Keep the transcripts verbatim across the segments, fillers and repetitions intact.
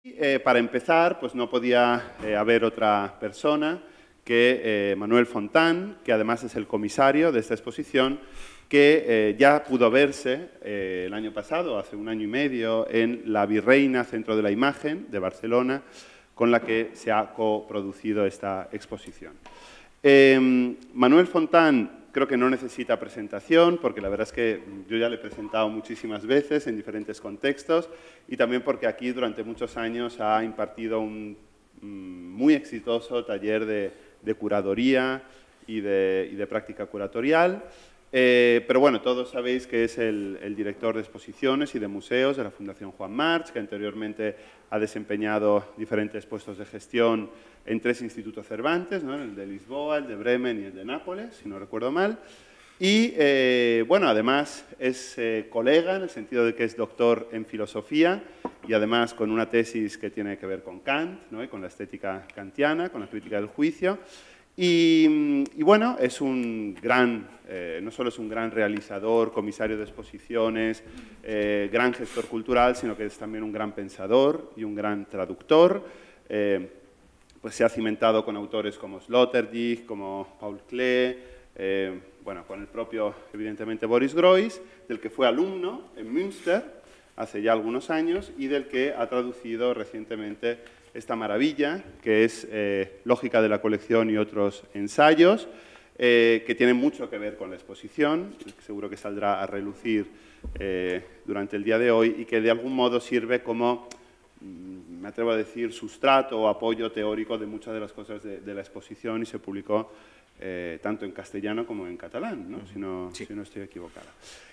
Eh, para empezar, pues no podía eh, haber otra persona que eh, Manuel Fontán, que además es el comisario de esta exposición, que eh, ya pudo verse eh, el año pasado, hace un año y medio, en La Virreina, Centro de la Imagen, de Barcelona, con la que se ha coproducido esta exposición. Eh, Manuel Fontán creo que no necesita presentación, porque la verdad es que yo ya le he presentado muchísimas veces en diferentes contextos, y también porque aquí durante muchos años ha impartido un mm, muy exitoso taller de, de curaduría y de, y de práctica curatorial. Eh, pero bueno, todos sabéis que es el, el director de exposiciones y de museos de la Fundación Juan March, que anteriormente ha desempeñado diferentes puestos de gestión en tres institutos Cervantes, ¿no? El de Lisboa, el de Bremen y el de Nápoles, si no recuerdo mal. Y eh, bueno, además es eh, colega en el sentido de que es doctor en filosofía y además con una tesis que tiene que ver con Kant, ¿no? Y con la estética kantiana, con la crítica del juicio. Y, y bueno, es un gran, eh, no solo es un gran realizador, comisario de exposiciones, eh, gran gestor cultural, sino que es también un gran pensador y un gran traductor. Eh, pues se ha cimentado con autores como Sloterdijk, como Paul Klee, eh, bueno, con el propio, evidentemente, Boris Groys, del que fue alumno en Münster hace ya algunos años y del que ha traducido recientemente esta maravilla, que es eh, Lógica de la colección y otros ensayos, eh, que tiene mucho que ver con la exposición, seguro que saldrá a relucir eh, durante el día de hoy y que de algún modo sirve como, me atrevo a decir, sustrato o apoyo teórico de muchas de las cosas de, de la exposición y se publicó eh, tanto en castellano como en catalán, ¿no? Si no, sí. si no estoy equivocada.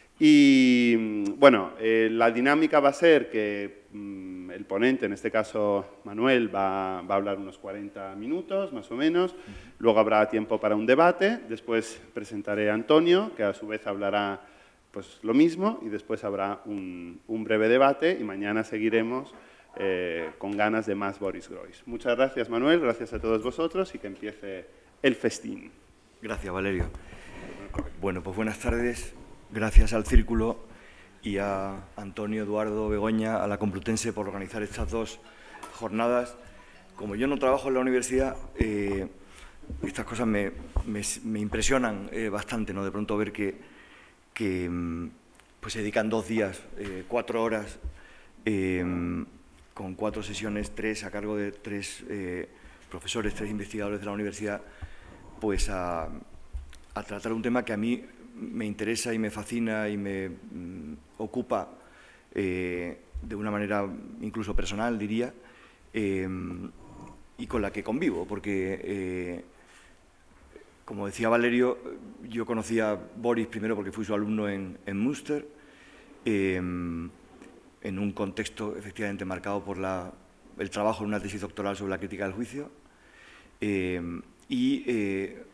Y bueno, eh, la dinámica va a ser que mmm, el ponente, en este caso Manuel, va, va a hablar unos cuarenta minutos, más o menos. Uh-huh. Luego habrá tiempo para un debate. Después presentaré a Antonio, que a su vez hablará pues, lo mismo. Y después habrá un, un breve debate y mañana seguiremos eh, con ganas de más Boris Groys. Muchas gracias, Manuel. Gracias a todos vosotros y que empiece el festín. Gracias, Valerio. Bueno, pues buenas tardes. Gracias al Círculo y a Antonio, Eduardo, Begoña, a la Complutense por organizar estas dos jornadas. Como yo no trabajo en la universidad, eh, estas cosas me, me, me impresionan eh, bastante, ¿no? De pronto ver que, que pues se dedican dos días, eh, cuatro horas, eh, con cuatro sesiones, tres a cargo de tres eh, profesores, tres investigadores de la universidad, pues a, a tratar un tema que a mí me interesa y me fascina y me mm, ocupa eh, de una manera incluso personal, diría, eh, y con la que convivo, porque, eh, como decía Valerio, yo conocí a Boris primero porque fui su alumno en, en Münster, eh, en un contexto efectivamente marcado por la, el trabajo en una tesis doctoral sobre la crítica del juicio, eh, y eh,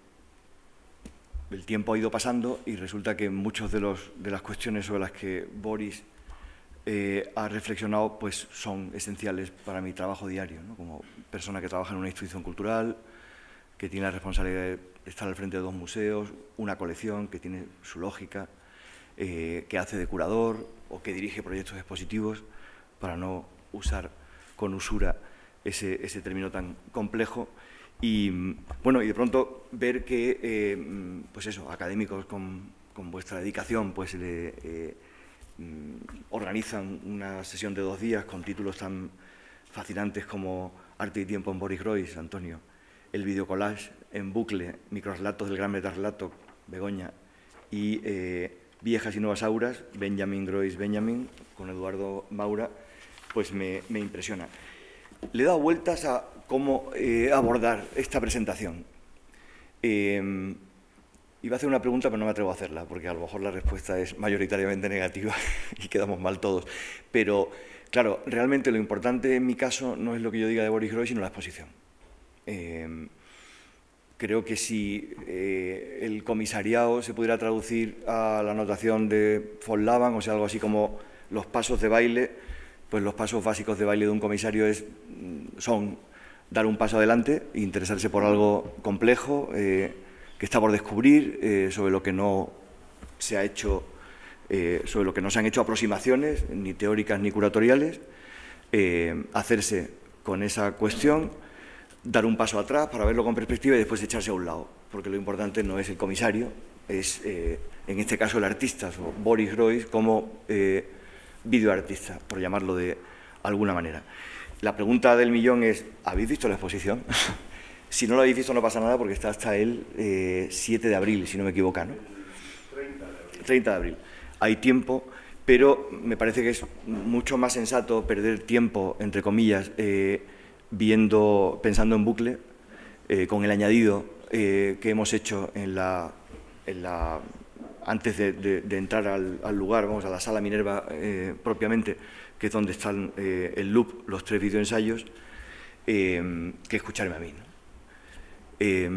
el tiempo ha ido pasando y resulta que muchas de, los, de las cuestiones sobre las que Boris eh, ha reflexionado pues, son esenciales para mi trabajo diario, ¿no? Como persona que trabaja en una institución cultural, que tiene la responsabilidad de estar al frente de dos museos, una colección que tiene su lógica, eh, que hace de curador o que dirige proyectos expositivos, para no usar con usura ese, ese término tan complejo. Y bueno, y de pronto ver que, eh, pues eso, académicos con, con vuestra dedicación, pues le, eh, organizan una sesión de dos días con títulos tan fascinantes como Arte y tiempo en Boris Groys, Antonio, el videocollage en bucle, microrelatos del gran metarrelato, Begoña, y eh, Viejas y nuevas auras, Benjamin Groys Benjamin, con Eduardo Maura, pues me, me impresiona. Le he dado vueltas a cómo eh, abordar esta presentación. Eh, iba a hacer una pregunta, pero no me atrevo a hacerla, porque a lo mejor la respuesta es mayoritariamente negativa y quedamos mal todos. Pero, claro, realmente lo importante en mi caso no es lo que yo diga de Boris Groys, sino la exposición. Eh, creo que si eh, el comisariado se pudiera traducir a la notación de von Laban, o sea, algo así como los pasos de baile, pues los pasos básicos de baile de un comisario es, son dar un paso adelante e interesarse por algo complejo eh, que está por descubrir, eh, sobre lo que no se ha hecho, eh, sobre lo que no se han hecho aproximaciones, ni teóricas ni curatoriales, eh, hacerse con esa cuestión, dar un paso atrás para verlo con perspectiva y después echarse a un lado, porque lo importante no es el comisario, es, eh, en este caso, el artista, o Boris Groys, como eh, videoartista, por llamarlo de alguna manera. La pregunta del millón es, ¿habéis visto la exposición? Si no lo habéis visto no pasa nada porque está hasta el eh, siete de abril, si no me equivoco, ¿no? treinta de abril. Hay tiempo, pero me parece que es mucho más sensato perder tiempo, entre comillas, eh, viendo, pensando en bucle, eh, con el añadido eh, que hemos hecho en la, en la, antes de, de, de entrar al, al lugar, vamos a la sala Minerva eh, propiamente, que es donde están eh, el loop, los tres videoensayos, eh, que escucharme a mí, ¿no? Eh,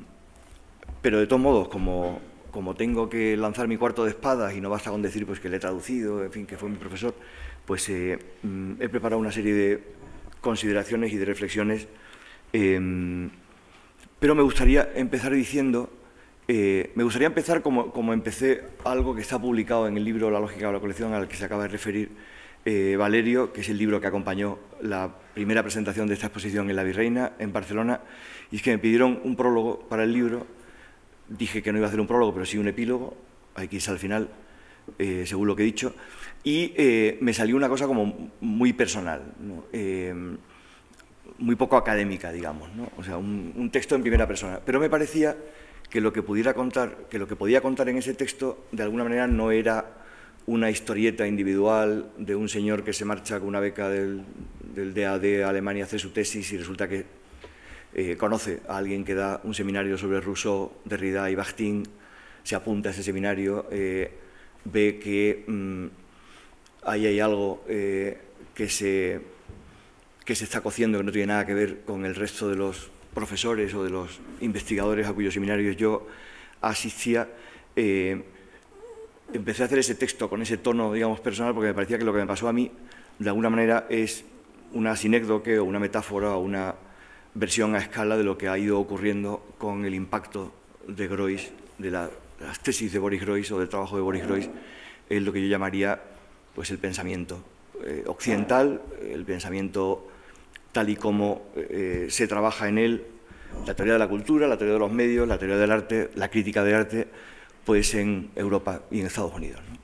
pero de todos modos, como, como tengo que lanzar mi cuarto de espadas y no basta con decir pues, que le he traducido, en fin, que fue mi profesor, pues eh, he preparado una serie de consideraciones y de reflexiones, eh, pero me gustaría empezar diciendo, eh, me gustaría empezar como, como empecé algo que está publicado en el libro La lógica de la colección al que se acaba de referir eh, Valerio, que es el libro que acompañó la primera presentación de esta exposición en La Virreina, en Barcelona, y es que me pidieron un prólogo para el libro. Dije que no iba a hacer un prólogo, pero sí un epílogo, hay que irse al final, eh, según lo que he dicho, y eh, me salió una cosa como muy personal, ¿no? eh, muy poco académica, digamos, ¿no? O sea, un, un texto en primera persona. Pero me parecía que lo que pudiera contar, que lo que podía contar en ese texto, de alguna manera no era una historieta individual de un señor que se marcha con una beca del, del D A D a Alemania a hacer su tesis y resulta que eh, conoce a alguien que da un seminario sobre Rousseau, Derrida y Bakhtin, se apunta a ese seminario, eh, ve que mmm, ahí hay algo eh, que, se, que se está cociendo que no tiene nada que ver con el resto de los profesores o de los investigadores a cuyos seminarios yo asistía. Eh, empecé a hacer ese texto con ese tono, digamos, personal, porque me parecía que lo que me pasó a mí, de alguna manera, es una sinécdoque o una metáfora o una versión a escala de lo que ha ido ocurriendo con el impacto de Groys, de, la, de las tesis de Boris Groys o del trabajo de Boris Groys, en lo que yo llamaría pues, el pensamiento eh, occidental, el pensamiento tal y como eh, se trabaja en él, la teoría de la cultura, la teoría de los medios, la teoría del arte, la crítica del arte, pues en Europa y en Estados Unidos, ¿no?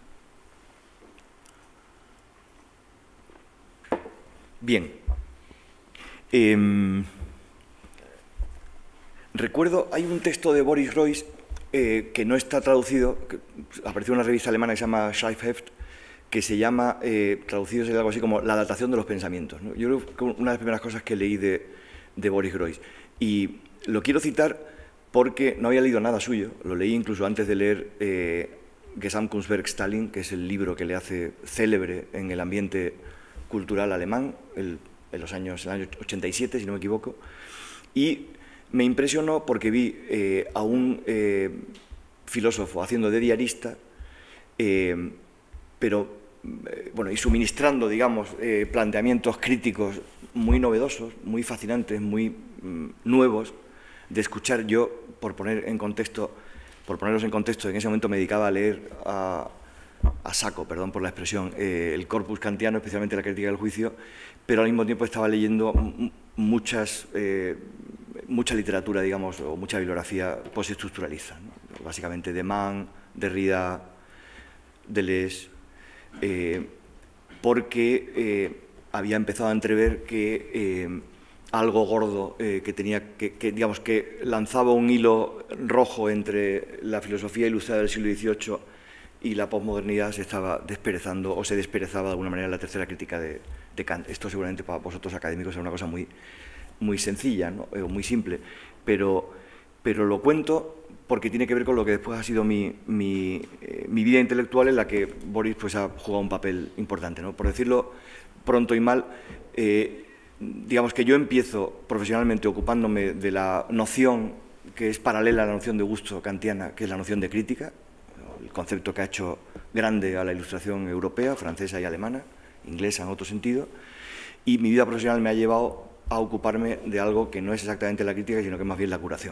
Bien. Eh, recuerdo, hay un texto de Boris Groys eh, que no está traducido, que apareció en una revista alemana que se llama Schreibheft, que se llama, eh, traducido sería algo así como la datación de los pensamientos, ¿no? Yo creo que una de las primeras cosas que leí de, de Boris Groys. Y lo quiero citar porque no había leído nada suyo, lo leí incluso antes de leer eh, Gesamtkunstwerk Stalin, que es el libro que le hace célebre en el ambiente cultural alemán, el, en los años, el año ochenta y siete, si no me equivoco, y me impresionó porque vi eh, a un eh, filósofo haciendo de diarista, eh, pero, eh, bueno, y suministrando, digamos, eh, planteamientos críticos muy novedosos, muy fascinantes, muy mm, nuevos, de escuchar. Yo, por poner en contexto, por ponerlos en contexto, en ese momento me dedicaba a leer a, a saco, perdón por la expresión, eh, el corpus kantiano, especialmente la crítica del juicio, pero al mismo tiempo estaba leyendo muchas, eh, mucha literatura, digamos, o mucha bibliografía postestructuralista, ¿no? Básicamente de Mann, Derrida, Deleuze, eh, porque eh, había empezado a entrever que eh, algo gordo eh, que tenía que, que, digamos, que lanzaba un hilo rojo entre la filosofía ilustrada del siglo dieciocho y la posmodernidad se estaba desperezando o se desperezaba de alguna manera en la tercera crítica de, de Kant. Esto seguramente para vosotros académicos es una cosa muy, muy sencilla, ¿no? eh, muy simple, pero, pero lo cuento porque tiene que ver con lo que después ha sido mi, mi, eh, mi vida intelectual, en la que Boris pues, ha jugado un papel importante, ¿no? Por decirlo pronto y mal, eh, digamos que yo empiezo profesionalmente ocupándome de la noción que es paralela a la noción de gusto kantiana, que es la noción de crítica, el concepto que ha hecho grande a la ilustración europea, francesa y alemana, inglesa en otro sentido, y mi vida profesional me ha llevado a ocuparme de algo que no es exactamente la crítica, sino que es más bien la curación.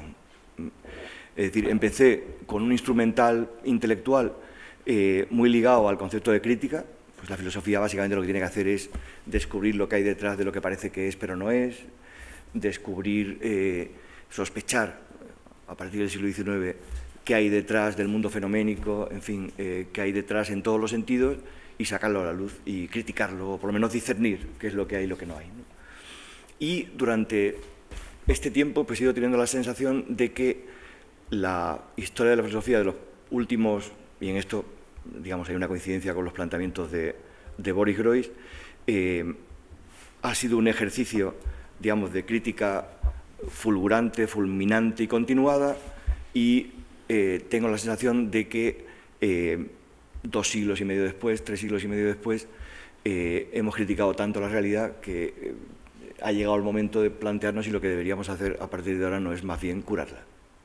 Es decir, empecé con un instrumental intelectual eh, muy ligado al concepto de crítica, pues la filosofía básicamente lo que tiene que hacer es descubrir lo que hay detrás de lo que parece que es, pero no es, descubrir, eh, sospechar, a partir del siglo diecinueve, qué hay detrás del mundo fenoménico, en fin, eh, qué hay detrás en todos los sentidos, y sacarlo a la luz y criticarlo, o por lo menos discernir qué es lo que hay y lo que no hay, ¿no? Y durante este tiempo pues he ido teniendo la sensación de que la historia de la filosofía de los últimos, y en esto digamos hay una coincidencia con los planteamientos de, de Boris Groys, eh, ha sido un ejercicio, digamos, de crítica fulgurante, fulminante y continuada, y eh, tengo la sensación de que eh, dos siglos y medio después, tres siglos y medio después, eh, hemos criticado tanto la realidad que eh, ha llegado el momento de plantearnos si lo que deberíamos hacer a partir de ahora no es más bien curarla.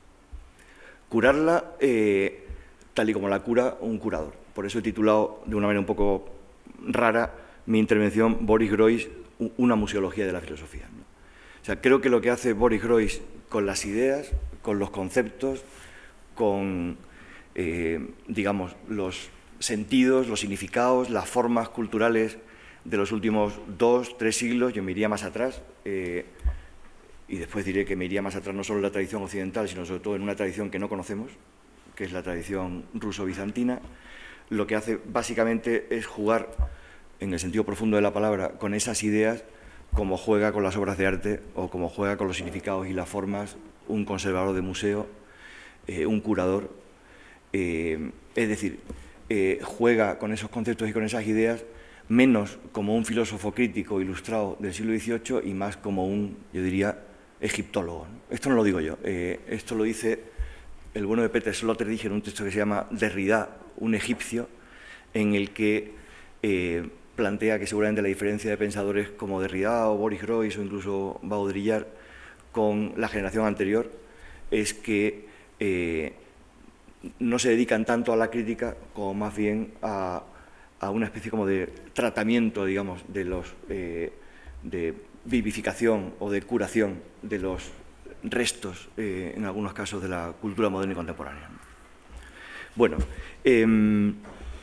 Curarla eh, tal y como la cura un curador. Por eso he titulado de una manera un poco rara mi intervención Boris Groys, una museología de la filosofía, ¿no? O sea, creo que lo que hace Boris Groys con las ideas, con los conceptos, con, eh, digamos, los sentidos, los significados, las formas culturales de los últimos dos, tres siglos, yo me iría más atrás, eh, y después diré que me iría más atrás no solo en la tradición occidental, sino sobre todo en una tradición que no conocemos, que es la tradición ruso-bizantina. Lo que hace básicamente es jugar, en el sentido profundo de la palabra, con esas ideas, como juega con las obras de arte o como juega con los significados y las formas un conservador de museo, eh, un curador. Eh, es decir, eh, juega con esos conceptos y con esas ideas menos como un filósofo crítico ilustrado del siglo dieciocho y más como un, yo diría, egiptólogo, ¿no? Esto no lo digo yo, eh, esto lo dice el bueno de Peter Sloterdijk en un texto que se llama Derrida, un egipcio, en el que eh, plantea que seguramente la diferencia de pensadores como Derrida o Boris Groys o incluso Baudrillard con la generación anterior es que eh, no se dedican tanto a la crítica como más bien a, a una especie como de tratamiento, digamos, de los eh, de vivificación o de curación de los restos, eh, en algunos casos, de la cultura moderna y contemporánea. Bueno, eh,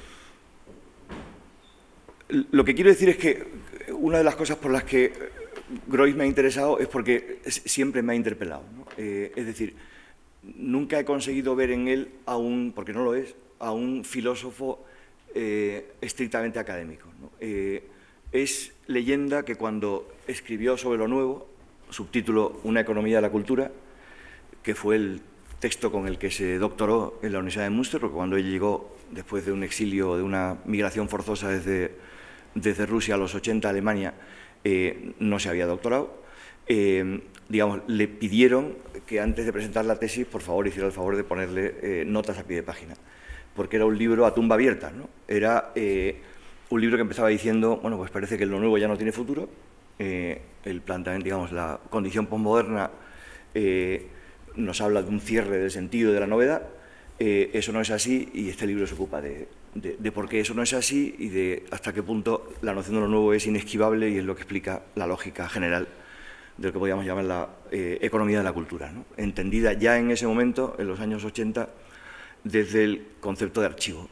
lo que quiero decir es que una de las cosas por las que Groys me ha interesado es porque siempre me ha interpelado, ¿no? Eh, es decir, nunca he conseguido ver en él a un, porque no lo es, a un filósofo eh, estrictamente académico, ¿no? Eh, es leyenda que cuando escribió sobre lo nuevo, subtítulo Una economía de la cultura, que fue el texto con el que se doctoró en la Universidad de Münster, porque cuando él llegó, después de un exilio, de una migración forzosa desde, desde Rusia a los ochenta a Alemania, eh, no se había doctorado. Eh, digamos, le pidieron que antes de presentar la tesis, por favor, hiciera el favor de ponerle eh, notas a pie de página, porque era un libro a tumba abierta, ¿no? Era eh, un libro que empezaba diciendo, bueno, pues parece que lo nuevo ya no tiene futuro, eh, el planteamiento, digamos, la condición posmoderna eh, nos habla de un cierre del sentido de la novedad, eh, eso no es así, y este libro se ocupa de, de, de por qué eso no es así y de hasta qué punto la noción de lo nuevo es inesquivable, y es lo que explica la lógica general de lo que podríamos llamar la eh, economía de la cultura, ¿no? Entendida ya en ese momento, en los años ochenta, desde el concepto de archivo,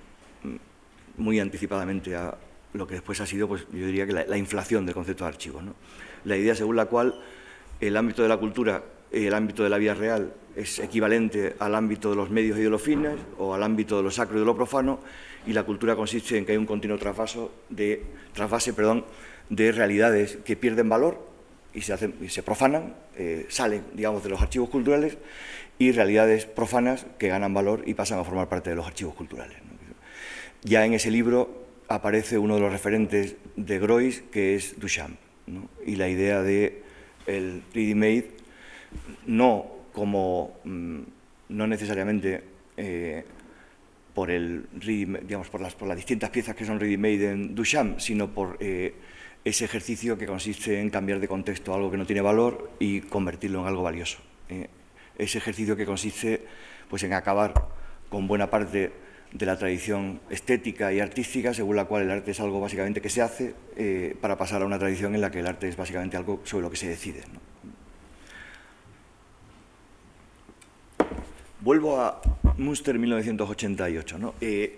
muy anticipadamente a lo que después ha sido, pues yo diría que la, la inflación del concepto de archivo, ¿no? La idea según la cual el ámbito de la cultura, el ámbito de la vida real, es equivalente al ámbito de los medios y de los fines, o al ámbito de lo sacro y de lo profano, y la cultura consiste en que hay un continuo trasvaso de, trasvase perdón, de realidades que pierden valor y se, hacen, y se profanan, eh, salen, digamos, de los archivos culturales, y realidades profanas que ganan valor y pasan a formar parte de los archivos culturales, ¿no? Ya en ese libro aparece uno de los referentes de Groys, que es Duchamp, ¿no? Y la idea de el ready-made, no como, mmm, no necesariamente eh, por, el, digamos, por, las, por las distintas piezas que son ready-made en Duchamp, sino por eh, ese ejercicio que consiste en cambiar de contexto algo que no tiene valor y convertirlo en algo valioso. Eh, ese ejercicio que consiste, pues, en acabar con buena parte de la tradición estética y artística, según la cual el arte es algo básicamente que se hace, eh, para pasar a una tradición en la que el arte es básicamente algo sobre lo que se decide, ¿no? Vuelvo a Münster mil novecientos ochenta y ocho, ¿no? Eh,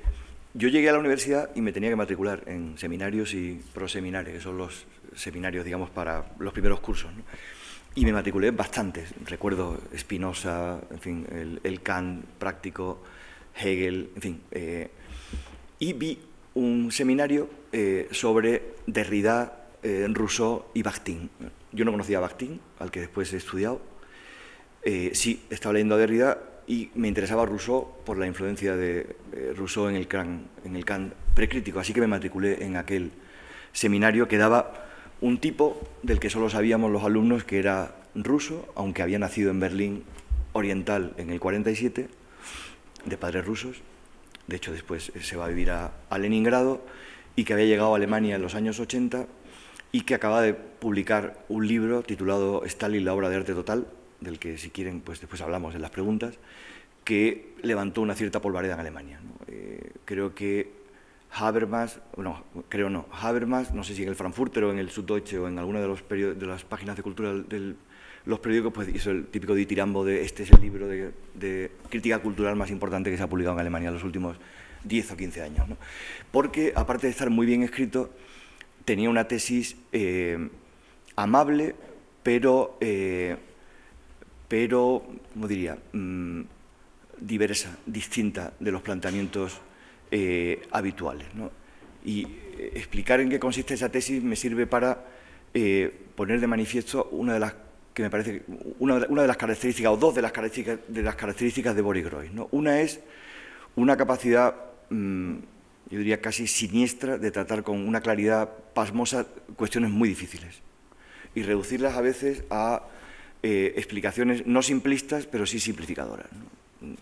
yo llegué a la universidad y me tenía que matricular en seminarios y proseminarios, que son los seminarios, digamos, para los primeros cursos, ¿no? Y me matriculé bastantes. Recuerdo Spinoza, en fin, el, el Kant práctico, Hegel, en fin. Eh, y vi un seminario eh, sobre Derrida, eh, Rousseau y Bakhtin. Yo no conocía a Bakhtin, al que después he estudiado. Eh, sí, estaba leyendo a Derrida y me interesaba Rousseau por la influencia de eh, Rousseau en el Kant, en el Kant precrítico, así que me matriculé en aquel seminario que daba un tipo del que solo sabíamos los alumnos que era ruso, aunque había nacido en Berlín Oriental en el cuarenta y siete, de padres rusos. De hecho, después se va a vivir a, a Leningrado, y que había llegado a Alemania en los años ochenta y que acaba de publicar un libro titulado Stalin, la obra de arte total, del que, si quieren, pues después hablamos en las preguntas, que levantó una cierta polvareda en Alemania, ¿no? Eh, creo que Habermas, no, creo no, Habermas, no sé si en el Frankfurter o en el Süddeutsche o en alguna de, los de las páginas de cultura de los periódicos, pues hizo el típico ditirambo de este es el libro de, de crítica cultural más importante que se ha publicado en Alemania en los últimos diez o quince años, ¿no? Porque, aparte de estar muy bien escrito, tenía una tesis eh, amable, pero, eh, pero, ¿cómo diría?, mm, diversa, distinta de los planteamientos Eh, habituales, ¿no? Y eh, explicar en qué consiste esa tesis me sirve para eh, poner de manifiesto una de las que me parece una, una de las características, o dos de las características de las características de Boris Groys, ¿no? Una es una capacidad, mmm, yo diría casi siniestra, de tratar con una claridad pasmosa cuestiones muy difíciles y reducirlas a veces a eh, explicaciones no simplistas, pero sí simplificadoras, ¿no?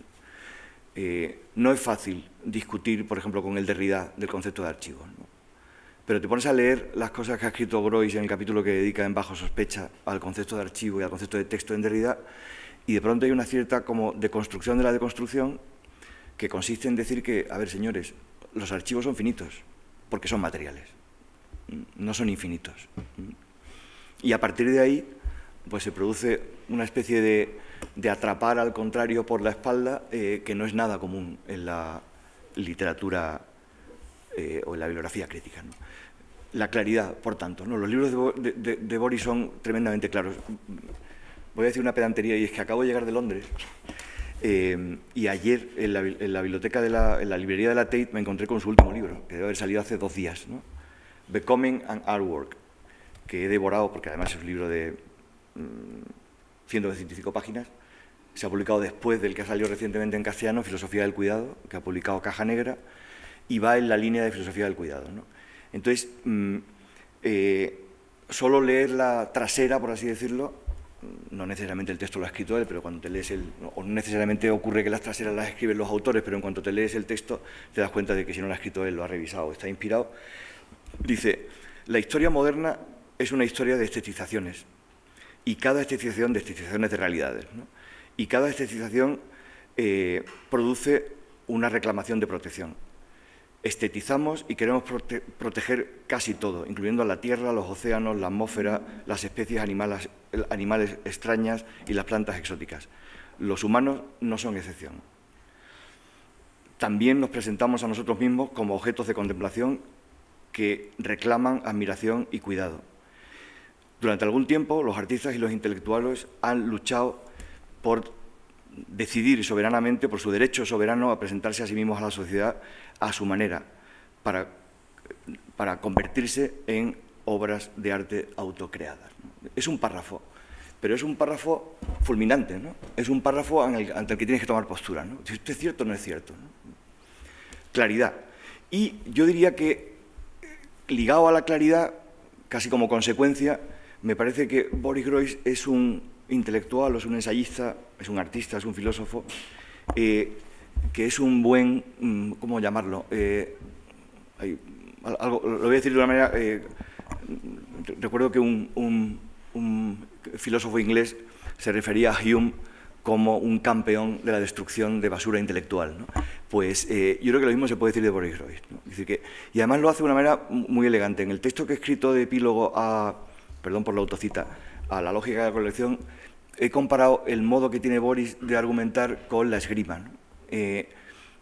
Eh, no es fácil discutir, por ejemplo, con el Derrida del concepto de archivos, ¿no? Pero te pones a leer las cosas que ha escrito Groys en el capítulo que dedica en Bajo sospecha al concepto de archivo y al concepto de texto en Derrida, y de pronto hay una cierta como deconstrucción de la deconstrucción que consiste en decir que, a ver, señores, los archivos son finitos, porque son materiales, no son infinitos. Y a partir de ahí, pues se produce una especie de, de atrapar al contrario por la espalda, eh, que no es nada común en la literatura eh, o en la bibliografía crítica, ¿no? La claridad, por tanto, ¿no? Los libros de, de, de Boris son tremendamente claros. Voy a decir una pedantería, y es que acabo de llegar de Londres, eh, y ayer en la, en la biblioteca de la, en la librería de la Tate me encontré con su último libro, que debe haber salido hace dos días, ¿no? Becoming an Artwork, que he devorado porque además es un libro de ciento veinticinco y cinco páginas. Se ha publicado después del que ha salido recientemente en castellano, Filosofía del Cuidado, que ha publicado Caja Negra, y va en la línea de Filosofía del Cuidado, ¿no? Entonces, mmm, eh, solo leer la trasera, por así decirlo, no necesariamente el texto lo ha escrito él, pero cuando te lees el... o no necesariamente ocurre que las traseras las escriben los autores, pero en cuanto te lees el texto te das cuenta de que si no lo ha escrito él, lo ha revisado, está inspirado. Dice, la historia moderna es una historia de estetizaciones, y cada estetización de estetizaciones de realidades, ¿no? Y cada estetización eh, produce una reclamación de protección. Estetizamos y queremos prote proteger casi todo, incluyendo a la tierra, los océanos, la atmósfera, las especies animales, animales extrañas y las plantas exóticas. Los humanos no son excepción. También nos presentamos a nosotros mismos como objetos de contemplación que reclaman admiración y cuidado. Durante algún tiempo, los artistas y los intelectuales han luchado por decidir soberanamente, por su derecho soberano a presentarse a sí mismos a la sociedad a su manera, para, para convertirse en obras de arte autocreadas, ¿no? Es un párrafo, pero es un párrafo fulminante, ¿no? Es un párrafo ante el, ante el que tienes que tomar postura, ¿no? Si esto es cierto o no es cierto, ¿no? Claridad. Y yo diría que, ligado a la claridad, casi como consecuencia, me parece que Boris Groys es un intelectual, es un ensayista, es un artista, es un filósofo, eh, que es un buen, ¿cómo llamarlo? Eh, hay, algo, lo voy a decir de una manera, eh, recuerdo que un, un, un filósofo inglés se refería a Hume como un campeón de la destrucción de basura intelectual, ¿no? Pues eh, yo creo que lo mismo se puede decir de Boris Groys, ¿no? Es decir que, y además lo hace de una manera muy elegante. En el texto que he escrito de epílogo a, perdón por la autocita, a la lógica de la colección, he comparado el modo que tiene Boris de argumentar con la esgrima, ¿no? Eh,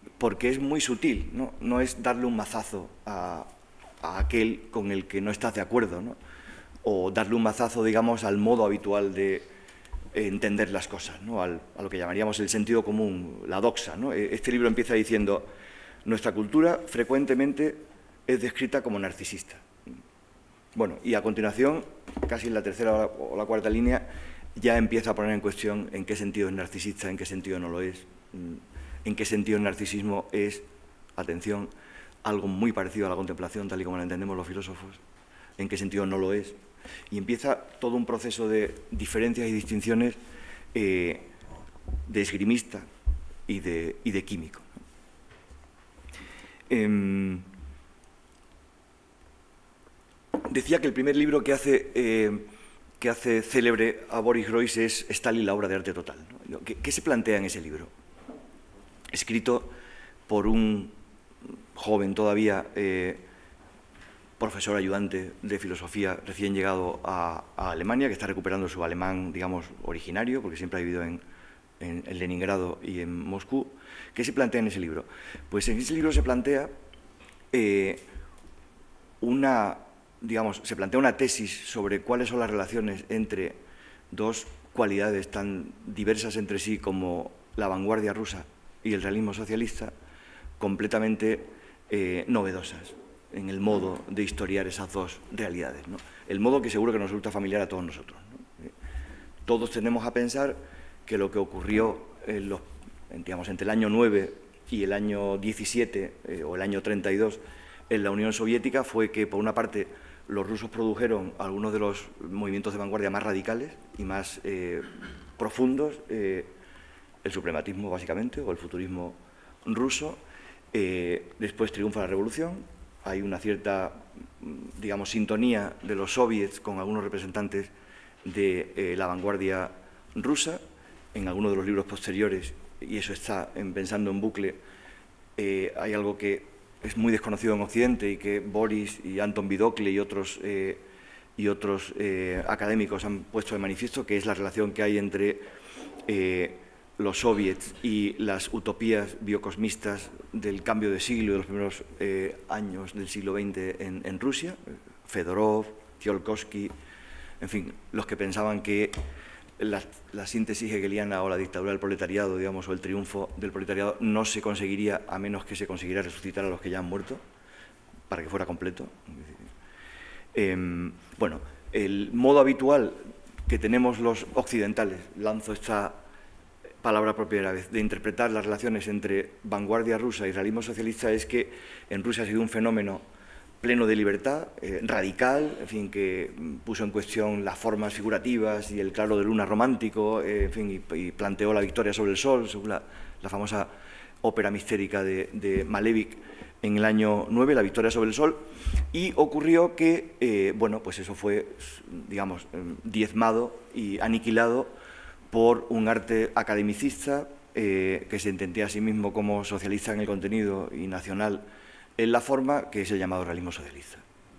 porque es muy sutil, ¿no? No es darle un mazazo a, a aquel con el que no estás de acuerdo, ¿no? O darle un mazazo, digamos, al modo habitual de entender las cosas, ¿no? Al, a lo que llamaríamos el sentido común, la doxa, ¿no? Este libro empieza diciendo: nuestra cultura frecuentemente es descrita como narcisista. Bueno, y a continuación, casi en la tercera o la cuarta línea, ya empieza a poner en cuestión en qué sentido es narcisista, en qué sentido no lo es, en qué sentido el narcisismo es, atención, algo muy parecido a la contemplación, tal y como la entendemos los filósofos, en qué sentido no lo es. Y empieza todo un proceso de diferencias y distinciones eh, de esgrimista y de, y de químico. Eh, decía que el primer libro que hace, eh, que hace célebre a Boris Groys es Stalin, la obra de arte total, ¿no? ¿Qué, ¿Qué se plantea en ese libro? Escrito por un joven todavía eh, profesor ayudante de filosofía recién llegado a, a Alemania, que está recuperando su alemán, digamos, originario, porque siempre ha vivido en, en, en Leningrado y en Moscú. ¿Qué se plantea en ese libro? Pues en ese libro se plantea eh, una, digamos, se plantea una tesis sobre cuáles son las relaciones entre dos cualidades tan diversas entre sí como la vanguardia rusa y el realismo socialista, completamente eh, novedosas en el modo de historiar esas dos realidades, ¿no? El modo que seguro que nos resulta familiar a todos nosotros, ¿no? Todos tendemos a pensar que lo que ocurrió en los, digamos, entre el año nueve y el año diecisiete, eh, o el año treinta y dos, en la Unión Soviética fue que, por una parte, los rusos produjeron algunos de los movimientos de vanguardia más radicales y más eh, profundos, eh, el suprematismo, básicamente, o el futurismo ruso. Eh, después triunfa la revolución, hay una cierta, digamos, sintonía de los soviets con algunos representantes de eh, la vanguardia rusa. En algunos de los libros posteriores, y eso está en Pensando en bucle, eh, hay algo que es muy desconocido en Occidente y que Boris y Anton Vidokle y otros, eh, y otros eh, académicos han puesto de manifiesto, que es la relación que hay entre eh, los soviets y las utopías biocosmistas del cambio de siglo y de los primeros eh, años del siglo veinte en, en Rusia, Fedorov, Tsiolkovsky, en fin, los que pensaban que la, la síntesis hegeliana o la dictadura del proletariado, digamos, o el triunfo del proletariado no se conseguiría a menos que se consiguiera resucitar a los que ya han muerto, para que fuera completo. Eh, bueno, el modo habitual que tenemos los occidentales, lanzo esta palabra por primera vez, de interpretar las relaciones entre vanguardia rusa y realismo socialista es que en Rusia ha sido un fenómeno pleno de libertad, eh, radical, en fin, que puso en cuestión las formas figurativas y el claro de luna romántico, eh, en fin, y, y planteó la victoria sobre el sol, según la, la famosa ópera mistérica de, de Malevich en el año nueve, la victoria sobre el sol, y ocurrió que, eh, bueno, pues eso fue, digamos, diezmado y aniquilado por un arte academicista eh, que se entendía a sí mismo como socialista en el contenido y nacional en la forma, que es el llamado realismo socialista.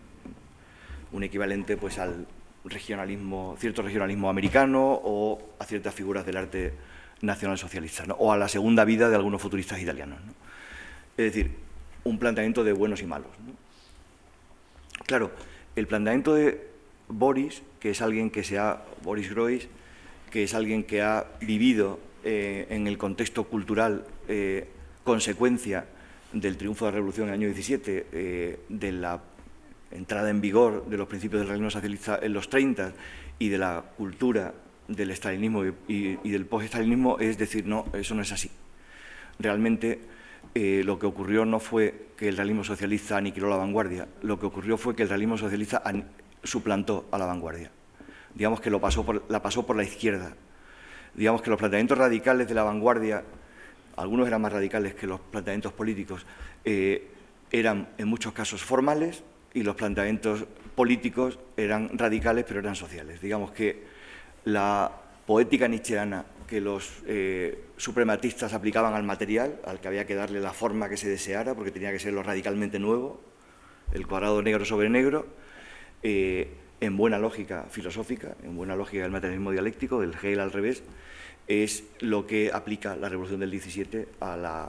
Un equivalente pues al regionalismo, cierto regionalismo americano o a ciertas figuras del arte nacional socialista, ¿no? O a la segunda vida de algunos futuristas italianos, ¿no? Es decir, un planteamiento de buenos y malos, ¿no? Claro, el planteamiento de Boris, que es alguien que se ha, Boris Groys, que es alguien que ha vivido eh, en el contexto cultural eh, consecuencia del triunfo de la Revolución en el año diecisiete, eh, de la entrada en vigor de los principios del realismo socialista en los treinta y de la cultura del estalinismo y, y, y del post-estalinismo, es decir, no, eso no es así. Realmente eh, lo que ocurrió no fue que el realismo socialista aniquiló la vanguardia, lo que ocurrió fue que el realismo socialista suplantó a la vanguardia. Digamos que lo pasó por, la pasó por la izquierda. Digamos que los planteamientos radicales de la vanguardia, algunos eran más radicales que los planteamientos políticos, eh, eran en muchos casos formales y los planteamientos políticos eran radicales pero eran sociales. Digamos que la poética nietzscheana que los eh, suprematistas aplicaban al material, al que había que darle la forma que se deseara porque tenía que ser lo radicalmente nuevo, el cuadrado negro sobre negro, eh, en buena lógica filosófica, en buena lógica del materialismo dialéctico, del Hegel al revés, es lo que aplica la Revolución del diecisiete a la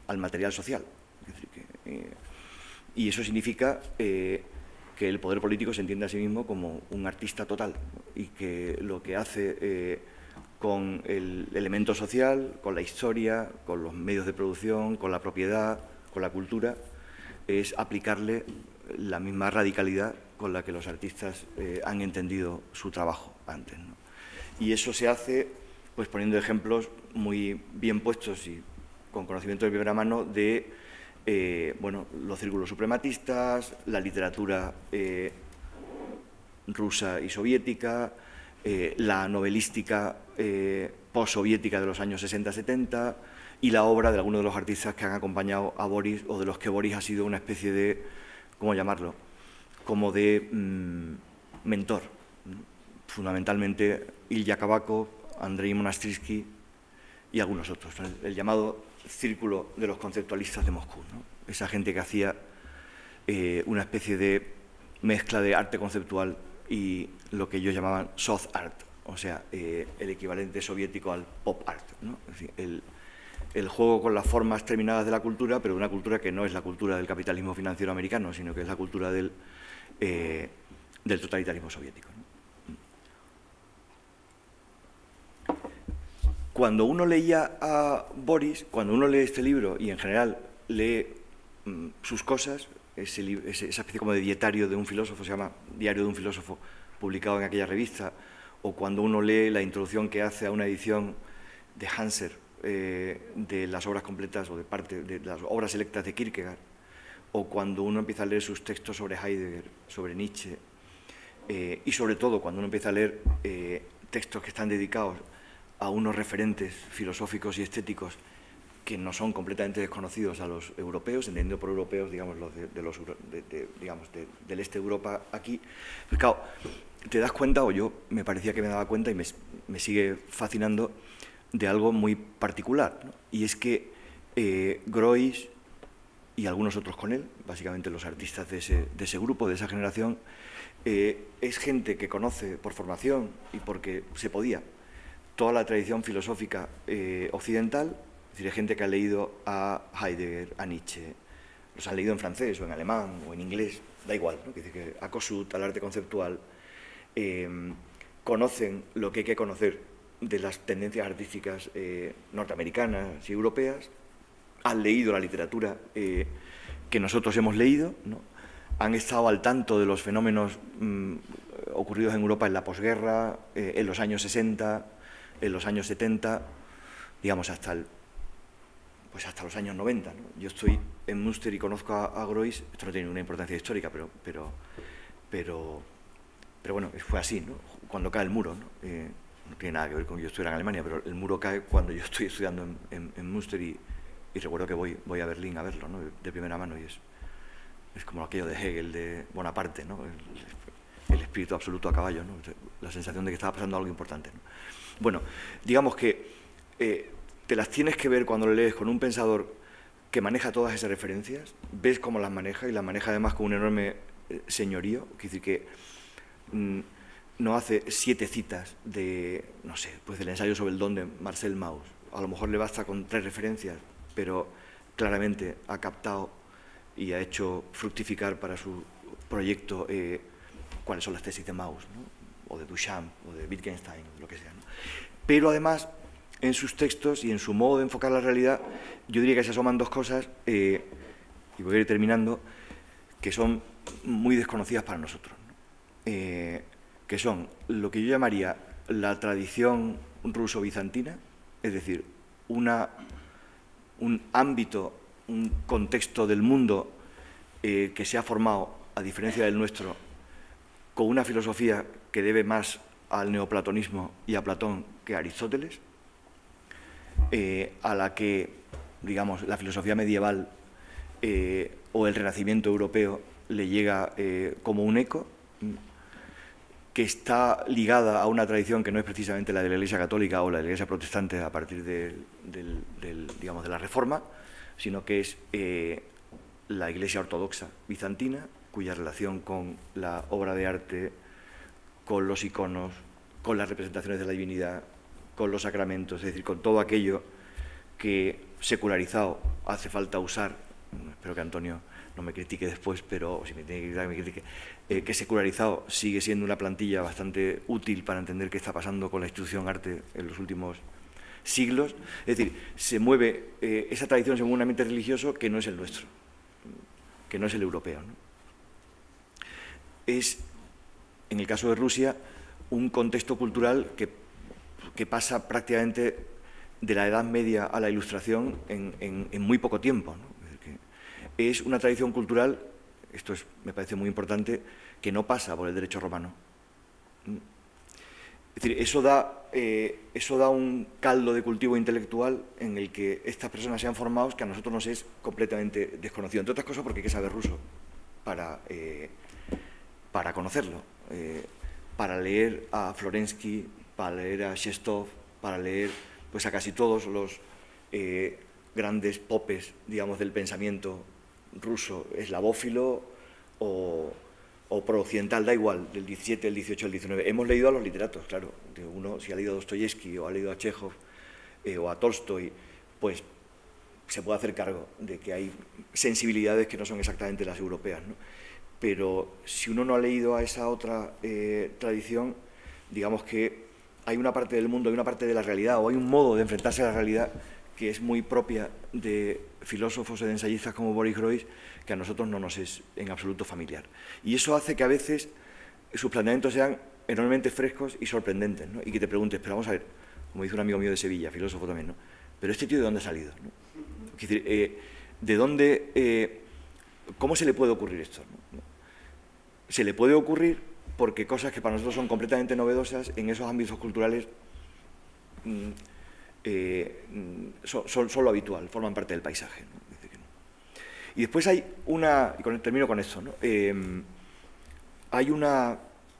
al material social. Es decir, que, eh, y eso significa eh, que el poder político se entiende a sí mismo como un artista total, ¿no? Y que lo que hace eh, con el elemento social, con la historia, con los medios de producción, con la propiedad, con la cultura, es aplicarle la misma radicalidad con la que los artistas eh, han entendido su trabajo antes, ¿no? Y eso se hace pues poniendo ejemplos muy bien puestos y con conocimiento de primera mano de eh, bueno, los círculos suprematistas, la literatura eh, rusa y soviética, eh, la novelística eh, postsoviética de los años sesenta setenta y la obra de algunos de los artistas que han acompañado a Boris o de los que Boris ha sido una especie de, ¿cómo llamarlo?, como de mmm, mentor. Fundamentalmente Ilya Kabakov, Andrei Monastyrsky y algunos otros, ¿no? El llamado círculo de los conceptualistas de Moscú, ¿no? Esa gente que hacía eh, una especie de mezcla de arte conceptual y lo que ellos llamaban soft art, o sea, eh, el equivalente soviético al pop art, ¿no? Es decir, el, el juego con las formas terminadas de la cultura, pero de una cultura que no es la cultura del capitalismo financiero americano, sino que es la cultura del, eh, del totalitarismo soviético, ¿no? Cuando uno leía a Boris, cuando uno lee este libro y en general lee mmm, sus cosas, ese, ese, esa especie como de dietario de un filósofo, se llama Diario de un filósofo, publicado en aquella revista, o cuando uno lee la introducción que hace a una edición de Hanser eh, de las obras completas o de parte de las obras selectas de Kierkegaard, o cuando uno empieza a leer sus textos sobre Heidegger, sobre Nietzsche, eh, y sobre todo cuando uno empieza a leer eh, textos que están dedicados a unos referentes filosóficos y estéticos que no son completamente desconocidos a los europeos, entendiendo por europeos, digamos, los de, de los, de, de, digamos de, del este de Europa aquí. Pues claro, te das cuenta, o yo me parecía que me daba cuenta y me, me sigue fascinando, de algo muy particular, ¿no? Y es que eh, Groys y algunos otros con él, básicamente los artistas de ese, de ese grupo, de esa generación, eh, es gente que conoce por formación y porque se podía toda la tradición filosófica eh, occidental, es decir, gente que ha leído a Heidegger, a Nietzsche, los han leído en francés o en alemán o en inglés, da igual, ¿no? Que dice que a Kossuth, al arte conceptual, eh, conocen lo que hay que conocer de las tendencias artísticas eh, norteamericanas y europeas, han leído la literatura eh, que nosotros hemos leído, ¿no? Han estado al tanto de los fenómenos mmm, ocurridos en Europa en la posguerra, eh, en los años sesenta, en los años setenta, digamos hasta el, pues hasta los años noventa, ¿no? Yo estoy en Münster y conozco a, a Groys, esto no tiene ninguna importancia histórica, pero, pero, pero, pero bueno, fue así, ¿no? Cuando cae el muro, ¿no? Eh, no tiene nada que ver con que yo estuviera en Alemania, pero el muro cae cuando yo estoy estudiando en, en, en Münster y, y recuerdo que voy, voy a Berlín a verlo, ¿no? De primera mano, y es, es como aquello de Hegel, de Bonaparte, ¿no? El, el espíritu absoluto a caballo, ¿no? La sensación de que estaba pasando algo importante, ¿no? Bueno, digamos que eh, te las tienes que ver cuando lo lees con un pensador que maneja todas esas referencias, ves cómo las maneja y las maneja además con un enorme eh, señorío, quiere decir que mm, no hace siete citas de, no sé, pues del ensayo sobre el don de Marcel Mauss, a lo mejor le basta con tres referencias, pero claramente ha captado y ha hecho fructificar para su proyecto eh, cuáles son las tesis de Mauss, ¿no? O de Duchamp, o de Wittgenstein, lo que sea, ¿no? Pero además, en sus textos y en su modo de enfocar la realidad, yo diría que se asoman dos cosas, eh, y voy a ir terminando, que son muy desconocidas para nosotros, ¿no? Eh, que son lo que yo llamaría la tradición ruso-bizantina, es decir, una, un ámbito, un contexto del mundo eh, que se ha formado, a diferencia del nuestro, con una filosofía que debe más al neoplatonismo y a Platón que a Aristóteles, eh, a la que, digamos, la filosofía medieval eh, o el Renacimiento europeo le llega eh, como un eco, que está ligada a una tradición que no es precisamente la de la Iglesia Católica o la de la Iglesia Protestante a partir de, del, del, digamos, de la Reforma, sino que es eh, la Iglesia Ortodoxa bizantina, cuya relación con la obra de arte, con los iconos, con las representaciones de la divinidad, con los sacramentos, es decir, con todo aquello que secularizado hace falta usar, espero que Antonio no me critique después, pero si me tiene que criticar, me critique, eh, que secularizado sigue siendo una plantilla bastante útil para entender qué está pasando con la institución arte en los últimos siglos. Es decir, se mueve eh, esa tradición según un ambiente religioso que no es el nuestro, que no es el europeo, ¿no? Es, en el caso de Rusia, un contexto cultural que, que pasa prácticamente de la Edad Media a la Ilustración en, en, en muy poco tiempo, ¿no? Es decir, que es una tradición cultural, esto es, me parece muy importante, que no pasa por el derecho romano. Es decir, eso da, eh, eso da un caldo de cultivo intelectual en el que estas personas se han formado que a nosotros nos es completamente desconocido. Entre otras cosas porque hay que saber ruso para, eh, para conocerlo, eh, para leer a Florensky, para leer a Shestov, para leer pues, a casi todos los eh, grandes popes, digamos, del pensamiento ruso, eslavófilo o... o pro-occidental, da igual, del diecisiete, del dieciocho, del diecinueve. Hemos leído a los literatos, claro. Uno, si ha leído a Dostoyevsky o ha leído a Chekhov eh, o a Tolstoy, pues se puede hacer cargo de que hay sensibilidades que no son exactamente las europeas, ¿no? Pero si uno no ha leído a esa otra eh, tradición, digamos que hay una parte del mundo, hay una parte de la realidad, o hay un modo de enfrentarse a la realidad que es muy propia de filósofos o de ensayistas como Boris Groys, que a nosotros no nos es en absoluto familiar. Y eso hace que a veces sus planteamientos sean enormemente frescos y sorprendentes, ¿no? Y que te preguntes, pero vamos a ver, como dice un amigo mío de Sevilla, filósofo también, ¿no? Pero este tío, ¿de dónde ha salido? ¿No? Es decir, eh, ¿de dónde, eh, cómo se le puede ocurrir esto? ¿No? Se le puede ocurrir porque cosas que para nosotros son completamente novedosas en esos ámbitos culturales mmm, eh, son, son, son lo habitual, forman parte del paisaje, ¿no? Y después hay una, y con, termino con esto, ¿no? eh, hay una,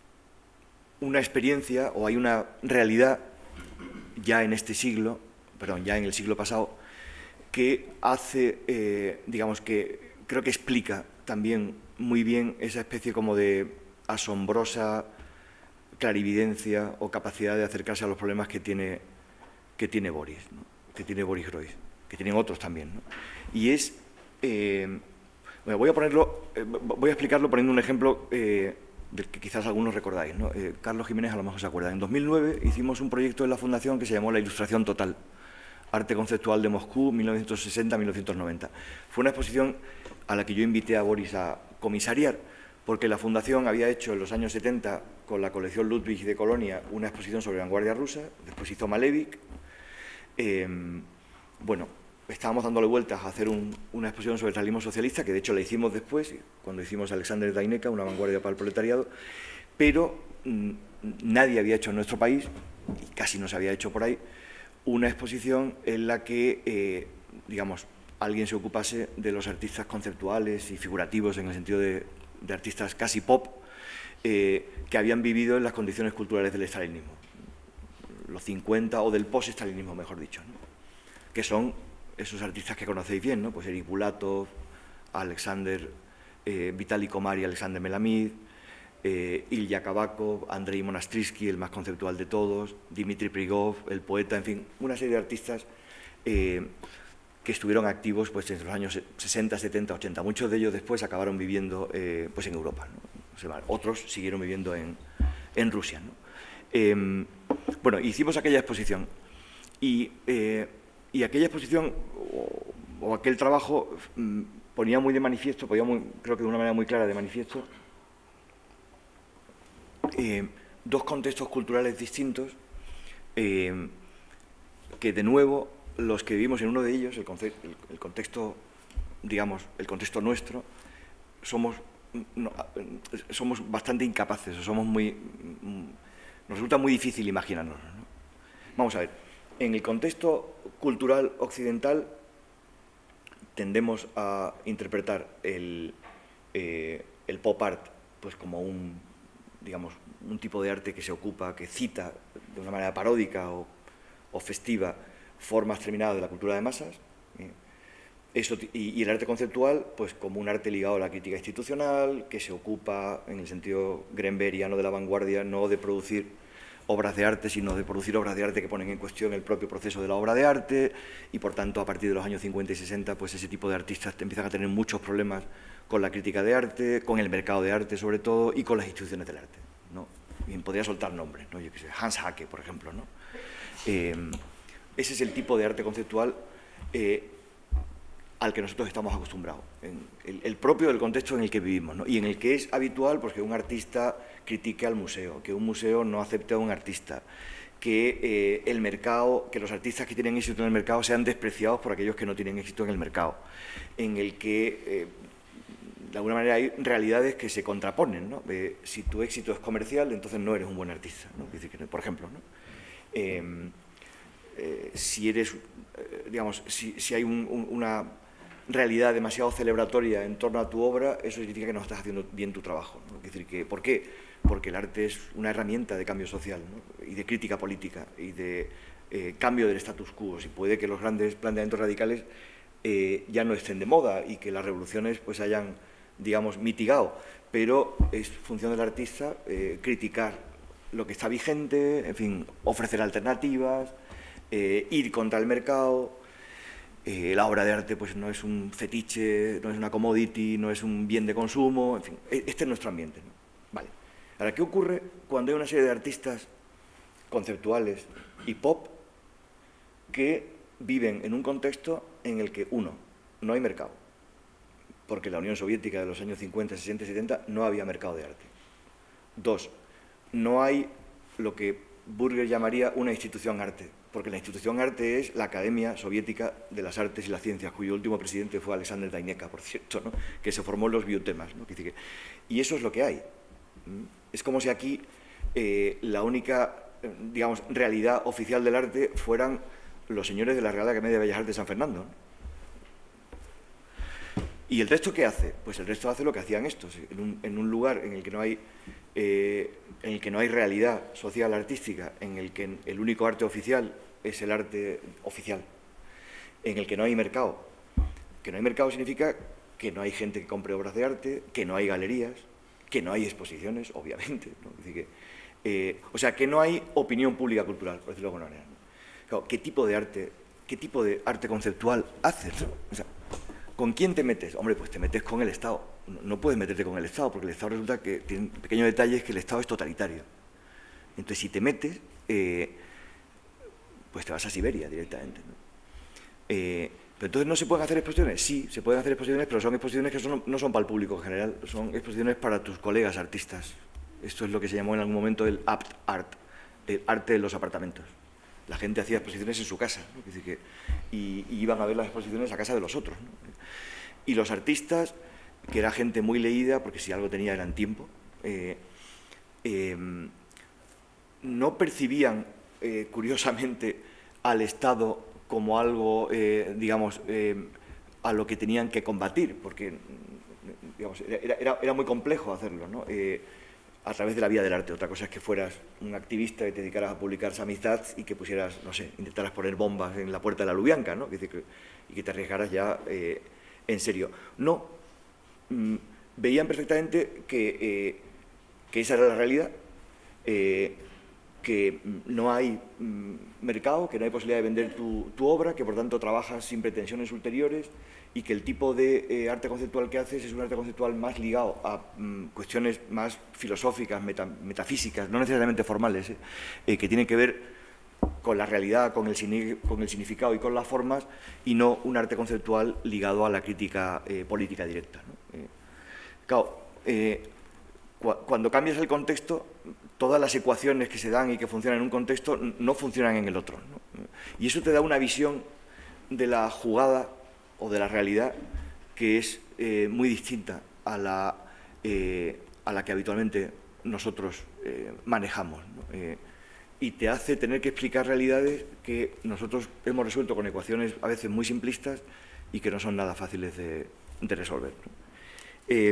una experiencia o hay una realidad ya en este siglo, perdón, ya en el siglo pasado, que hace, eh, digamos que creo que explica también muy bien esa especie como de asombrosa clarividencia o capacidad de acercarse a los problemas que tiene, que tiene Boris, ¿no? Que tiene Boris Groys, que tienen otros también, ¿no? Y es... Eh, bueno, voy a ponerlo, eh, voy a explicarlo poniendo un ejemplo eh, del que quizás algunos recordáis, ¿no? eh, Carlos Jiménez a lo mejor se acuerda. En dos mil nueve hicimos un proyecto en la Fundación que se llamó La Ilustración Total, Arte Conceptual de Moscú, mil novecientos sesenta a mil novecientos noventa. Fue una exposición a la que yo invité a Boris a comisariar, porque la Fundación había hecho en los años setenta con la colección Ludwig de Colonia una exposición sobre vanguardia rusa, después hizo Malevich. Eh, bueno, estábamos dándole vueltas a hacer un, una exposición sobre el realismo socialista, que de hecho la hicimos después, cuando hicimos Alexander Daineka, una vanguardia para el proletariado, pero mmm, nadie había hecho en nuestro país, y casi no se había hecho por ahí, una exposición en la que, eh, digamos, alguien se ocupase de los artistas conceptuales y figurativos, en el sentido de, de artistas casi pop, eh, que habían vivido en las condiciones culturales del estalinismo, los cincuenta, o del post-estalinismo, mejor dicho, ¿no? Que son esos artistas que conocéis bien, ¿no? Pues Eric Bulatov, Alexander, eh, Vitaly Komar y Alexander Melamid, eh, Ilya Kabakov, Andrei Monastrisky, el más conceptual de todos, Dmitry Prigov, el poeta, en fin, una serie de artistas eh, que estuvieron activos pues, entre los años sesenta, setenta, ochenta. Muchos de ellos después acabaron viviendo eh, pues en Europa, ¿no? O sea, otros siguieron viviendo en, en Rusia, ¿no? Eh, bueno, hicimos aquella exposición y... Eh, Y aquella exposición o, o aquel trabajo mmm, ponía muy de manifiesto, ponía muy, creo que de una manera muy clara de manifiesto, eh, dos contextos culturales distintos eh, que de nuevo los que vivimos en uno de ellos, el, el, el contexto, digamos, el contexto nuestro, somos, no, somos bastante incapaces, o somos muy, nos resulta muy difícil imaginarnos, ¿no? Vamos a ver. En el contexto cultural occidental tendemos a interpretar el, eh, el pop art pues como un, digamos, un tipo de arte que se ocupa, que cita de una manera paródica o, o festiva formas terminadas de la cultura de masas. ¿eh? Eso, y, y el arte conceptual pues como un arte ligado a la crítica institucional, que se ocupa, en el sentido grenberiano de la vanguardia, no de producir obras de arte, sino de producir obras de arte que ponen en cuestión el propio proceso de la obra de arte, y por tanto a partir de los años cincuenta y sesenta pues ese tipo de artistas empiezan a tener muchos problemas con la crítica de arte, con el mercado de arte sobre todo, y con las instituciones del arte, ¿no? Bien, podría soltar nombres, ¿no? Yo qué sé, Hans Hacke, por ejemplo, ¿no? Eh, ese es el tipo de arte conceptual eh, al que nosotros estamos acostumbrados, en el, el propio del contexto en el que vivimos, ¿no? Y en el que es habitual pues, que un artista critique al museo, que un museo no acepte a un artista, que eh, el mercado, que los artistas que tienen éxito en el mercado sean despreciados por aquellos que no tienen éxito en el mercado, en el que eh, de alguna manera hay realidades que se contraponen, ¿no? Eh, si tu éxito es comercial, entonces no eres un buen artista, ¿no? Es decir, que, por ejemplo, ¿no? Eh, eh, si eres, eh, digamos, si, si hay un, un, una realidad demasiado celebratoria en torno a tu obra, eso significa que no estás haciendo bien tu trabajo, ¿no? Es decir, que, ¿por qué? Porque el arte es una herramienta de cambio social, ¿no? Y de crítica política y de eh, cambio del status quo. Si puede que los grandes planteamientos radicales eh, ya no estén de moda y que las revoluciones pues hayan, digamos, mitigado, pero es función del artista eh, criticar lo que está vigente, en fin, ofrecer alternativas, eh, ir contra el mercado. Eh, la obra de arte pues no es un fetiche, no es una commodity, no es un bien de consumo, en fin, este es nuestro ambiente, ¿no? Vale. Ahora, ¿qué ocurre cuando hay una serie de artistas conceptuales y pop que viven en un contexto en el que, uno, no hay mercado, porque en la Unión Soviética de los años cincuenta, sesenta y setenta no había mercado de arte? Dos, no hay lo que Burger llamaría una institución arte, porque la institución arte es la Academia Soviética de las Artes y las Ciencias, cuyo último presidente fue Alexander Daineka, por cierto, ¿no? Que se formó en los biotemas, ¿no? Y eso es lo que hay. Es como si aquí eh, la única, digamos, realidad oficial del arte fueran los señores de la Real Academia de Bellas Artes de San Fernando, ¿no? ¿Y el resto qué hace? Pues el resto hace lo que hacían estos, en un, en un lugar en el que no hay eh, en el que no hay realidad social artística, en el que el único arte oficial es el arte oficial, en el que no hay mercado. Que no hay mercado significa que no hay gente que compre obras de arte, que no hay galerías, que no hay exposiciones, obviamente, ¿no? Es decir, que, eh, o sea, que no hay opinión pública cultural, por decirlo de alguna manera, ¿no? Claro, ¿qué tipo de arte, qué tipo de arte conceptual haces, ¿no? O sea, ¿con quién te metes? Hombre, pues te metes con el Estado. No, no puedes meterte con el Estado, porque el Estado resulta que tiene un pequeño detalle, es que el Estado es totalitario. Entonces, si te metes, eh, pues te vas a Siberia directamente, ¿no? Eh, pero entonces, ¿no se pueden hacer exposiciones? Sí, se pueden hacer exposiciones, pero son exposiciones que son, no son para el público en general, son exposiciones para tus colegas artistas. Esto es lo que se llamó en algún momento el apt art, el arte de los apartamentos. La gente hacía exposiciones en su casa, ¿no? Es decir, que, y, y iban a ver las exposiciones a casa de los otros, ¿no? Y los artistas, que era gente muy leída, porque si algo tenía eran tiempo, eh, eh, no percibían, eh, curiosamente, al Estado como algo, eh, digamos, eh, a lo que tenían que combatir, porque digamos, era, era, era muy complejo hacerlo, ¿no? Eh, a través de la vía del arte. Otra cosa es que fueras un activista que te dedicaras a publicar Samizdat y que pusieras, no sé, intentaras poner bombas en la puerta de la Lubyanka, ¿no? Y que te arriesgaras ya eh, en serio. No, mm, veían perfectamente que, eh, que esa era la realidad, eh, que no hay mm, mercado, que no hay posibilidad de vender tu, tu obra, que por tanto trabajas sin pretensiones ulteriores, y que el tipo de eh, arte conceptual que haces es un arte conceptual más ligado a mm, cuestiones más filosóficas, meta, metafísicas, no necesariamente formales, eh, eh, que tienen que ver con la realidad, con el, con el significado y con las formas, y no un arte conceptual ligado a la crítica eh, política directa, ¿no? Eh, claro, eh, cu cuando cambias el contexto, todas las ecuaciones que se dan y que funcionan en un contexto no funcionan en el otro, ¿no? Y eso te da una visión de la jugada o de la realidad que es eh, muy distinta a la, eh, a la que habitualmente nosotros eh, manejamos, ¿no? Eh, y te hace tener que explicar realidades que nosotros hemos resuelto con ecuaciones a veces muy simplistas y que no son nada fáciles de, de resolver, ¿no? Eh,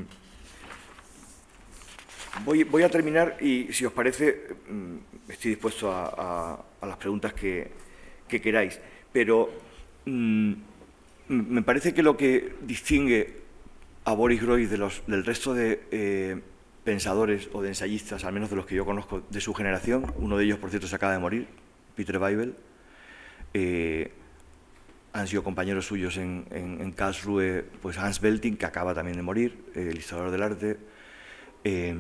voy, voy a terminar y, si os parece, estoy dispuesto a, a, a las preguntas que, que queráis, pero mmm, me parece que lo que distingue a Boris Groys de los, del resto de eh, pensadores o de ensayistas, al menos de los que yo conozco, de su generación. Uno de ellos, por cierto, se acaba de morir, Peter Weibel. Eh, han sido compañeros suyos en, en, en Karlsruhe, pues Hans Belting, que acaba también de morir, eh, el historiador del arte. Eh,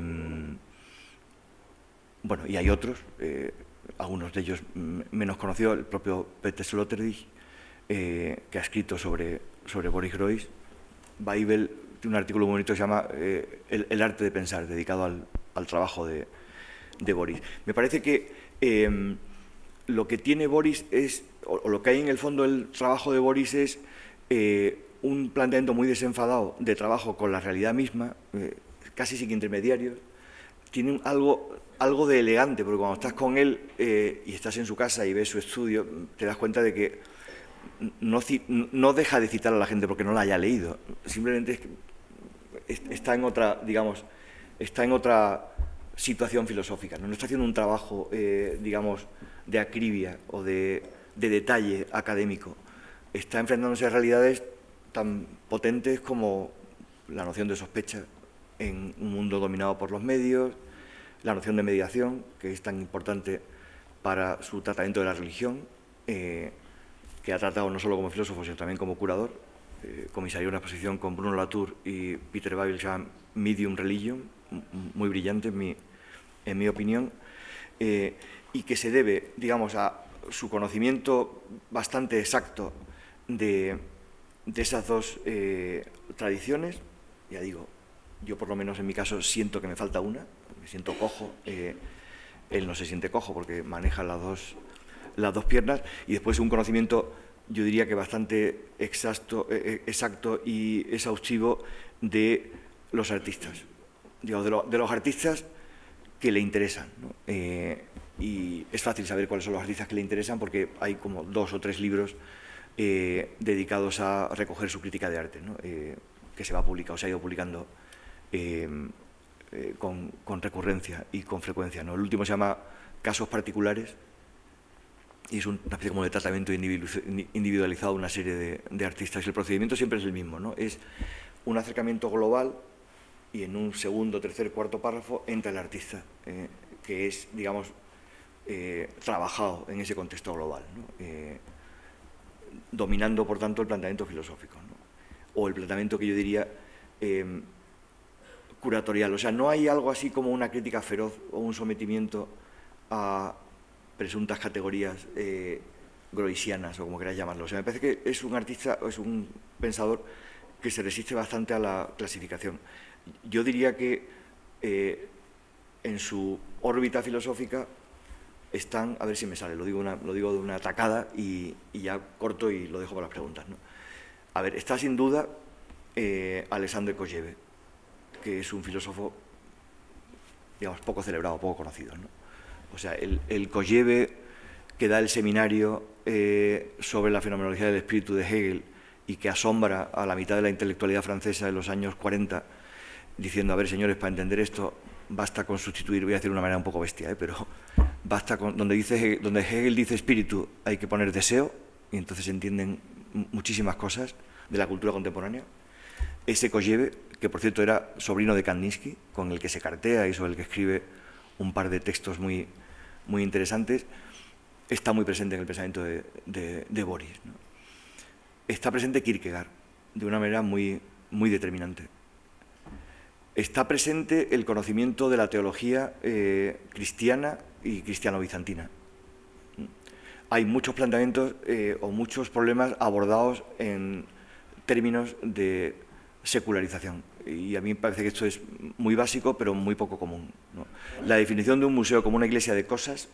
bueno, y hay otros, eh, algunos de ellos menos conocidos, el propio Peter Sloterdijk, eh, que ha escrito sobre, sobre Boris Groys. Weibel tiene un artículo muy bonito que se llama eh, el, el arte de pensar, dedicado al, al trabajo de, de Boris. Me parece que eh, lo que tiene Boris es, o, o lo que hay en el fondo del trabajo de Boris es eh, un planteamiento muy desenfadado de trabajo con la realidad misma, eh, casi sin intermediarios. Tiene un, algo, algo de elegante, porque cuando estás con él eh, y estás en su casa y ves su estudio, te das cuenta de que no, no deja de citar a la gente porque no la haya leído, simplemente es que está en otra, digamos, está en otra situación filosófica, no, no está haciendo un trabajo, eh, digamos, de acribia o de, de detalle académico, está enfrentándose a realidades tan potentes como la noción de sospecha en un mundo dominado por los medios, la noción de mediación, que es tan importante para su tratamiento de la religión, eh, que ha tratado no solo como filósofo, sino también como curador. Eh, comisarió una exposición con Bruno Latour y Peter Weibel que se llama Medium Religion, muy brillante en mi, en mi opinión, eh, y que se debe, digamos, a su conocimiento bastante exacto de, de esas dos eh, tradiciones. Ya digo, yo por lo menos en mi caso siento que me falta una, me siento cojo, eh, él no se siente cojo porque maneja las dos, las dos piernas, y después un conocimiento, yo diría que bastante exacto, eh, exacto y exhaustivo de los artistas, digamos, de, lo, de los artistas que le interesan, ¿no? Eh, y es fácil saber cuáles son los artistas que le interesan porque hay como dos o tres libros eh, dedicados a recoger su crítica de arte, ¿no? eh, que se va a publicar, o se ha ido publicando eh, eh, con, con recurrencia y con frecuencia, ¿no? El último se llama Casos Particulares, y es una especie como de tratamiento individualizado de una serie de, de artistas. El procedimiento siempre es el mismo, ¿no? Es un acercamiento global y en un segundo, tercer, cuarto párrafo entra el artista, eh, que es, digamos, eh, trabajado en ese contexto global, ¿no? eh, dominando, por tanto, el planteamiento filosófico, ¿no? O el planteamiento que yo diría eh, curatorial. O sea, no hay algo así como una crítica feroz o un sometimiento a presuntas categorías eh, groisianas o como queráis llamarlo. O sea, me parece que es un artista, es un pensador que se resiste bastante a la clasificación. Yo diría que eh, en su órbita filosófica están, a ver si me sale, lo digo, una, lo digo de una tacada y, y ya corto y lo dejo para las preguntas, ¿no? A ver, está sin duda eh, Alexandre Kojève, que es un filósofo, digamos, poco celebrado, poco conocido, ¿no? O sea, el, el Kojève que da el seminario eh, sobre la fenomenología del espíritu de Hegel y que asombra a la mitad de la intelectualidad francesa en los años cuarenta, diciendo, a ver, señores, para entender esto basta con sustituir, voy a decir de una manera un poco bestia, ¿eh? pero basta con, donde, dice, donde Hegel dice espíritu hay que poner deseo, y entonces se entienden muchísimas cosas de la cultura contemporánea. Ese Kojève, que por cierto era sobrino de Kandinsky, con el que se cartea y sobre el que escribe un par de textos muy, muy interesantes, está muy presente en el pensamiento de, de, de Boris, ¿no? Está presente Kierkegaard de una manera muy, muy determinante. Está presente el conocimiento de la teología eh, cristiana y cristiano-bizantina. Hay muchos planteamientos eh, o muchos problemas abordados en términos de secularización. Y a mí me parece que esto es muy básico, pero muy poco común, ¿no? La definición de un museo como una iglesia de cosas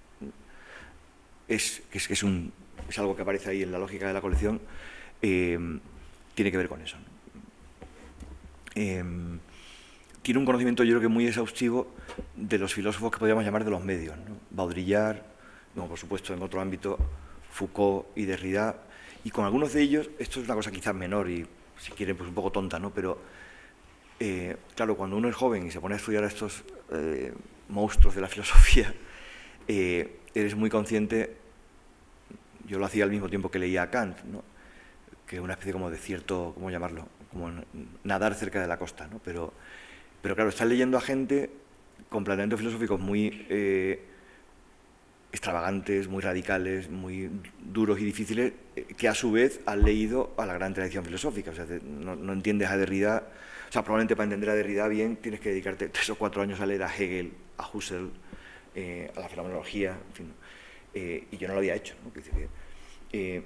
es, que es, que es, un, es algo que aparece ahí en la lógica de la colección, eh, tiene que ver con eso, ¿no? Eh, tiene un conocimiento, yo creo que muy exhaustivo, de los filósofos que podríamos llamar de los medios, ¿no? Baudrillard, no, por supuesto, en otro ámbito, Foucault y Derrida, y con algunos de ellos, esto es una cosa quizás menor y, si quieren, pues un poco tonta, ¿no? Pero, eh, claro, cuando uno es joven y se pone a estudiar a estos eh, monstruos de la filosofía, eh, eres muy consciente, yo lo hacía al mismo tiempo que leía a Kant, ¿no? Que es una especie como de cierto, ¿cómo llamarlo? Como nadar cerca de la costa, ¿no? Pero Pero claro, estás leyendo a gente con planteamientos filosóficos muy eh, extravagantes, muy radicales, muy duros y difíciles, eh, que a su vez han leído a la gran tradición filosófica. O sea, no, no entiendes a Derrida. O sea, probablemente para entender a Derrida bien tienes que dedicarte tres o cuatro años a leer a Hegel, a Husserl, eh, a la fenomenología, en fin. Eh, y yo no lo había hecho, ¿no? Que, eh,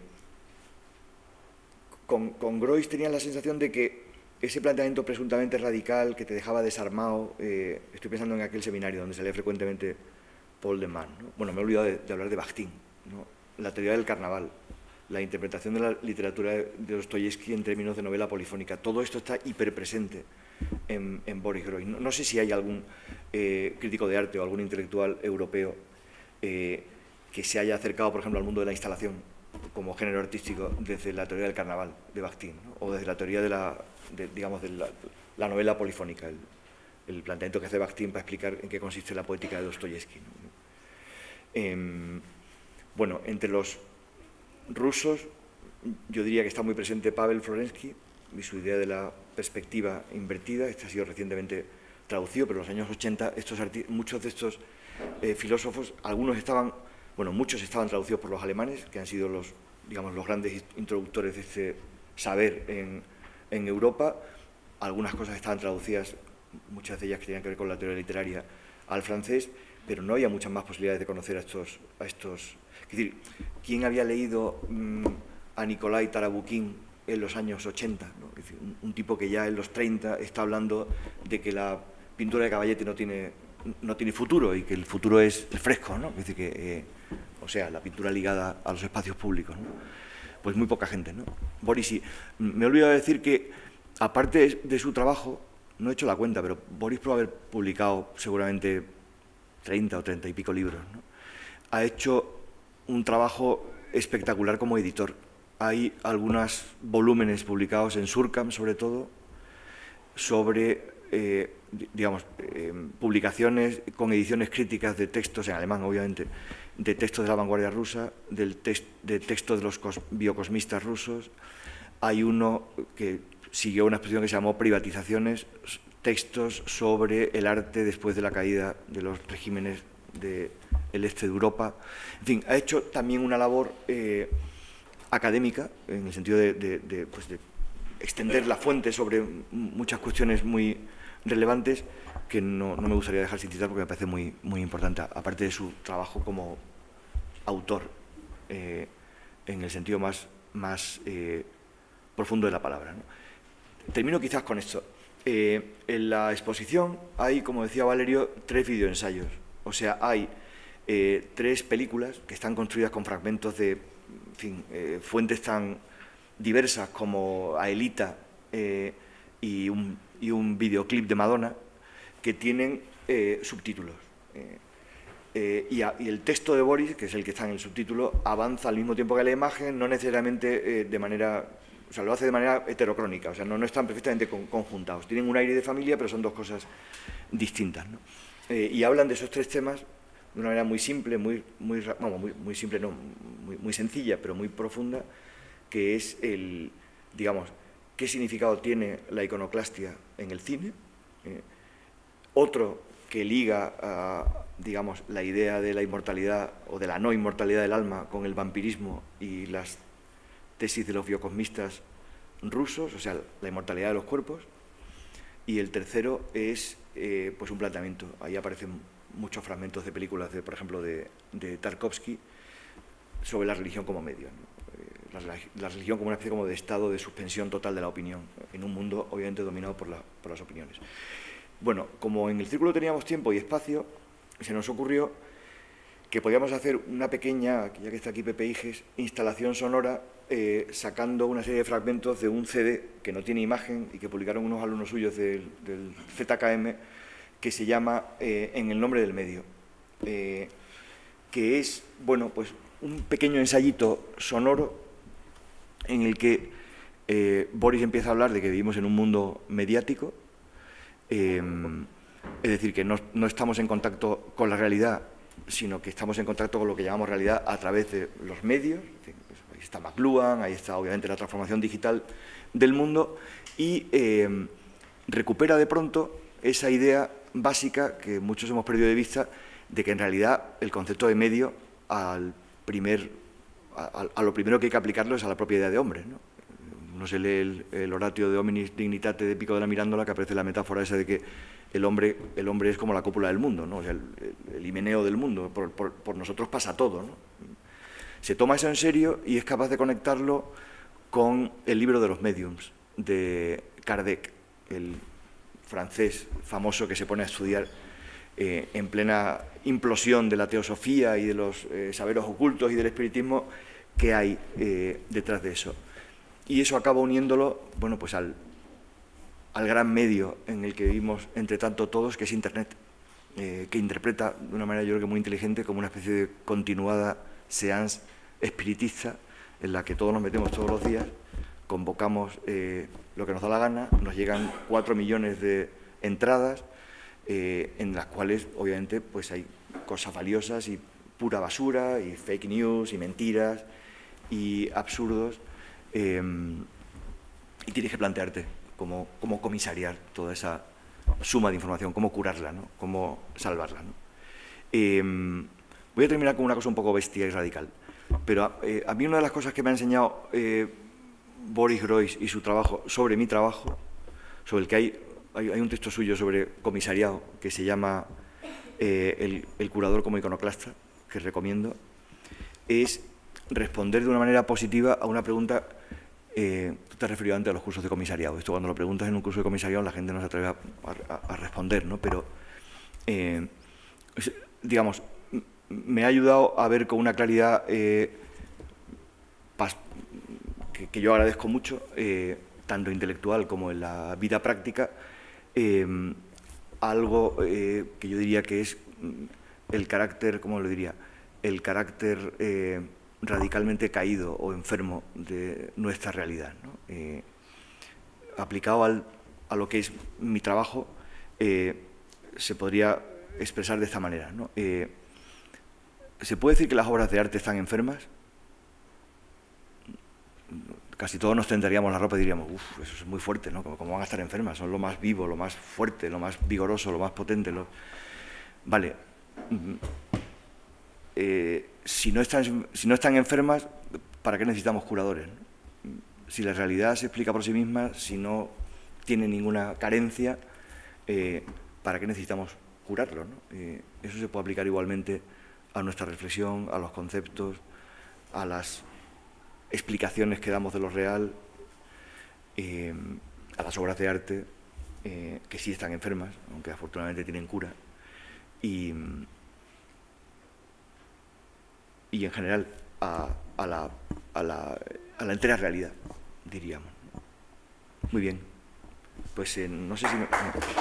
con, con Groys tenía la sensación de que ese planteamiento presuntamente radical que te dejaba desarmado, eh, estoy pensando en aquel seminario donde salía frecuentemente Paul de Man, ¿no? Bueno, me he olvidado de, de hablar de Bakhtin, ¿no? La teoría del carnaval, la interpretación de la literatura de Dostoyevsky en términos de novela polifónica, todo esto está hiperpresente en, en Boris Groys. No, no sé si hay algún eh, crítico de arte o algún intelectual europeo eh, que se haya acercado, por ejemplo, al mundo de la instalación como género artístico desde la teoría del carnaval de Bakhtin, ¿no? O desde la teoría de la, de, digamos, de la, la novela polifónica, el, el planteamiento que hace Bakhtin para explicar en qué consiste la poética de Dostoyevsky, ¿no? Eh, bueno, entre los rusos, yo diría que está muy presente Pavel Florensky y su idea de la perspectiva invertida. Este ha sido recientemente traducido, pero en los años ochenta estos muchos de estos eh, filósofos, algunos estaban, bueno, muchos estaban traducidos por los alemanes, que han sido los, digamos, los grandes introductores de este saber en, en Europa. Algunas cosas estaban traducidas, muchas de ellas que tenían que ver con la teoría literaria, al francés, pero no había muchas más posibilidades de conocer a estos... A estos es decir, ¿quién había leído mmm, a Nikolai Tarabukín en los años ochenta? ¿No? Es decir, un, un tipo que ya en los treinta está hablando de que la pintura de Cavallete no tiene, no tiene futuro y que el futuro es el fresco, ¿no? Es decir, que, eh, o sea, la pintura ligada a los espacios públicos, ¿no? Pues muy poca gente, ¿no? Boris, sí, me he olvidado de decir que, aparte de su trabajo, no he hecho la cuenta, pero Boris puede haber publicado seguramente treinta o treinta y pico libros, ¿no? Ha hecho un trabajo espectacular como editor. Hay algunos volúmenes publicados en Surkamp, sobre todo, sobre, eh, digamos, eh, publicaciones con ediciones críticas de textos, en alemán, obviamente, de textos de la vanguardia rusa, del text, de textos de los biocosmistas rusos. Hay uno que siguió una exposición que se llamó Privatizaciones, textos sobre el arte después de la caída de los regímenes del este de Europa. En fin, ha hecho también una labor eh, académica, en el sentido de, de, de, pues de extender la fuente sobre muchas cuestiones muy relevantes que no, no me gustaría dejar sin citar porque me parece muy, muy importante, aparte de su trabajo como autor, eh, en el sentido más, más eh, profundo de la palabra, ¿no? Termino quizás con esto. Eh, en la exposición hay, como decía Valerio, tres videoensayos. O sea, hay eh, tres películas que están construidas con fragmentos de, en fin, eh, fuentes tan diversas como Aelita eh, y, un, y un videoclip de Madonna que tienen eh, subtítulos. Eh, eh, y, a, y el texto de Boris, que es el que está en el subtítulo, avanza al mismo tiempo que la imagen, no necesariamente eh, de manera... O sea, lo hace de manera heterocrónica, o sea, no, no están perfectamente con, conjuntados. Tienen un aire de familia, pero son dos cosas distintas, ¿no? Eh, y hablan de esos tres temas de una manera muy simple, muy, muy, bueno, muy, muy simple, no, muy, muy sencilla, pero muy profunda, que es el, digamos, qué significado tiene la iconoclastia en el cine. Eh, otro que liga a, digamos, la idea de la inmortalidad o de la no inmortalidad del alma con el vampirismo y las tesis de los biocosmistas rusos, o sea, la inmortalidad de los cuerpos. Y el tercero es eh, pues un planteamiento. Ahí aparecen muchos fragmentos de películas, de, por ejemplo, de, de Tarkovsky, sobre la religión como medio, ¿no? la, la religión como una especie como de estado de suspensión total de la opinión, en un mundo obviamente dominado por, la, por las opiniones. Bueno, como en el círculo teníamos tiempo y espacio, se nos ocurrió que podíamos hacer una pequeña, ya que está aquí Pepe Iges, instalación sonora eh, sacando una serie de fragmentos de un C D que no tiene imagen y que publicaron unos alumnos suyos del, del Z K M, que se llama eh, En el nombre del medio, eh, que es, bueno, pues un pequeño ensayito sonoro en el que eh, Boris empieza a hablar de que vivimos en un mundo mediático, eh, es decir, que no, no estamos en contacto con la realidad, sino que estamos en contacto con lo que llamamos realidad a través de los medios. Ahí está McLuhan, ahí está obviamente la transformación digital del mundo, y eh, recupera de pronto esa idea básica que muchos hemos perdido de vista de que en realidad el concepto de medio al primer, a, a lo primero que hay que aplicarlo es a la propia idea de hombre, ¿no? Uno se lee el, el Oratio de Hominis Dignitate de Pico de la Mirandola, que aparece la metáfora esa de que el hombre, el hombre es como la cópula del mundo, ¿no? O sea, el, el, el himeneo del mundo, por, por, por nosotros pasa todo, ¿no? Se toma eso en serio y es capaz de conectarlo con el libro de los mediums de Kardec, el francés famoso que se pone a estudiar eh, en plena implosión de la teosofía y de los eh, saberes ocultos y del espiritismo que hay eh, detrás de eso. Y eso acaba uniéndolo, bueno, pues al, al gran medio en el que vivimos entre tanto todos, que es Internet, eh, que interpreta de una manera yo creo que muy inteligente como una especie de continuada seance espiritista en la que todos nos metemos todos los días, convocamos eh, lo que nos da la gana, nos llegan cuatro millones de entradas eh, en las cuales obviamente pues hay cosas valiosas y pura basura y fake news y mentiras y absurdos. Eh, y tienes que plantearte cómo, cómo comisariar toda esa suma de información, cómo curarla, ¿no? Cómo salvarla, ¿no? Eh, voy a terminar con una cosa un poco bestia y radical, pero eh, a mí una de las cosas que me ha enseñado eh, Boris Groys y su trabajo sobre mi trabajo, sobre el que hay, hay, hay un texto suyo sobre comisariado que se llama eh, el, el curador como iconoclasta, que recomiendo, es responder de una manera positiva a una pregunta. Eh, tú te has referido antes a los cursos de comisariado. Esto cuando lo preguntas en un curso de comisariado la gente no se atreve a, a, a responder, ¿no? Pero, eh, digamos, me ha ayudado a ver con una claridad eh, pas, que, que yo agradezco mucho, eh, tanto intelectual como en la vida práctica, eh, algo eh, que yo diría que es el carácter, ¿cómo lo diría? El carácter eh, radicalmente caído o enfermo de nuestra realidad, ¿no? Eh, aplicado al, a lo que es mi trabajo, eh, se podría expresar de esta manera, ¿no? Eh, ¿Se puede decir que las obras de arte están enfermas? Casi todos nos tendríamos la ropa y diríamos, uff, eso es muy fuerte, ¿no? ¿Cómo van a estar enfermas? Son lo más vivo, lo más fuerte, lo más vigoroso, lo más potente. Lo... Vale. Eh, si, no están, si no están enfermas, ¿para qué necesitamos curadores, ¿no? Si la realidad se explica por sí misma, si no tiene ninguna carencia, eh, ¿para qué necesitamos curarlo, ¿no? Eh, eso se puede aplicar igualmente a nuestra reflexión, a los conceptos, a las explicaciones que damos de lo real, eh, a las obras de arte, eh, que sí están enfermas, aunque afortunadamente tienen cura, y, y en general a, a, la, a, la, a la entera realidad, diríamos. Muy bien, pues eh, no sé si... Me...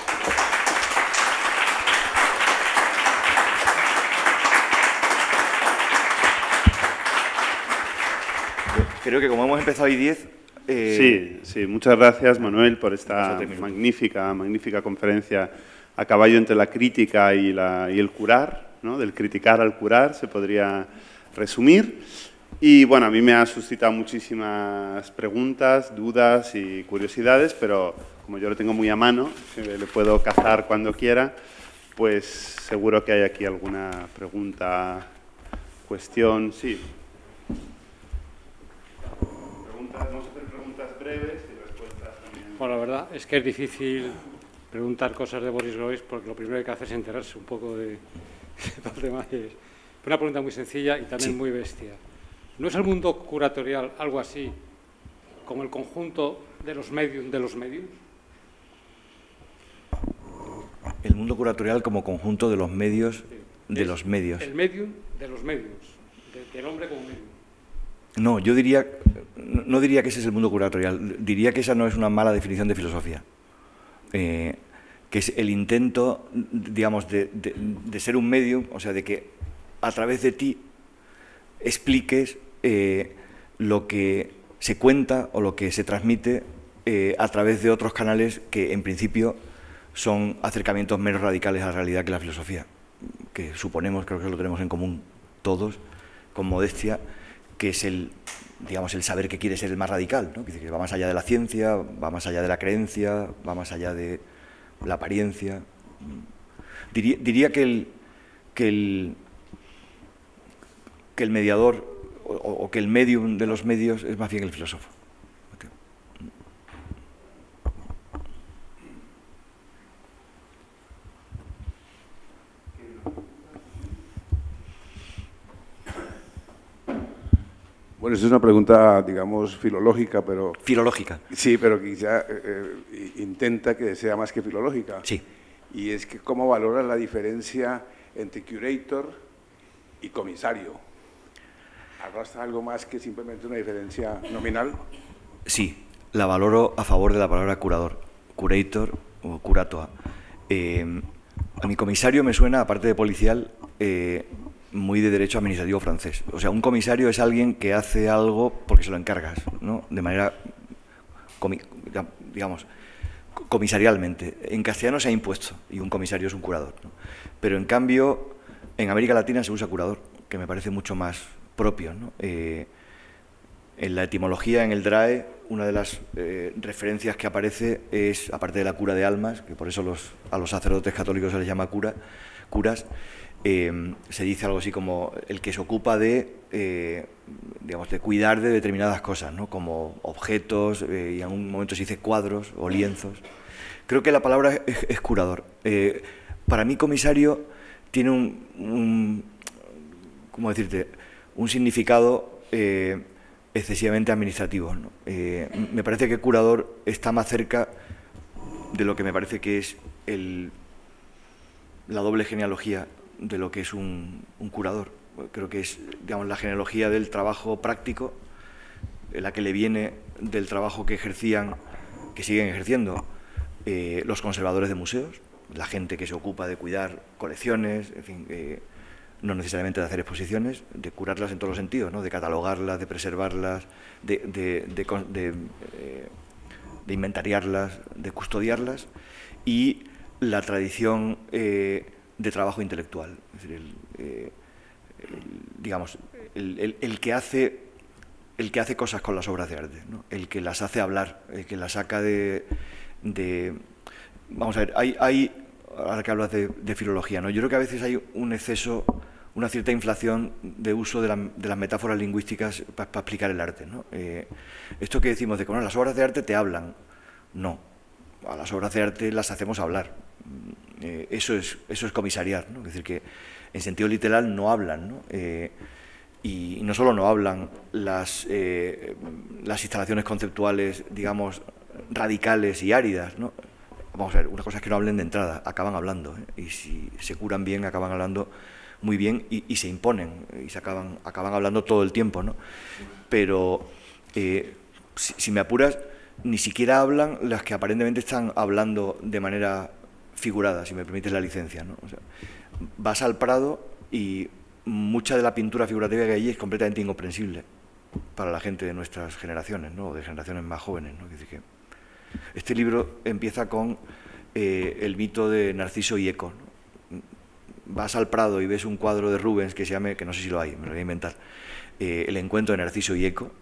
Creo que como hemos empezado hoy diez... Eh... Sí, sí, muchas gracias, Manuel, por esta magnífica, magnífica conferencia a caballo entre la crítica y, la, y el curar, ¿no? Del criticar al curar, se podría resumir. Y bueno, a mí me ha suscitado muchísimas preguntas, dudas y curiosidades, pero como yo lo tengo muy a mano, le puedo cazar cuando quiera, pues seguro que hay aquí alguna pregunta, cuestión, sí. Vamos a hacer preguntas breves y respuestas también. Bueno, la verdad es que es difícil preguntar cosas de Boris Groys porque lo primero que hay que hacer es enterarse un poco de, de los demás. Es una pregunta muy sencilla y también sí. Muy bestia. ¿No es el mundo curatorial algo así como el conjunto de los medios de los medios? El mundo curatorial como conjunto de los medios sí. de es los medios. El medium de los medios, de, del hombre como medium. No, yo diría, no diría que ese es el mundo curatorial, diría que esa no es una mala definición de filosofía, eh, que es el intento, digamos, de, de, de ser un medium, o sea, de que a través de ti expliques eh, lo que se cuenta o lo que se transmite eh, a través de otros canales que en principio son acercamientos menos radicales a la realidad que la filosofía, que suponemos, creo que lo tenemos en común todos, con modestia, que es el, digamos, el saber que quiere ser el más radical, ¿no? Que va más allá de la ciencia, va más allá de la creencia, va más allá de la apariencia. Diría, diría que, el, que, el, que el mediador o, o que el medium de los medios es más bien el filósofo. Bueno, esa es una pregunta, digamos, filológica, pero... Filológica. Sí, pero quizá eh, intenta que sea más que filológica. Sí. Y es que cómo valoras la diferencia entre curator y comisario. ¿Arrastra algo más que simplemente una diferencia nominal? Sí, la valoro a favor de la palabra curador, curator o curatoa. Eh, a mi comisario me suena, aparte de policial, eh, muy de derecho administrativo francés. O sea, un comisario es alguien que hace algo porque se lo encargas, ¿no? De manera, comi digamos, comisarialmente. En castellano se ha impuesto y un comisario es un curador, ¿no? Pero en cambio, en América Latina se usa curador, que me parece mucho más propio, ¿no? Eh, en la etimología, en el D R A E, una de las eh, referencias que aparece es, aparte de la cura de almas, que por eso los, a los sacerdotes católicos se les llama cura, curas, eh, se dice algo así como el que se ocupa de, eh, digamos, de cuidar de determinadas cosas, ¿no? Como objetos, eh, y en un momento se dice cuadros o lienzos. Creo que la palabra es, es curador. Eh, para mí, comisario tiene un, un ¿cómo decirte?, un significado eh, excesivamente administrativo, ¿no? Eh, me parece que curador está más cerca de lo que me parece que es el, la doble genealogía de lo que es un, un curador. Creo que es, digamos, la genealogía del trabajo práctico, la que le viene del trabajo que ejercían, que siguen ejerciendo eh, los conservadores de museos, la gente que se ocupa de cuidar colecciones, en fin, eh, no necesariamente de hacer exposiciones, de curarlas en todos los sentidos, ¿no? De catalogarlas, de preservarlas, de, de, de, de, de, eh, de inventariarlas, de custodiarlas, y la tradición eh, de trabajo intelectual. Es decir, el, eh, el, digamos, el, el, el, que hace, el que hace cosas con las obras de arte, ¿no? El que las hace hablar, el que las saca de... de vamos a ver, hay, hay ahora que hablas de, de filología, ¿no? Yo creo que a veces hay un exceso, una cierta inflación de uso de, la, de las metáforas lingüísticas para pa explicar el arte, ¿no? Eh, esto que decimos de que bueno, las obras de arte te hablan, no, a las obras de arte las hacemos hablar. Eh, eso, es, eso es comisariar, ¿no? Es decir, que en sentido literal no hablan, ¿no? Eh, y no solo no hablan las, eh, las instalaciones conceptuales, digamos, radicales y áridas, ¿no? Vamos a ver, una cosa es que no hablen de entrada, acaban hablando, ¿eh? Y si se curan bien, acaban hablando muy bien y, y se imponen, y se acaban, acaban hablando todo el tiempo, ¿no? Pero, eh, si, si me apuras, ni siquiera hablan las que aparentemente están hablando de manera figurada, si me permites la licencia, ¿no? O sea, vas al Prado y mucha de la pintura figurativa que hay allí es completamente incomprensible para la gente de nuestras generaciones, ¿no? O de generaciones más jóvenes, ¿no? Es decir, que este libro empieza con eh, el mito de Narciso y Eco, ¿no? Vas al Prado y ves un cuadro de Rubens que se llame, que no sé si lo hay, me lo voy a inventar, eh, El encuentro de Narciso y Eco,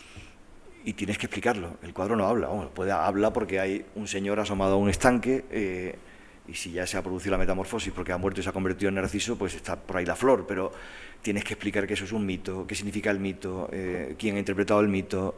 y tienes que explicarlo. El cuadro no habla, bueno, puede, habla porque hay un señor asomado a un estanque, eh, y si ya se ha producido la metamorfosis porque ha muerto y se ha convertido en Narciso, pues está por ahí la flor, pero tienes que explicar que eso es un mito, qué significa el mito, eh, quién ha interpretado el mito.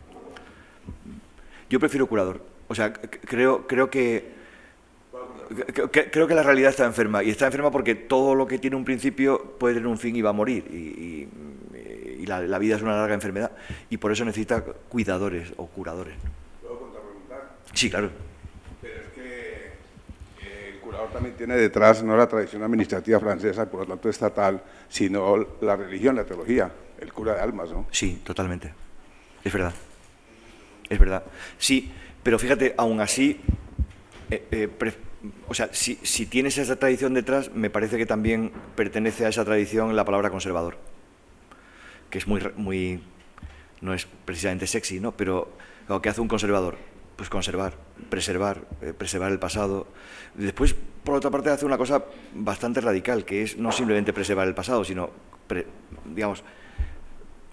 Yo prefiero curador. O sea, creo, creo que creo que la realidad está enferma, y está enferma porque todo lo que tiene un principio puede tener un fin y va a morir, y, y, y la, la vida es una larga enfermedad, y por eso necesita cuidadores o curadores. ¿Puedo contrapreguntar? Sí, claro. Pero es que el curador también tiene detrás no la tradición administrativa francesa, por lo tanto estatal, sino la religión, la teología, el cura de almas, ¿no? Sí, totalmente. Es verdad. Es verdad. Sí, pero fíjate, aún así, eh, eh, pre, o sea, si, si tienes esa tradición detrás, me parece que también pertenece a esa tradición la palabra conservador, que es muy, muy no es precisamente sexy, ¿no? Pero ¿qué hace un conservador? Pues conservar, preservar, eh, preservar el pasado. Después, por otra parte, hace una cosa bastante radical, que es no simplemente preservar el pasado, sino, pre, digamos,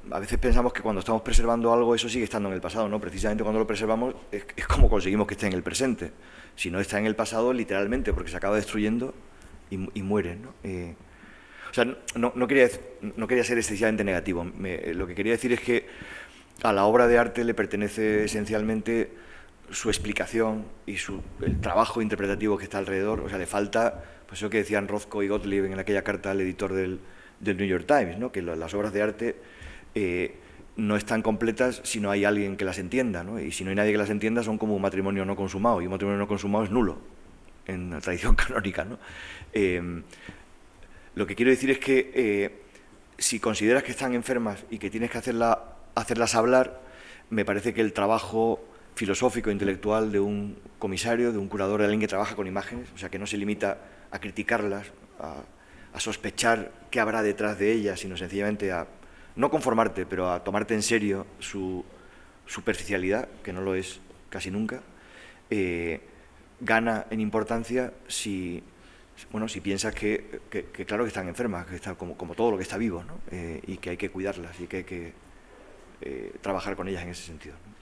a veces pensamos que cuando estamos preservando algo, eso sigue estando en el pasado, ¿no? Precisamente cuando lo preservamos es, es como conseguimos que esté en el presente. Si no está en el pasado, literalmente, porque se acaba destruyendo y, y muere, ¿no? Eh, o sea, no, no, quería, no quería ser excesivamente negativo. Me, lo que quería decir es que a la obra de arte le pertenece esencialmente su explicación y su, el trabajo interpretativo que está alrededor. O sea, le falta, pues eso que decían Rothko y Gottlieb en aquella carta al editor del, del New York Times, ¿no? Que lo, las obras de arte eh, no están completas si no hay alguien que las entienda, ¿no? Y si no hay nadie que las entienda, son como un matrimonio no consumado, y un matrimonio no consumado es nulo en la tradición canónica, ¿no? Eh, lo que quiero decir es que eh, si consideras que están enfermas y que tienes que hacerla, hacerlas hablar, me parece que el trabajo filosófico, intelectual de un comisario, de un curador, de alguien que trabaja con imágenes, o sea, que no se limita a criticarlas, a, a sospechar qué habrá detrás de ellas, sino sencillamente a no conformarte, pero a tomarte en serio su superficialidad, que no lo es casi nunca, eh, gana en importancia si, bueno, si piensas que, que, que claro que están enfermas, que está como, como todo lo que está vivo, ¿no? eh, y que hay que cuidarlas y que hay que eh, trabajar con ellas en ese sentido, ¿no?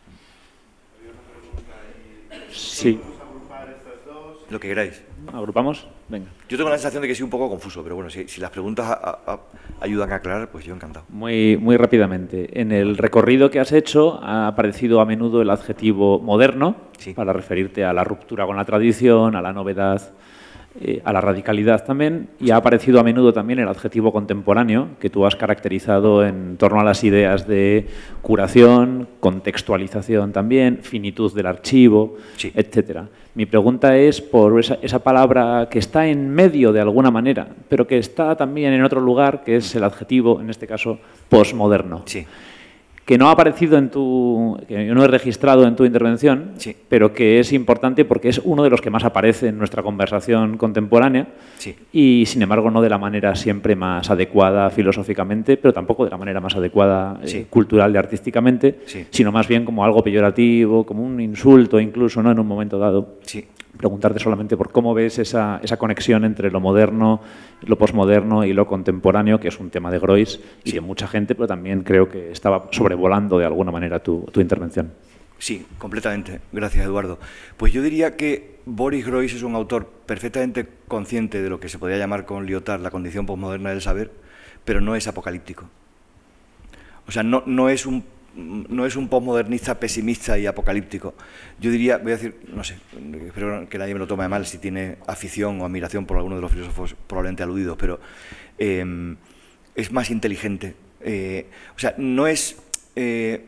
Sí. Lo que queráis. ¿Agrupamos? Venga. Yo tengo la sensación de que soy un poco confuso, pero bueno, si, si las preguntas a, a, a, ayudan a aclarar, pues yo encantado. Muy, muy rápidamente. En el recorrido que has hecho ha aparecido a menudo el adjetivo moderno, sí, para referirte a la ruptura con la tradición, a la novedad, eh, a la radicalidad también, y ha aparecido a menudo también el adjetivo contemporáneo, que tú has caracterizado en torno a las ideas de curación, contextualización también, finitud del archivo, sí, etcétera. Mi pregunta es por esa, esa palabra que está en medio de alguna manera, pero que está también en otro lugar, que es el adjetivo, en este caso, posmoderno. Sí. Que no ha aparecido en tu, que yo no he registrado en tu intervención, sí, pero que es importante porque es uno de los que más aparece en nuestra conversación contemporánea, sí, y sin embargo no de la manera siempre más adecuada filosóficamente, pero tampoco de la manera más adecuada sí, eh, cultural y artísticamente, sí, sino más bien como algo peyorativo, como un insulto incluso, ¿no? En un momento dado. Sí. Preguntarte solamente por cómo ves esa, esa conexión entre lo moderno, lo posmoderno y lo contemporáneo, que es un tema de Groys y sí, de mucha gente, pero también creo que estaba sobrevolando de alguna manera tu, tu intervención. Sí, completamente. Gracias, Eduardo. Pues yo diría que Boris Groys es un autor perfectamente consciente de lo que se podría llamar con Lyotard la condición posmoderna del saber, pero no es apocalíptico. O sea, no, no es un no es un posmodernista pesimista y apocalíptico. Yo diría, voy a decir, no sé, espero que nadie me lo tome mal si tiene afición o admiración por alguno de los filósofos probablemente aludidos, pero eh, es más inteligente. Eh, o sea, no es, eh,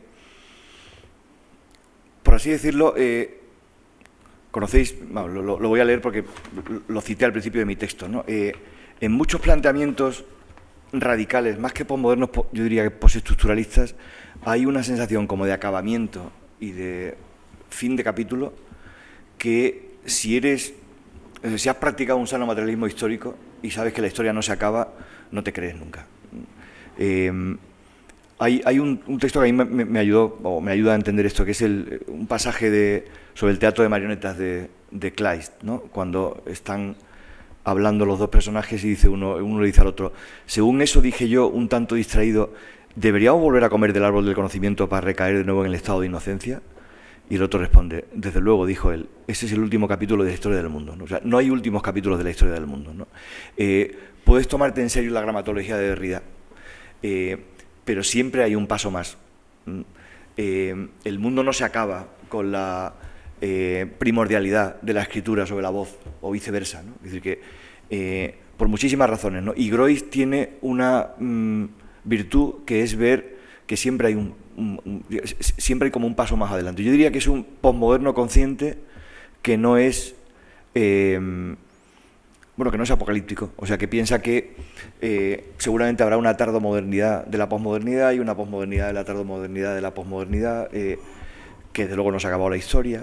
por así decirlo, eh, conocéis, bueno, lo, lo voy a leer porque lo cité al principio de mi texto, ¿no? Eh, en muchos planteamientos radicales, más que posmodernos, yo diría que postestructuralistas, hay una sensación como de acabamiento y de fin de capítulo que si eres, si has practicado un sano materialismo histórico y sabes que la historia no se acaba, no te crees nunca. Eh, hay hay un, un texto que a mí me, me ayudó, o me ayuda a entender esto, que es el, un pasaje de, sobre el teatro de marionetas de, de Kleist, ¿no? Cuando están hablando los dos personajes y dice uno, uno le dice al otro, según eso dije yo, un tanto distraído, ¿deberíamos volver a comer del árbol del conocimiento para recaer de nuevo en el estado de inocencia? Y el otro responde, desde luego, dijo él, ese es el último capítulo de la historia del mundo, ¿no? O sea, no hay últimos capítulos de la historia del mundo, ¿no? Eh, puedes tomarte en serio la gramatología de Derrida, eh, pero siempre hay un paso más. Eh, el mundo no se acaba con la eh, primordialidad de la escritura sobre la voz, o viceversa, ¿no? Es decir, que eh, por muchísimas razones, ¿no? Y Groys tiene una mmm, virtud que es ver que siempre hay un, un, un siempre hay como un paso más adelante. Yo diría que es un posmoderno consciente que no es eh, bueno, que no es apocalíptico, o sea, que piensa que eh, seguramente habrá una tardomodernidad de la posmodernidad y una posmodernidad de la tardomodernidad de la posmodernidad, eh, que desde luego no se ha acabado la historia,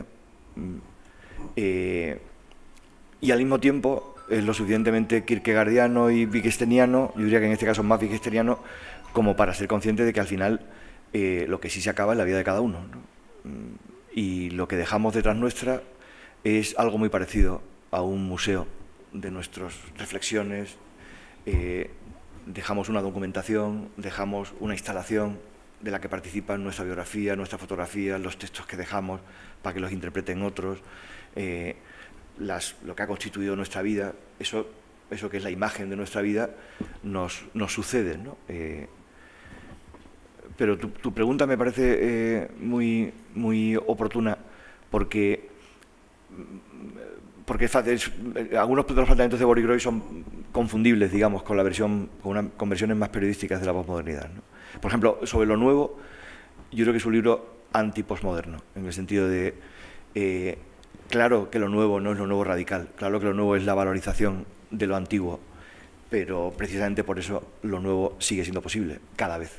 eh, y al mismo tiempo es lo suficientemente kierkegaardiano y wittgensteiniano, yo diría que en este caso más wittgensteiniano, como para ser consciente de que al final eh, lo que sí se acaba es la vida de cada uno, ¿no? Y lo que dejamos detrás nuestra es algo muy parecido a un museo de nuestras reflexiones, eh, dejamos una documentación, dejamos una instalación, de la que participan nuestra biografía, nuestra fotografía, los textos que dejamos para que los interpreten otros, eh, las, lo que ha constituido nuestra vida, eso, eso que es la imagen de nuestra vida, nos, nos sucede, ¿no? Eh, pero tu, tu pregunta me parece eh, muy, muy oportuna, porque, porque es, es, algunos de los planteamientos de Boris Groys son confundibles, digamos, con la versión, con, una, con versiones más periodísticas de la posmodernidad, ¿no? Por ejemplo, sobre lo nuevo, yo creo que es un libro anti-posmoderno, en el sentido de, eh, claro que lo nuevo no es lo nuevo radical, claro que lo nuevo es la valorización de lo antiguo, pero precisamente por eso lo nuevo sigue siendo posible, cada vez.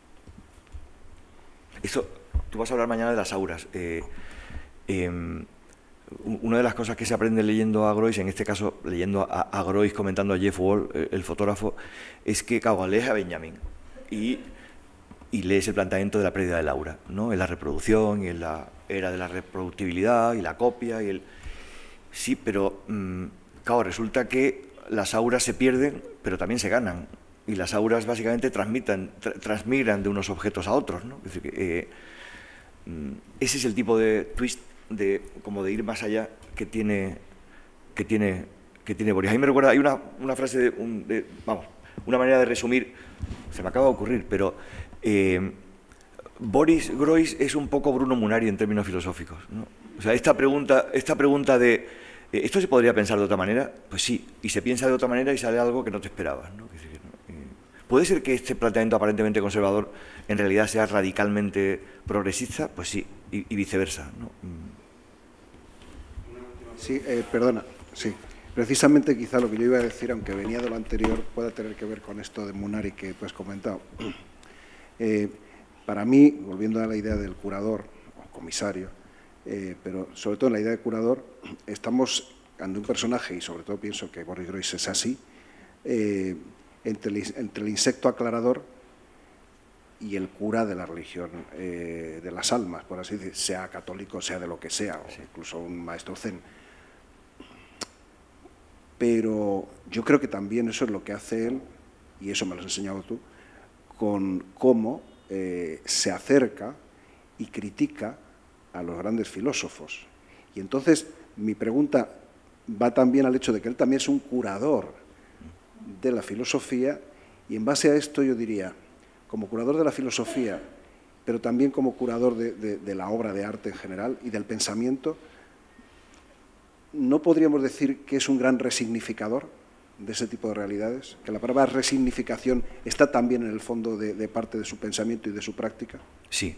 Esto, tú vas a hablar mañana de las auras. Eh, eh, una de las cosas que se aprende leyendo a Groys, en este caso leyendo a, a Groys comentando a Jeff Wall, el, el fotógrafo, es que, claro, lees a Benjamin y, y lees el planteamiento de la pérdida del aura, ¿no? En la reproducción y en la era de la reproductibilidad y la copia. Y el... Sí, pero, mmm, claro, resulta que las auras se pierden, pero también se ganan. Y las auras básicamente transmitan, tra transmigran de unos objetos a otros, ¿no? Es decir, que, eh, ese es el tipo de twist, de, como de ir más allá, que tiene, que tiene, que tiene Boris. A mí me recuerda, hay una, una frase, de, un, de, vamos, una manera de resumir, se me acaba de ocurrir, pero eh, Boris Groys es un poco Bruno Munari en términos filosóficos, ¿no? O sea, esta pregunta, esta pregunta de, eh, ¿esto se podría pensar de otra manera? Pues sí, y se piensa de otra manera y sale algo que no te esperabas, ¿no? Es decir, ¿no? ¿Puede ser que este planteamiento aparentemente conservador en realidad sea radicalmente progresista? Pues sí, y, y viceversa, ¿no? Sí, eh, perdona, sí. Precisamente quizá lo que yo iba a decir, aunque venía de lo anterior, pueda tener que ver con esto de Munari que tú has comentado. Eh, para mí, volviendo a la idea del curador o comisario, eh, pero sobre todo en la idea de curador, estamos ante un personaje, y sobre todo pienso que Boris Groys es así, eh, Entre el, entre el insecto aclarador y el cura de la religión eh, de las almas, por así decir, sea católico, sea de lo que sea, o incluso un maestro zen. Pero yo creo que también eso es lo que hace él, y eso me lo has enseñado tú, con cómo eh, se acerca y critica a los grandes filósofos. Y entonces mi pregunta va también al hecho de que él también es un curador de la filosofía, y en base a esto yo diría, como curador de la filosofía, pero también como curador de, de, de la obra de arte en general y del pensamiento, ¿no podríamos decir que es un gran resignificador de ese tipo de realidades? ¿Que la palabra resignificación está también en el fondo de, de parte de su pensamiento y de su práctica? Sí,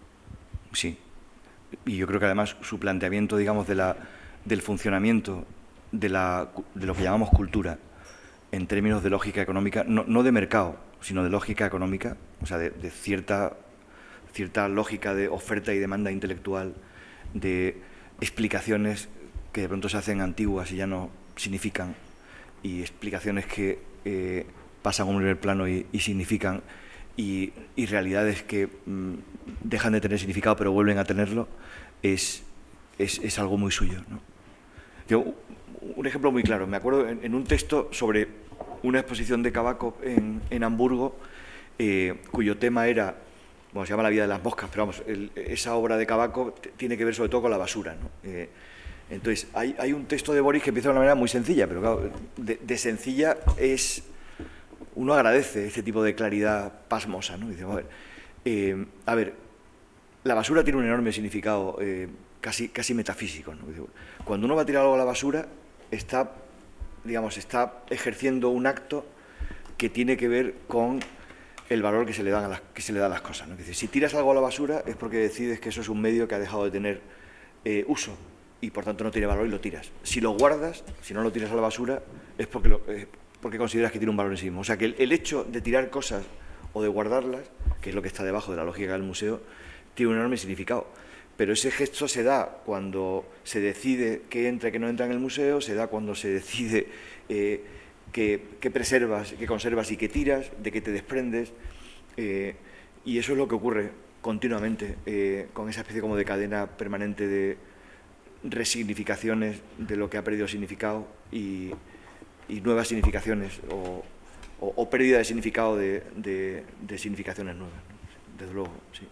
sí. Y yo creo que además su planteamiento, digamos, de la, del funcionamiento de, la, de lo que llamamos cultura, en términos de lógica económica, no, no de mercado, sino de lógica económica, o sea, de, de cierta, cierta lógica de oferta y demanda intelectual, de explicaciones que de pronto se hacen antiguas y ya no significan, y explicaciones que eh, pasan a un primer plano y, y significan, y, y realidades que mmm, dejan de tener significado pero vuelven a tenerlo, es, es, es algo muy suyo, ¿no? Yo, un ejemplo muy claro, me acuerdo en, en un texto sobre una exposición de Kabakov en, en Hamburgo, eh, cuyo tema era, bueno, se llama La vida de las moscas, pero vamos, el, esa obra de Kabakov tiene que ver sobre todo con la basura, ¿no? Eh, entonces, hay, hay un texto de Boris que empieza de una manera muy sencilla, pero claro, de, de sencilla es, uno agradece este tipo de claridad pasmosa, ¿no? Dice, a ver, eh, a ver, la basura tiene un enorme significado eh, casi, casi metafísico, ¿no? Dice, cuando uno va a tirar algo a la basura, está, digamos, está ejerciendo un acto que tiene que ver con el valor que se le dan a las, que se le da a las cosas, ¿no? Es decir, si tiras algo a la basura es porque decides que eso es un medio que ha dejado de tener eh, uso y por tanto no tiene valor y lo tiras. Si lo guardas, si no lo tiras a la basura, es porque, lo, eh, porque consideras que tiene un valor en sí mismo. O sea que el, el hecho de tirar cosas o de guardarlas, que es lo que está debajo de la lógica del museo, tiene un enorme significado. Pero ese gesto se da cuando se decide qué entra y qué no entra en el museo, se da cuando se decide eh, qué, qué preservas, qué conservas y qué tiras, de qué te desprendes. Eh, y eso es lo que ocurre continuamente eh, con esa especie como de cadena permanente de resignificaciones de lo que ha perdido significado y, y nuevas significaciones o, o, o pérdida de significado de, de, de significaciones nuevas, ¿no? desde luego, sí.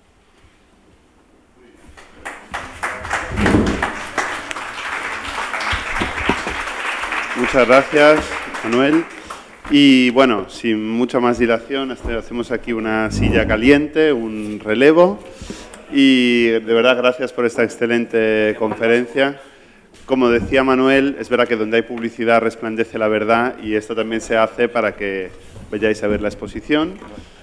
Muchas gracias, Manuel. Y bueno, sin mucha más dilación, hacemos aquí una silla caliente, un relevo. Y de verdad, gracias por esta excelente conferencia. Como decía Manuel, es verdad que donde hay publicidad resplandece la verdad, y esto también se hace para que vayáis a ver la exposición.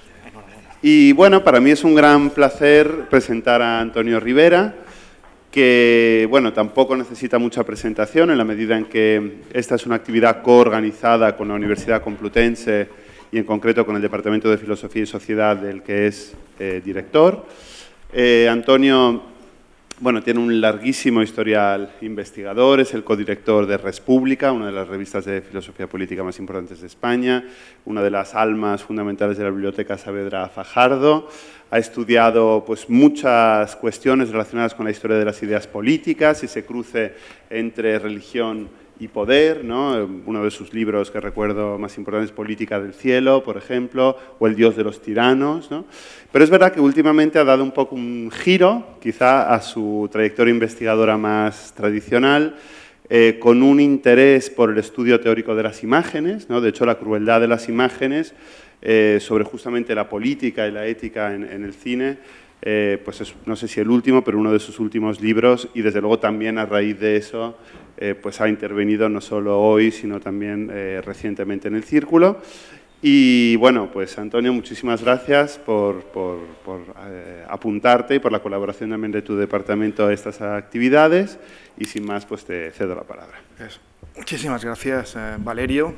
Y bueno, para mí es un gran placer presentar a Antonio Rivera, que bueno, tampoco necesita mucha presentación en la medida en que esta es una actividad coorganizada con la Universidad Complutense y en concreto con el Departamento de Filosofía y Sociedad del que es eh, director. Eh, Antonio bueno, tiene un larguísimo historial investigador, es el codirector de Respública, una de las revistas de filosofía política más importantes de España, una de las almas fundamentales de la Biblioteca Saavedra Fajardo. Ha estudiado pues, muchas cuestiones relacionadas con la historia de las ideas políticas y ese cruce entre religión y poder, ¿no? Uno de sus libros que recuerdo más importantes, Política del Cielo, por ejemplo, o El Dios de los Tiranos, ¿no? Pero es verdad que últimamente ha dado un poco un giro, quizá, a su trayectoria investigadora más tradicional, eh, con un interés por el estudio teórico de las imágenes, ¿no? De hecho, la crueldad de las imágenes, eh, sobre justamente la política y la ética en, en el cine, eh, pues es, no sé si el último, pero uno de sus últimos libros, y desde luego también a raíz de eso, Eh, pues ha intervenido no solo hoy, sino también eh, recientemente en el Círculo. Y bueno, pues Antonio, muchísimas gracias por, por, por eh, apuntarte y por la colaboración también de tu departamento a estas actividades. Y sin más, pues te cedo la palabra. Eso. Muchísimas gracias, eh, Valerio.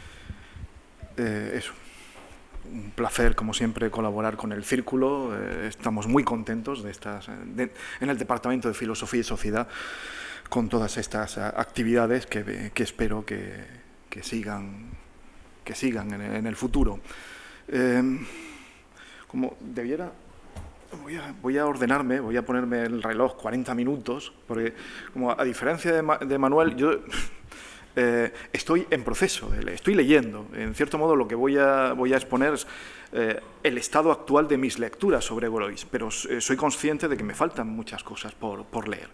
Eh, es un placer, como siempre, colaborar con el Círculo. Eh, estamos muy contentos de estas, de, en el Departamento de Filosofía y Sociedad, con todas estas actividades que, que espero que, que sigan, que sigan en, en el futuro. Eh, como debiera, voy a, voy a ordenarme, voy a ponerme el reloj cuarenta minutos, porque como a diferencia de, Ma, de Manuel, yo eh, estoy en proceso, de, estoy leyendo. En cierto modo, lo que voy a, voy a exponer es eh, el estado actual de mis lecturas sobre Groys, pero eh, soy consciente de que me faltan muchas cosas por, por leer.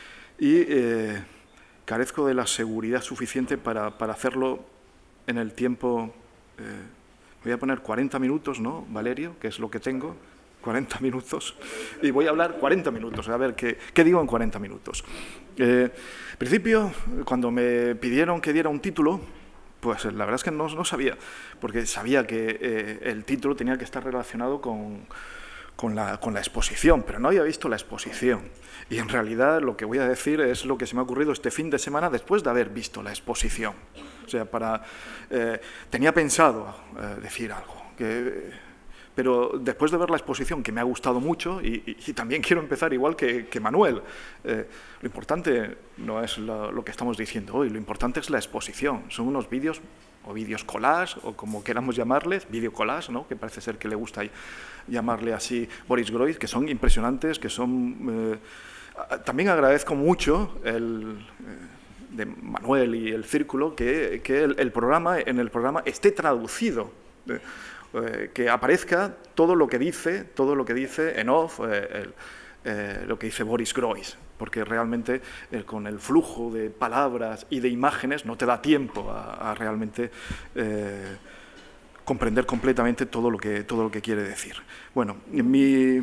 Y eh, carezco de la seguridad suficiente para, para hacerlo en el tiempo. Eh, voy a poner cuarenta minutos, ¿no, Valerio? Que es lo que tengo, cuarenta minutos. Y voy a hablar cuarenta minutos, a ver qué, qué digo en cuarenta minutos. Eh, al principio, cuando me pidieron que diera un título, pues la verdad es que no, no sabía, porque sabía que eh, el título tenía que estar relacionado con... Con la, con la exposición, pero no había visto la exposición. Y en realidad lo que voy a decir es lo que se me ha ocurrido este fin de semana después de haber visto la exposición. O sea, para, eh, tenía pensado eh, decir algo, que, pero después de ver la exposición, que me ha gustado mucho, y, y, y también quiero empezar igual que, que Manuel, eh, lo importante no es lo, lo que estamos diciendo hoy, lo importante es la exposición. Son unos vídeos o vídeos collage, o como queramos llamarles, vídeo collage, ¿no? Que parece ser que le gusta llamarle así Boris Groys, que son impresionantes, que son... Eh, también agradezco mucho el, eh, de Manuel y el Círculo que, que el, el programa, en el programa esté traducido, eh, eh, que aparezca todo lo que dice, todo lo que dice en off, eh, el, eh, lo que dice Boris Groys, porque realmente eh, con el flujo de palabras y de imágenes no te da tiempo a, a realmente eh, comprender completamente todo lo que, todo lo que quiere decir. Bueno, mi,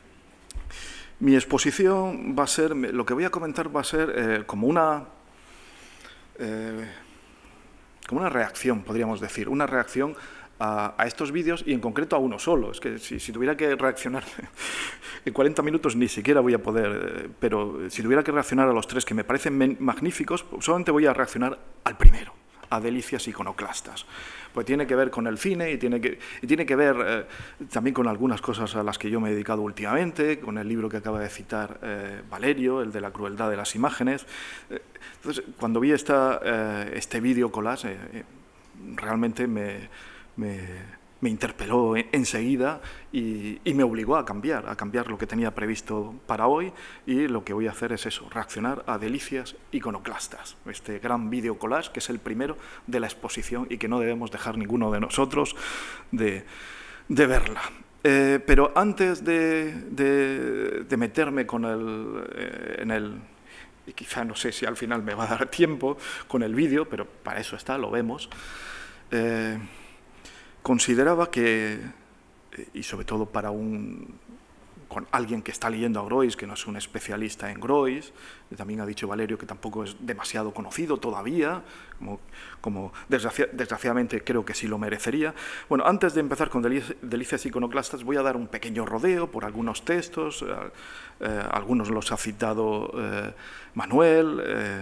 mi exposición va a ser, lo que voy a comentar va a ser eh, como una, eh, como una reacción, podríamos decir, una reacción A, a estos vídeos y en concreto a uno solo. Es que si, si tuviera que reaccionar en cuarenta minutos ni siquiera voy a poder, eh, pero si tuviera que reaccionar a los tres que me parecen magníficos, solamente voy a reaccionar al primero, a Delicias Iconoclastas. Pues tiene que ver con el cine y tiene que, y tiene que ver eh, también con algunas cosas a las que yo me he dedicado últimamente, con el libro que acaba de citar eh, Valerio, el de la crueldad de las imágenes. Eh, entonces, cuando vi esta, eh, este vídeo collage, eh, realmente me... Me, me interpeló enseguida y, y me obligó a cambiar, a cambiar lo que tenía previsto para hoy, y lo que voy a hacer es eso, reaccionar a Delicias Iconoclastas, este gran vídeo collage que es el primero de la exposición y que no debemos dejar ninguno de nosotros de, de verla. Eh, pero antes de, de, de meterme con el, eh, en el, y quizá no sé si al final me va a dar tiempo con el vídeo, pero para eso está, lo vemos, eh, consideraba que, y sobre todo para un, con alguien que está leyendo a Groys, que no es un especialista en Groys, también ha dicho Valerio que tampoco es demasiado conocido todavía, como, como desgracia, desgraciadamente creo que sí lo merecería. Bueno, antes de empezar con Delicias Iconoclastas voy a dar un pequeño rodeo por algunos textos, eh, eh, algunos los ha citado eh, Manuel, eh,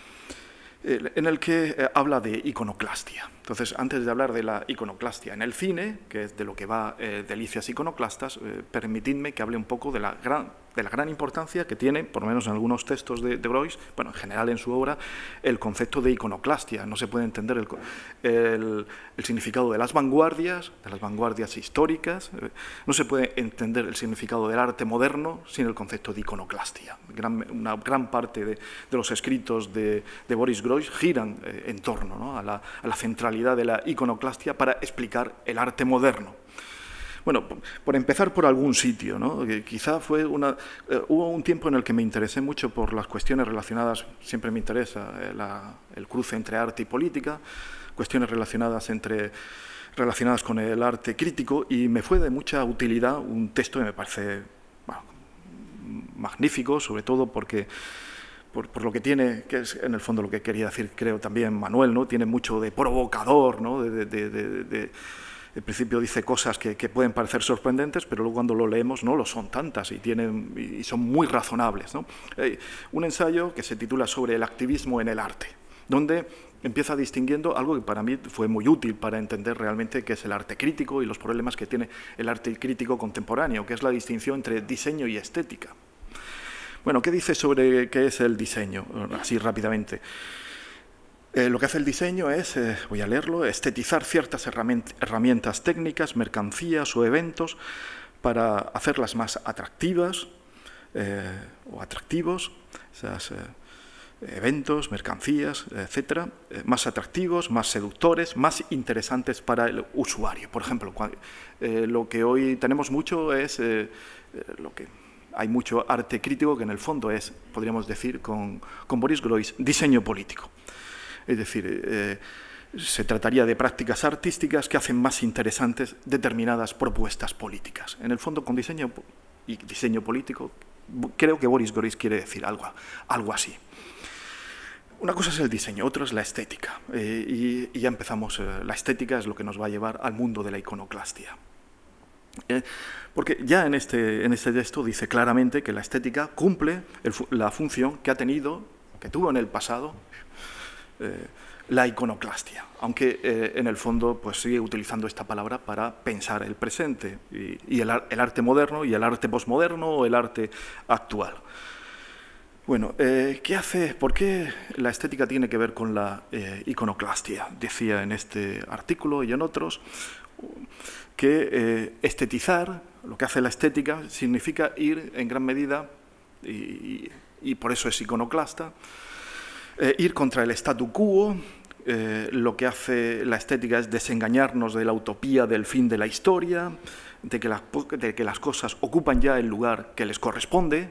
en el que eh, habla de iconoclastia. Entonces, antes de hablar de la iconoclastia en el cine, que es de lo que va eh, Delicias Iconoclastas, eh, permitidme que hable un poco de la, gran, de la gran importancia que tiene, por lo menos en algunos textos de, de Groys, bueno, en general en su obra, el concepto de iconoclastia. No se puede entender el, el, el significado de las vanguardias, de las vanguardias históricas, eh, no se puede entender el significado del arte moderno sin el concepto de iconoclastia. Gran, una gran parte de, de los escritos de, de Boris Groys giran eh, en torno, ¿no?, a, la, a la centralidad de la iconoclastia para explicar el arte moderno. Bueno, por empezar por algún sitio, ¿no? Quizá fue una, eh, hubo un tiempo en el que me interesé mucho por las cuestiones relacionadas, siempre me interesa eh, la, el cruce entre arte y política, cuestiones relacionadas entre relacionadas con el arte crítico, y me fue de mucha utilidad un texto que me parece, bueno, magnífico, sobre todo porque Por, por lo que tiene, que es en el fondo lo que quería decir, creo también Manuel, ¿no? Tiene mucho de provocador, ¿no? De, de, de, de, al principio dice cosas que, que pueden parecer sorprendentes, pero luego cuando lo leemos no lo son tantas y, tienen, y son muy razonables, ¿no? Eh, un ensayo que se titula Sobre el activismo en el arte, donde empieza distinguiendo algo que para mí fue muy útil para entender realmente qué es el arte crítico y los problemas que tiene el arte crítico contemporáneo, que es la distinción entre diseño y estética. Bueno, ¿qué dice sobre qué es el diseño? Así rápidamente. Eh, lo que hace el diseño es, eh, voy a leerlo, estetizar ciertas herramientas técnicas, mercancías o eventos para hacerlas más atractivas eh, o atractivos, esas eh, eventos, mercancías, etcétera, eh, más atractivos, más seductores, más interesantes para el usuario. Por ejemplo, cuando, eh, lo que hoy tenemos mucho es eh, lo que... Hay mucho arte crítico que en el fondo es, podríamos decir, con, con Boris Groys, diseño político. Es decir, eh, se trataría de prácticas artísticas que hacen más interesantes determinadas propuestas políticas. En el fondo, con diseño y diseño político, creo que Boris Groys quiere decir algo, algo así. Una cosa es el diseño, otra es la estética. Eh, y, y ya empezamos, eh, la estética es lo que nos va a llevar al mundo de la iconoclastia. Eh, porque ya en este, en este texto dice claramente que la estética cumple el, la función que ha tenido, que tuvo en el pasado, eh, la iconoclastia, aunque eh, en el fondo pues, sigue utilizando esta palabra para pensar el presente y, y el, el arte moderno y el arte posmoderno o el arte actual. Bueno, eh, ¿qué hace? ¿Por qué la estética tiene que ver con la eh, iconoclastia? Decía en este artículo y en otros que eh, estetizar, lo que hace la estética, significa ir en gran medida, y, y, y por eso es iconoclasta, eh, ir contra el statu quo. Eh, lo que hace la estética es desengañarnos de la utopía del fin de la historia, de que, la, de que las cosas ocupan ya el lugar que les corresponde.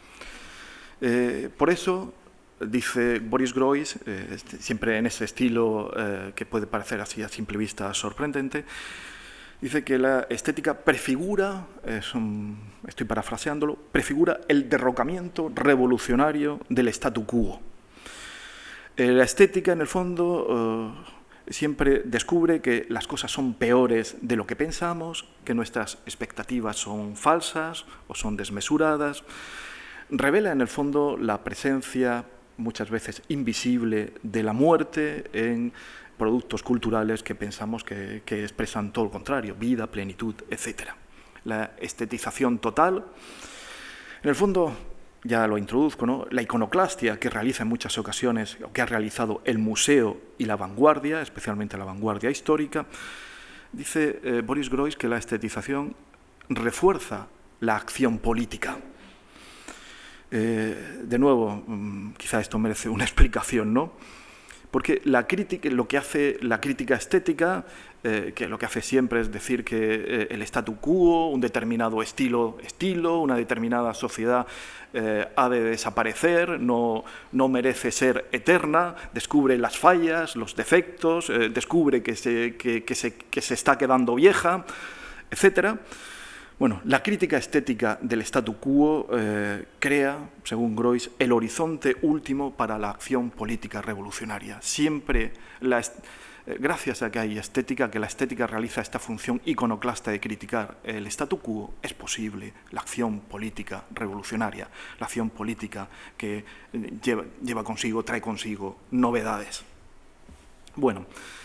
Eh, por eso, dice Boris Groys, eh, siempre en ese estilo eh, que puede parecer así a simple vista sorprendente, dice que la estética prefigura, es un, estoy parafraseándolo, prefigura el derrocamiento revolucionario del statu quo. Eh, la estética, en el fondo, eh, siempre descubre que las cosas son peores de lo que pensamos, que nuestras expectativas son falsas o son desmesuradas. Revela, en el fondo, la presencia, muchas veces invisible, de la muerte en productos culturales que pensamos que, que expresan todo lo contrario, vida, plenitud, etcétera. La estetización total, en el fondo, ya lo introduzco, ¿no? La iconoclastia que realiza en muchas ocasiones, o que ha realizado el museo y la vanguardia, especialmente la vanguardia histórica, dice eh, Boris Groys que la estetización refuerza la acción política. Eh, de nuevo, mmm, quizá esto merece una explicación, ¿no? Porque la crítica, lo que hace la crítica estética, eh, que lo que hace siempre es decir que eh, el statu quo, un determinado estilo, estilo una determinada sociedad eh, ha de desaparecer, no, no merece ser eterna, descubre las fallas, los defectos, eh, descubre que se, que, que, se, que se está quedando vieja, etcétera. Bueno, la crítica estética del statu quo eh, crea, según Groys, el horizonte último para la acción política revolucionaria. Siempre, la, eh, gracias a que hay estética, que la estética realiza esta función iconoclasta de criticar el statu quo, es posible la acción política revolucionaria, la acción política que eh, lleva, lleva consigo, trae consigo novedades. Bueno,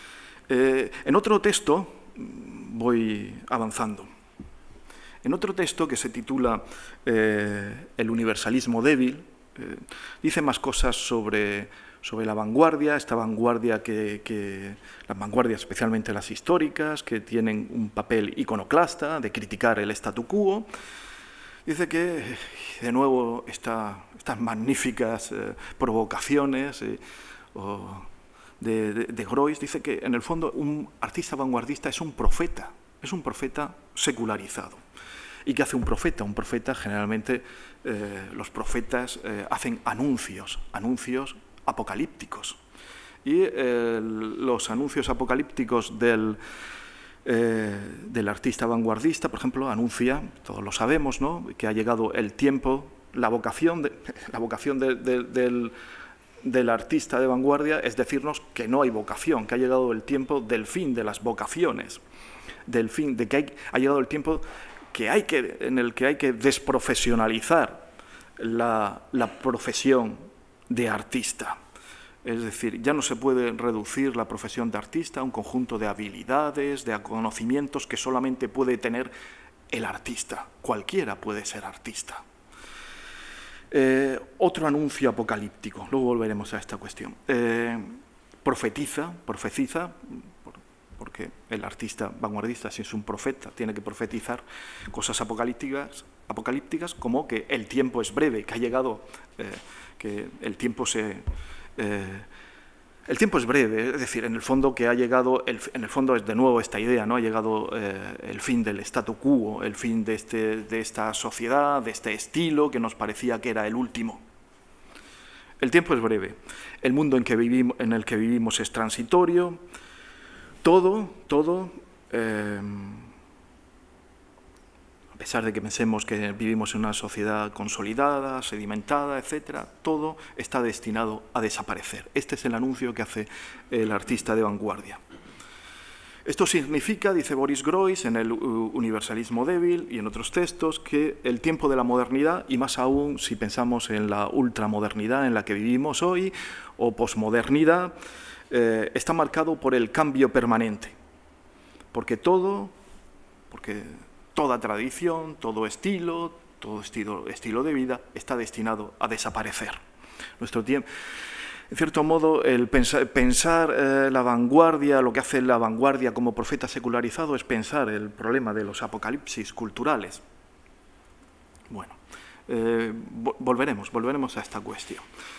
eh, en otro texto voy avanzando. En otro texto que se titula eh, El universalismo débil, eh, dice más cosas sobre, sobre la vanguardia, esta vanguardia que, que, las vanguardias especialmente las históricas, que tienen un papel iconoclasta de criticar el statu quo. Dice que, de nuevo, esta, estas magníficas eh, provocaciones eh, o de, de, de Groys, dice que, en el fondo, un artista vanguardista es un profeta, es un profeta secularizado. ¿Y qué hace un profeta? Un profeta, generalmente, eh, los profetas eh, hacen anuncios, anuncios apocalípticos. Y eh, los anuncios apocalípticos del, eh, del artista vanguardista, por ejemplo, anuncia, todos lo sabemos, ¿no?, que ha llegado el tiempo, la vocación, de, la vocación de, de, del, del artista de vanguardia es decirnos que no hay vocación, que ha llegado el tiempo del fin de las vocaciones, del fin, de que hay, ha llegado el tiempo que hay que, en el que hay que desprofesionalizar la, la profesión de artista. Es decir, ya no se puede reducir la profesión de artista a un conjunto de habilidades, de conocimientos que solamente puede tener el artista. Cualquiera puede ser artista. Eh, otro anuncio apocalíptico, luego volveremos a esta cuestión. Eh, profetiza, profetiza, porque el artista vanguardista, si es un profeta, tiene que profetizar cosas apocalípticas, apocalípticas como que el tiempo es breve, que ha llegado, eh, que el tiempo se... Eh, el tiempo es breve, es decir, en el fondo que ha llegado, el, en el fondo es de nuevo esta idea, ¿no? Ha llegado eh, el fin del statu quo, el fin de, este, de esta sociedad, de este estilo que nos parecía que era el último. El tiempo es breve, el mundo en, que vivimos, en el que vivimos es transitorio. Todo, todo, eh, a pesar de que pensemos que vivimos en una sociedad consolidada, sedimentada, etcétera, todo está destinado a desaparecer. Este es el anuncio que hace el artista de vanguardia. Esto significa, dice Boris Groys en el Universalismo débil y en otros textos, que el tiempo de la modernidad, y más aún si pensamos en la ultramodernidad en la que vivimos hoy, o posmodernidad, Eh, está marcado por el cambio permanente, porque todo, porque toda tradición, todo estilo, todo estilo, estilo de vida está destinado a desaparecer. Nuestro tiempo, en cierto modo, el pensar, pensar eh, la vanguardia, lo que hace la vanguardia como profeta secularizado es pensar el problema de los apocalipsis culturales. Bueno, eh, volveremos, volveremos a esta cuestión.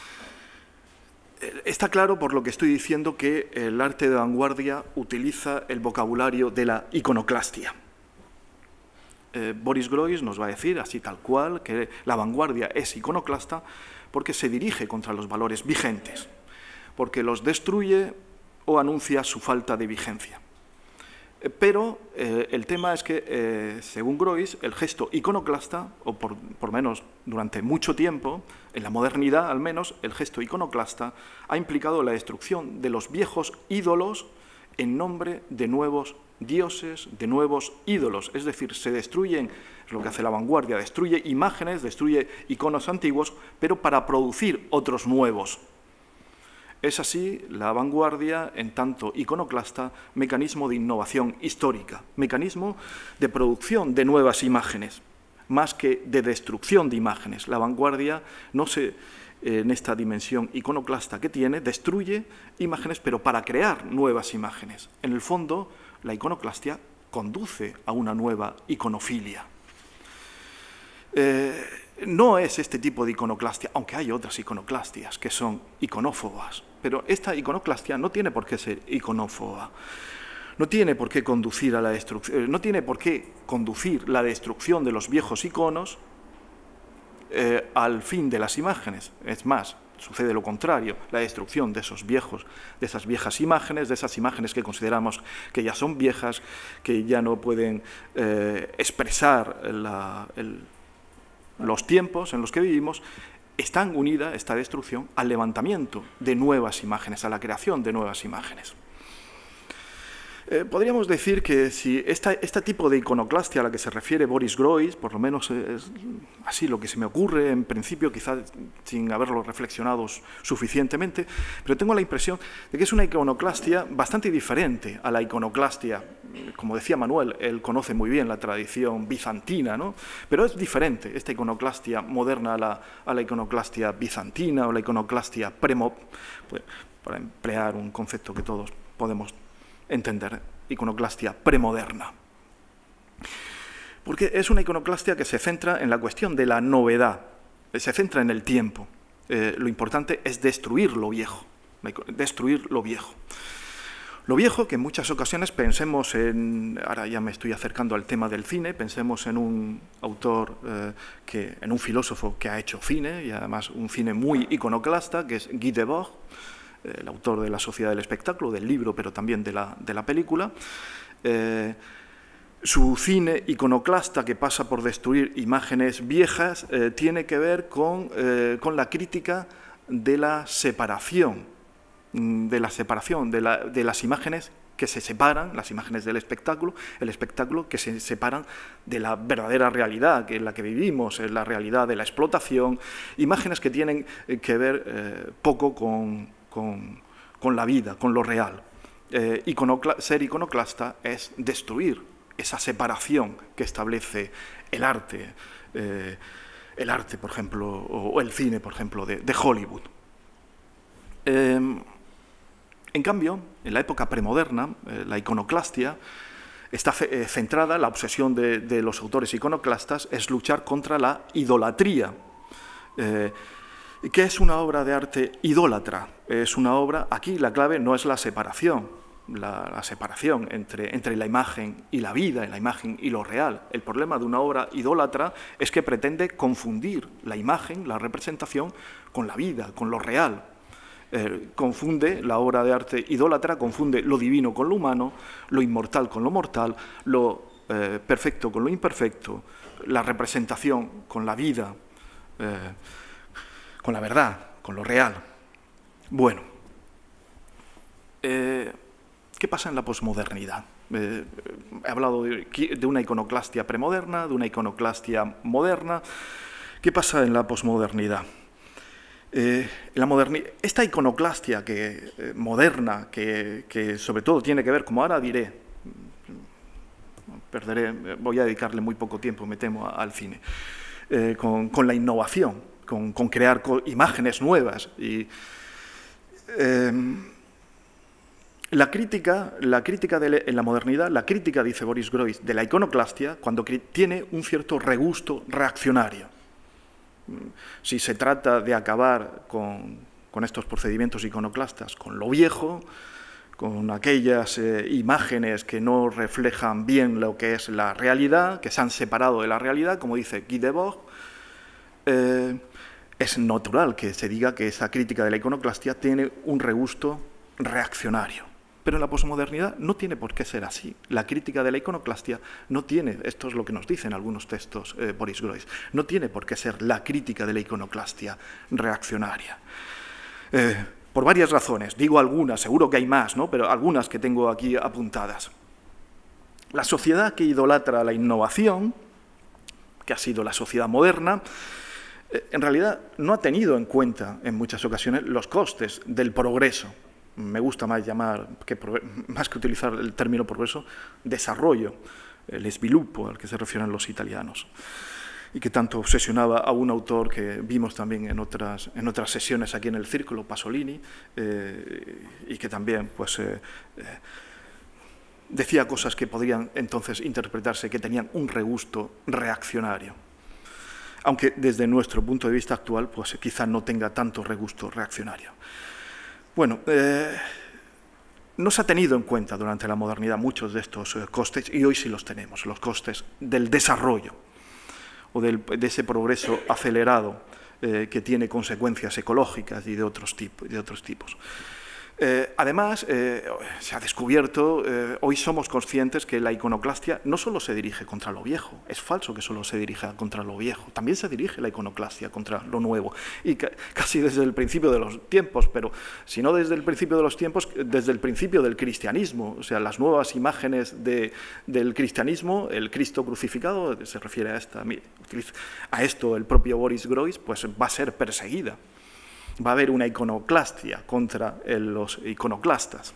Está claro, por lo que estoy diciendo, que el arte de vanguardia utiliza el vocabulario de la iconoclastia. Eh, Boris Groys nos va a decir, así tal cual, que la vanguardia es iconoclasta porque se dirige contra los valores vigentes, porque los destruye o anuncia su falta de vigencia. Eh, pero eh, el tema es que, eh, según Groys, el gesto iconoclasta, o por, por menos durante mucho tiempo, en la modernidad al menos, el gesto iconoclasta ha implicado la destrucción de los viejos ídolos en nombre de nuevos dioses, de nuevos ídolos. Es decir, se destruyen, es lo que hace la vanguardia, destruye imágenes, destruye iconos antiguos, pero para producir otros nuevos. Es así la vanguardia, en tanto iconoclasta, mecanismo de innovación histórica, mecanismo de producción de nuevas imágenes, más que de destrucción de imágenes. La vanguardia, no se, en esta dimensión iconoclasta que tiene, destruye imágenes, pero para crear nuevas imágenes. En el fondo, la iconoclastia conduce a una nueva iconofilia. Eh, no es este tipo de iconoclastia, aunque hay otras iconoclastias que son iconófobas, pero esta iconoclastia no tiene por qué ser iconófoba. No tiene por qué conducir a la destrucción, no tiene por qué conducir la destrucción de los viejos iconos eh, al fin de las imágenes. Es más, sucede lo contrario, la destrucción de esos viejos, de esas viejas imágenes, de esas imágenes que consideramos que ya son viejas, que ya no pueden eh, expresar la, el, los tiempos en los que vivimos. Están unidas esta destrucción al levantamiento de nuevas imágenes, a la creación de nuevas imágenes. Eh, podríamos decir que si esta, este tipo de iconoclastia a la que se refiere Boris Groys, por lo menos es así lo que se me ocurre en principio, quizás sin haberlo reflexionado suficientemente, pero tengo la impresión de que es una iconoclastia bastante diferente a la iconoclastia, como decía Manuel, él conoce muy bien la tradición bizantina, ¿no? Pero es diferente esta iconoclastia moderna a la, a la iconoclastia bizantina o la iconoclastia premo, pues, para emplear un concepto que todos podemos entender, iconoclastia premoderna. Porque es una iconoclastia que se centra en la cuestión de la novedad, se centra en el tiempo. Eh, lo importante es destruir lo viejo, destruir lo viejo. Lo viejo que en muchas ocasiones pensemos en, ahora ya me estoy acercando al tema del cine, pensemos en un autor, eh, que, en un filósofo que ha hecho cine, y además un cine muy iconoclasta, que es Guy Debord, el autor de La Sociedad del Espectáculo, del libro, pero también de la, de la película. Eh, su cine iconoclasta, que pasa por destruir imágenes viejas, eh, tiene que ver con, eh, con la crítica de la separación, de la separación de, la, de las imágenes que se separan, las imágenes del espectáculo, el espectáculo que se separan de la verdadera realidad que en la que vivimos, en la realidad de la explotación, imágenes que tienen que ver eh, poco con Con, con la vida, con lo real. Eh, iconocla ser iconoclasta es destruir esa separación que establece el arte, eh, el arte, por ejemplo, o el cine, por ejemplo, de, de Hollywood. Eh, en cambio, en la época premoderna, eh, la iconoclastia está eh, centrada, la obsesión de, de los autores iconoclastas es luchar contra la idolatría. Eh, ¿Qué es una obra de arte idólatra? Es una obra, aquí la clave no es la separación, la, la separación entre, entre la imagen y la vida, la imagen y lo real. El problema de una obra idólatra es que pretende confundir la imagen, la representación, con la vida, con lo real. Eh, confunde, la obra de arte idólatra confunde lo divino con lo humano, lo inmortal con lo mortal, lo eh, perfecto con lo imperfecto, la representación con la vida, eh, con la verdad, con lo real. Bueno, eh, ¿qué pasa en la posmodernidad? Eh, he hablado de, de una iconoclastia premoderna, de una iconoclastia moderna. ¿Qué pasa en la posmodernidad? Eh, la moderni esta iconoclastia que, eh, moderna, que, que sobre todo tiene que ver, como ahora diré, perderé, voy a dedicarle muy poco tiempo, me temo, al cine, eh, con, con la innovación. Con, con crear imágenes nuevas. Y, eh, la crítica, la crítica de, en la modernidad, la crítica, dice Boris Groys, de la iconoclastia, cuando tiene un cierto regusto reaccionario. Si se trata de acabar con, con estos procedimientos iconoclastas, con lo viejo, con aquellas eh, imágenes que no reflejan bien lo que es la realidad, que se han separado de la realidad, como dice Guy Debord, eh, es natural que se diga que esa crítica de la iconoclastia tiene un regusto reaccionario. Pero en la posmodernidad no tiene por qué ser así. La crítica de la iconoclastia no tiene, esto es lo que nos dicen algunos textos eh, Boris Groys, no tiene por qué ser la crítica de la iconoclastia reaccionaria. Eh, por varias razones, digo algunas, seguro que hay más, ¿no? Pero algunas que tengo aquí apuntadas. La sociedad que idolatra la innovación, que ha sido la sociedad moderna, en realidad no ha tenido en cuenta en muchas ocasiones los costes del progreso. Me gusta más llamar, que, más que utilizar el término progreso, desarrollo, el sviluppo al que se refieren los italianos, y que tanto obsesionaba a un autor que vimos también en otras, en otras sesiones aquí en el Círculo, Pasolini, eh, y que también pues, eh, eh, decía cosas que podrían entonces interpretarse que tenían un regusto reaccionario. Aunque desde nuestro punto de vista actual, pues quizá no tenga tanto regusto reaccionario. Bueno, eh, no se ha tenido en cuenta durante la modernidad muchos de estos eh, costes, y hoy sí los tenemos, los costes del desarrollo o del, de ese progreso acelerado eh, que tiene consecuencias ecológicas y de otros, tipo, de otros tipos. Eh, además, eh, se ha descubierto, eh, hoy somos conscientes que la iconoclastia no solo se dirige contra lo viejo, es falso que solo se dirija contra lo viejo, también se dirige la iconoclastia contra lo nuevo, y ca casi desde el principio de los tiempos, pero si no desde el principio de los tiempos, desde el principio del cristianismo, o sea, las nuevas imágenes de, del cristianismo, el Cristo crucificado, se refiere a, esta, a esto el propio Boris Groys, pues va a ser perseguida. Va a haber una iconoclastia contra el, los iconoclastas.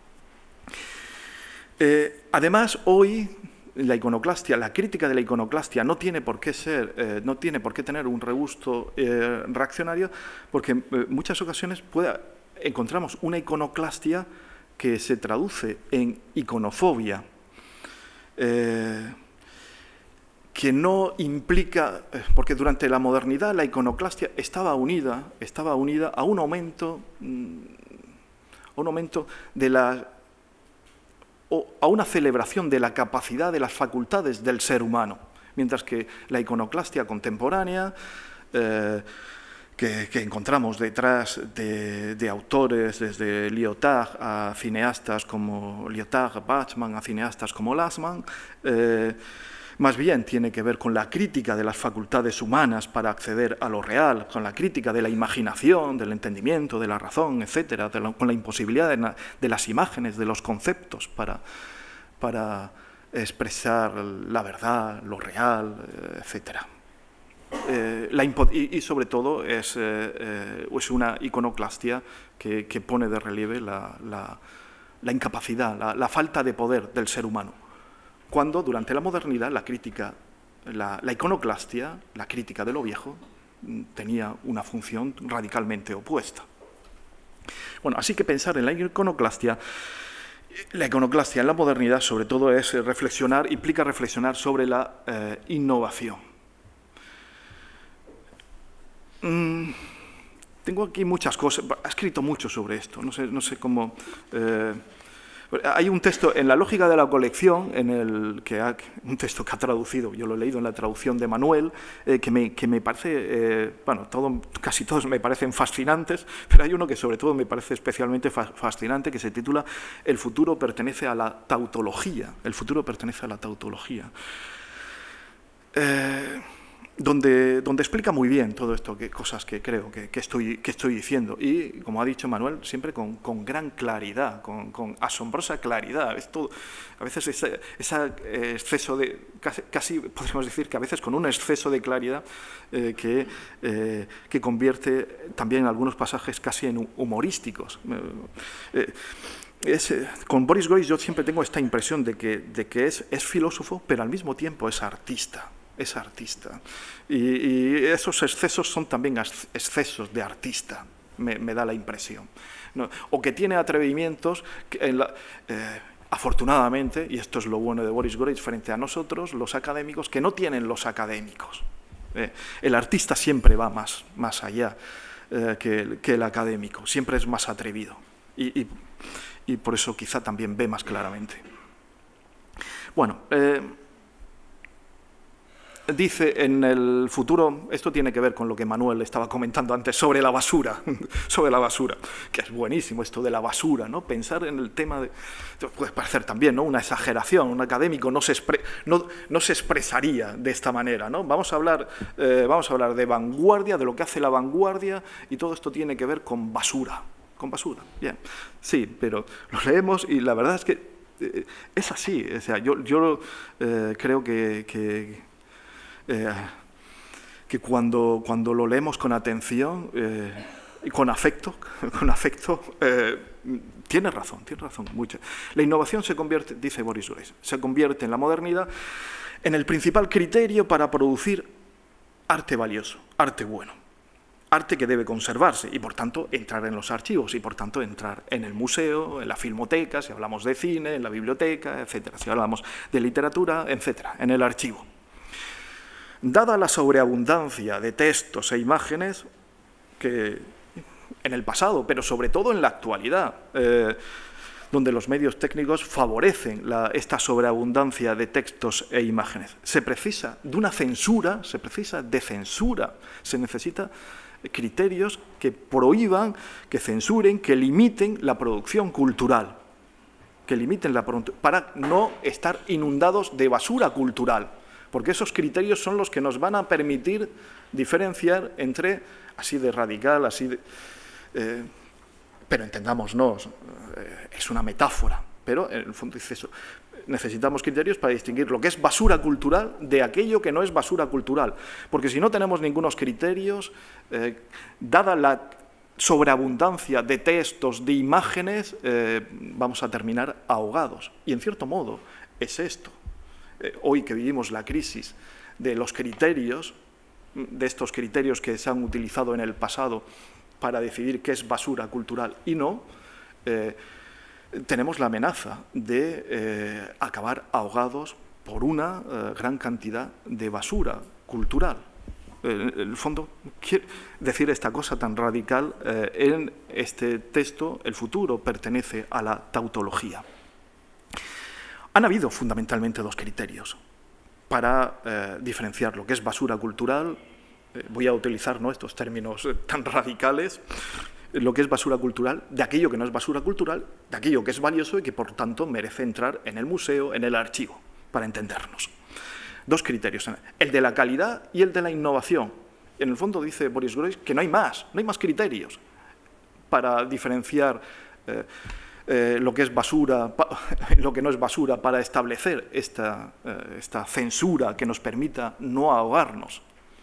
Eh, además, hoy la iconoclastia, la crítica de la iconoclastia no tiene por qué ser, eh, no tiene por qué tener un regusto eh, reaccionario, porque en eh, muchas ocasiones puede, encontramos una iconoclastia que se traduce en iconofobia. Eh, que no implica, porque durante la modernidad la iconoclastia estaba unida, estaba unida a un aumento, a un aumento de la, o a una celebración de la capacidad de las facultades del ser humano, mientras que la iconoclastia contemporánea, eh, que, que encontramos detrás de, de autores desde Lyotard a cineastas como Lyotard, Bachmann, a cineastas como Lassmann, eh, más bien tiene que ver con la crítica de las facultades humanas para acceder a lo real, con la crítica de la imaginación, del entendimiento, de la razón, etcétera, de la, con la imposibilidad de, la, de las imágenes, de los conceptos para, para expresar la verdad, lo real, etcétera. Eh, la y, y sobre todo es, eh, eh, es una iconoclastia que, que pone de relieve la, la, la incapacidad, la, la falta de poder del ser humano. Cuando durante la modernidad la crítica, la, la iconoclastia, la crítica de lo viejo, tenía una función radicalmente opuesta. Bueno, así que pensar en la iconoclastia, la iconoclastia en la modernidad sobre todo es reflexionar, implica reflexionar sobre la eh, innovación. Mm, tengo aquí muchas cosas, he escrito mucho sobre esto, no sé, no sé cómo... Eh, Hay un texto en La lógica de la colección, en el que ha, un texto que ha traducido, yo lo he leído en la traducción de Manuel, eh, que, me, que me parece, eh, bueno, todo, casi todos me parecen fascinantes, pero hay uno que sobre todo me parece especialmente fa fascinante, que se titula El futuro pertenece a la tautología. El futuro pertenece a la tautología. Eh, Donde, donde explica muy bien todo esto, que cosas que creo que, que, estoy, que estoy diciendo. Y, como ha dicho Manuel, siempre con, con gran claridad, con, con asombrosa claridad. Esto, a veces ese, ese exceso de, casi, casi podríamos decir que a veces con un exceso de claridad eh, que, eh, que convierte también algunos pasajes casi en humorísticos. Eh, Es, con Boris Groys yo siempre tengo esta impresión de que, de que es, es filósofo, pero al mismo tiempo es artista. Es artista. Y, y esos excesos son también excesos de artista, me, me da la impresión. ¿No? O que tiene atrevimientos, que en la, eh, afortunadamente, y esto es lo bueno de Boris Groys frente a nosotros, los académicos, que no tienen los académicos. Eh, el artista siempre va más, más allá eh, que, el, que el académico, siempre es más atrevido. Y, y, y por eso quizá también ve más claramente. Bueno, eh, dice en el futuro, esto tiene que ver con lo que Manuel estaba comentando antes sobre la basura, sobre la basura, que es buenísimo esto de la basura, ¿no? Pensar en el tema de, puede parecer también, ¿no? Una exageración, un académico no se, expre, no, no se expresaría de esta manera, ¿no? Vamos a hablar, eh, vamos a hablar de vanguardia, de lo que hace la vanguardia, y todo esto tiene que ver con basura, con basura, bien, sí, pero lo leemos y la verdad es que eh, es así, o sea, yo, yo eh, creo que, que Eh, que cuando, cuando lo leemos con atención eh, y con afecto, con afecto eh, tiene razón, tiene razón, mucho. La innovación se convierte, dice Boris Groys, se convierte en la modernidad en el principal criterio para producir arte valioso, arte bueno, arte que debe conservarse y, por tanto, entrar en los archivos y, por tanto, entrar en el museo, en la filmoteca, si hablamos de cine, en la biblioteca, etcétera, si hablamos de literatura, etcétera, en el archivo. Dada la sobreabundancia de textos e imágenes que en el pasado, pero sobre todo en la actualidad, eh, donde los medios técnicos favorecen la, esta sobreabundancia de textos e imágenes. Se precisa de una censura, se precisa de censura, se necesita criterios que prohíban, que censuren, que limiten la producción cultural, que limiten la para no estar inundados de basura cultural, porque esos criterios son los que nos van a permitir diferenciar entre así de radical, así de... Eh, pero entendámonos, eh, es una metáfora, pero en el fondo dice eso. Necesitamos criterios para distinguir lo que es basura cultural de aquello que no es basura cultural, porque si no tenemos ningunos criterios, eh, dada la sobreabundancia de textos, de imágenes, eh, vamos a terminar ahogados. Y en cierto modo es esto. Eh, hoy que vivimos la crisis de los criterios, de estos criterios que se han utilizado en el pasado para decidir qué es basura cultural y no, eh, tenemos la amenaza de eh, acabar ahogados por una eh, gran cantidad de basura cultural. Eh, en el fondo, quiero decir esta cosa tan radical, eh, en este texto el futuro pertenece a la tautología. Han habido fundamentalmente dos criterios para eh, diferenciar lo que es basura cultural, eh, voy a utilizar ¿no? estos términos eh, tan radicales, lo que es basura cultural, de aquello que no es basura cultural, de aquello que es valioso y que, por tanto, merece entrar en el museo, en el archivo, para entendernos. Dos criterios, el de la calidad y el de la innovación. En el fondo dice Boris Groys que no hay más, no hay más criterios para diferenciar eh, eh, lo que es basura, lo que no es basura, para establecer esta, eh, esta censura que nos permita no ahogarnos.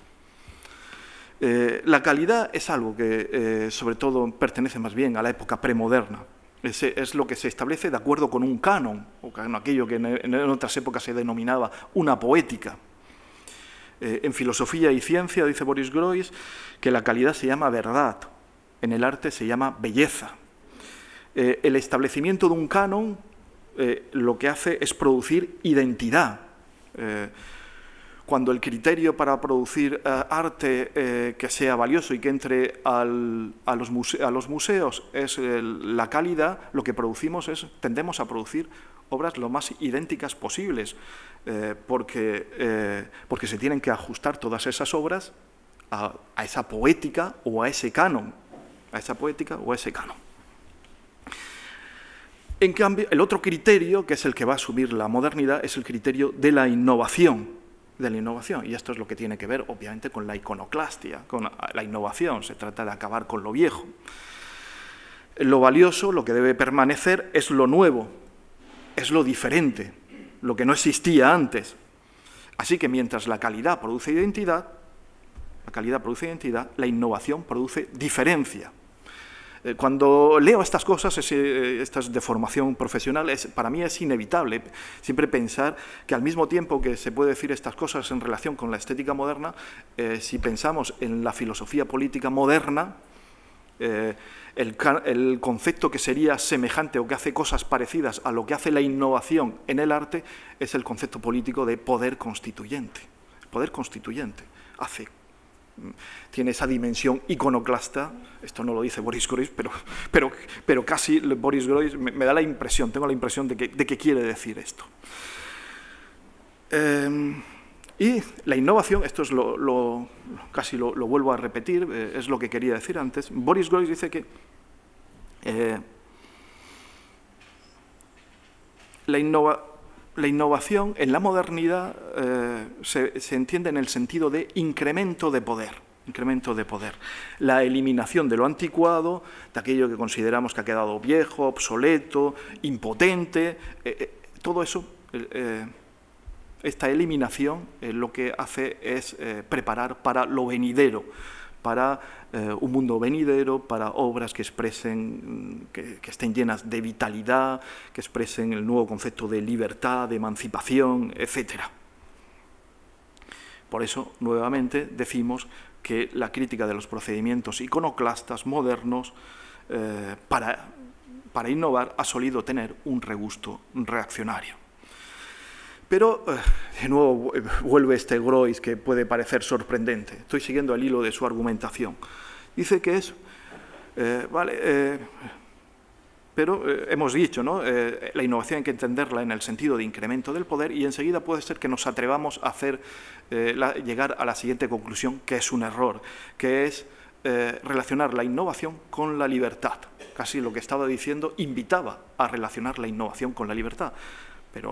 Eh, la calidad es algo que, eh, sobre todo, pertenece más bien a la época premoderna. Es, es lo que se establece de acuerdo con un canon, o con aquello que en, en otras épocas se denominaba una poética. Eh, en filosofía y ciencia, dice Boris Groys, que la calidad se llama verdad, en el arte se llama belleza. Eh, el establecimiento de un canon eh, lo que hace es producir identidad. Eh, Cuando el criterio para producir eh, arte eh, que sea valioso y que entre al, a, los muse a los museos es el, la calidad, lo que producimos es, tendemos a producir obras lo más idénticas posibles, eh, porque, eh, porque se tienen que ajustar todas esas obras a, a esa poética o a ese canon, a esa poética o a ese canon. En cambio, el otro criterio, que es el que va a asumir la modernidad, es el criterio de la innovación. de la innovación, y esto es lo que tiene que ver, obviamente, con la iconoclastia, con la innovación. Se trata de acabar con lo viejo. Lo valioso, lo que debe permanecer, es lo nuevo, es lo diferente, lo que no existía antes. Así que mientras la calidad produce identidad, la calidad produce identidad, la innovación produce diferencia. Cuando leo estas cosas, estas de formación profesional, es, para mí es inevitable siempre pensar que al mismo tiempo que se puede decir estas cosas en relación con la estética moderna, eh, si pensamos en la filosofía política moderna, eh, el, el concepto que sería semejante o que hace cosas parecidas a lo que hace la innovación en el arte es el concepto político de poder constituyente. El poder constituyente hace tiene esa dimensión iconoclasta, esto no lo dice Boris Groys, pero, pero, pero casi Boris Groys me, me da la impresión, tengo la impresión de que, de que quiere decir esto. Eh, y la innovación, esto es lo, lo casi lo, lo vuelvo a repetir, eh, es lo que quería decir antes. Boris Groys dice que eh, la innovación La innovación en la modernidad eh, se, se entiende en el sentido de incremento de poder, incremento de poder. La eliminación de lo anticuado, de aquello que consideramos que ha quedado viejo, obsoleto, impotente, eh, eh, todo eso, eh, esta eliminación eh, lo que hace es eh, preparar para lo venidero, para eh, un mundo venidero, para obras que expresen, que, que estén llenas de vitalidad, que expresen el nuevo concepto de libertad, de emancipación, etcétera. Por eso, nuevamente, decimos que la crítica de los procedimientos iconoclastas modernos eh, para, para innovar ha solido tener un regusto reaccionario. Pero, de nuevo, vuelve este Groys que puede parecer sorprendente. Estoy siguiendo el hilo de su argumentación. Dice que es Eh, vale, eh, pero eh, hemos dicho, ¿no? Eh, la innovación hay que entenderla en el sentido de incremento del poder y enseguida puede ser que nos atrevamos a hacer, eh, la, llegar a la siguiente conclusión, que es un error, que es eh, relacionar la innovación con la libertad. Casi lo que estaba diciendo invitaba a relacionar la innovación con la libertad, pero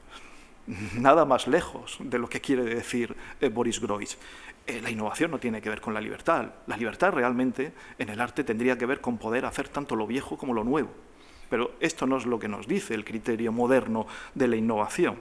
nada más lejos de lo que quiere decir eh, Boris Groys. Eh, la innovación no tiene que ver con la libertad. La libertad realmente en el arte tendría que ver con poder hacer tanto lo viejo como lo nuevo. Pero esto no es lo que nos dice el criterio moderno de la innovación.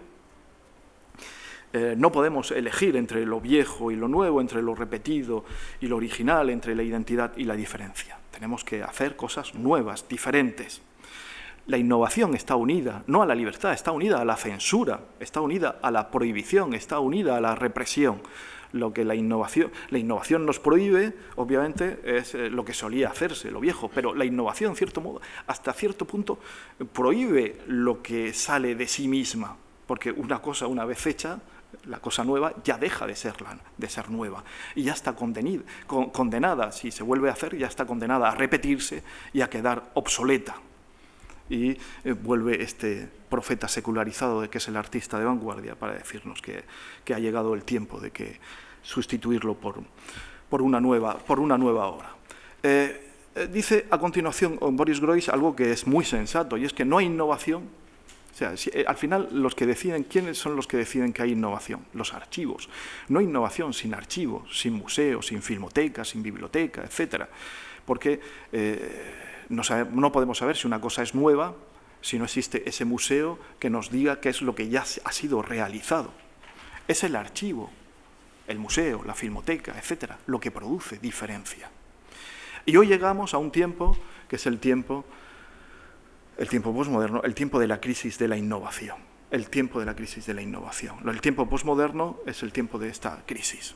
Eh, no podemos elegir entre lo viejo y lo nuevo, entre lo repetido y lo original, entre la identidad y la diferencia. Tenemos que hacer cosas nuevas, diferentes. La innovación está unida, no a la libertad, está unida a la censura, está unida a la prohibición, está unida a la represión. Lo que la innovación, la innovación nos prohíbe, obviamente, es lo que solía hacerse, lo viejo, pero la innovación, en cierto modo, hasta cierto punto, prohíbe lo que sale de sí misma, porque una cosa, una vez hecha, la cosa nueva ya deja de ser, de ser nueva y ya está condenida, condenada, si se vuelve a hacer, ya está condenada a repetirse y a quedar obsoleta. Y eh, vuelve este profeta secularizado de que es el artista de vanguardia para decirnos que, que ha llegado el tiempo de que sustituirlo por, por, una, nueva, por una nueva obra. Eh, eh, dice a continuación Boris Groys algo que es muy sensato, y es que no hay innovación. O sea, si, eh, al final, los que deciden, ¿quiénes son los que deciden que hay innovación? Los archivos. No hay innovación sin archivos, sin museos, sin filmotecas, sin biblioteca, etcétera. Porque eh, no, sabe, no podemos saber si una cosa es nueva si no existe ese museo que nos diga qué es lo que ya ha sido realizado. Es el archivo, el museo, la filmoteca, etcétera, lo que produce diferencia. Y hoy llegamos a un tiempo que es el tiempo, el tiempo posmoderno, el tiempo de la crisis de la innovación. El tiempo de la crisis de la innovación. El tiempo posmoderno es el tiempo de esta crisis.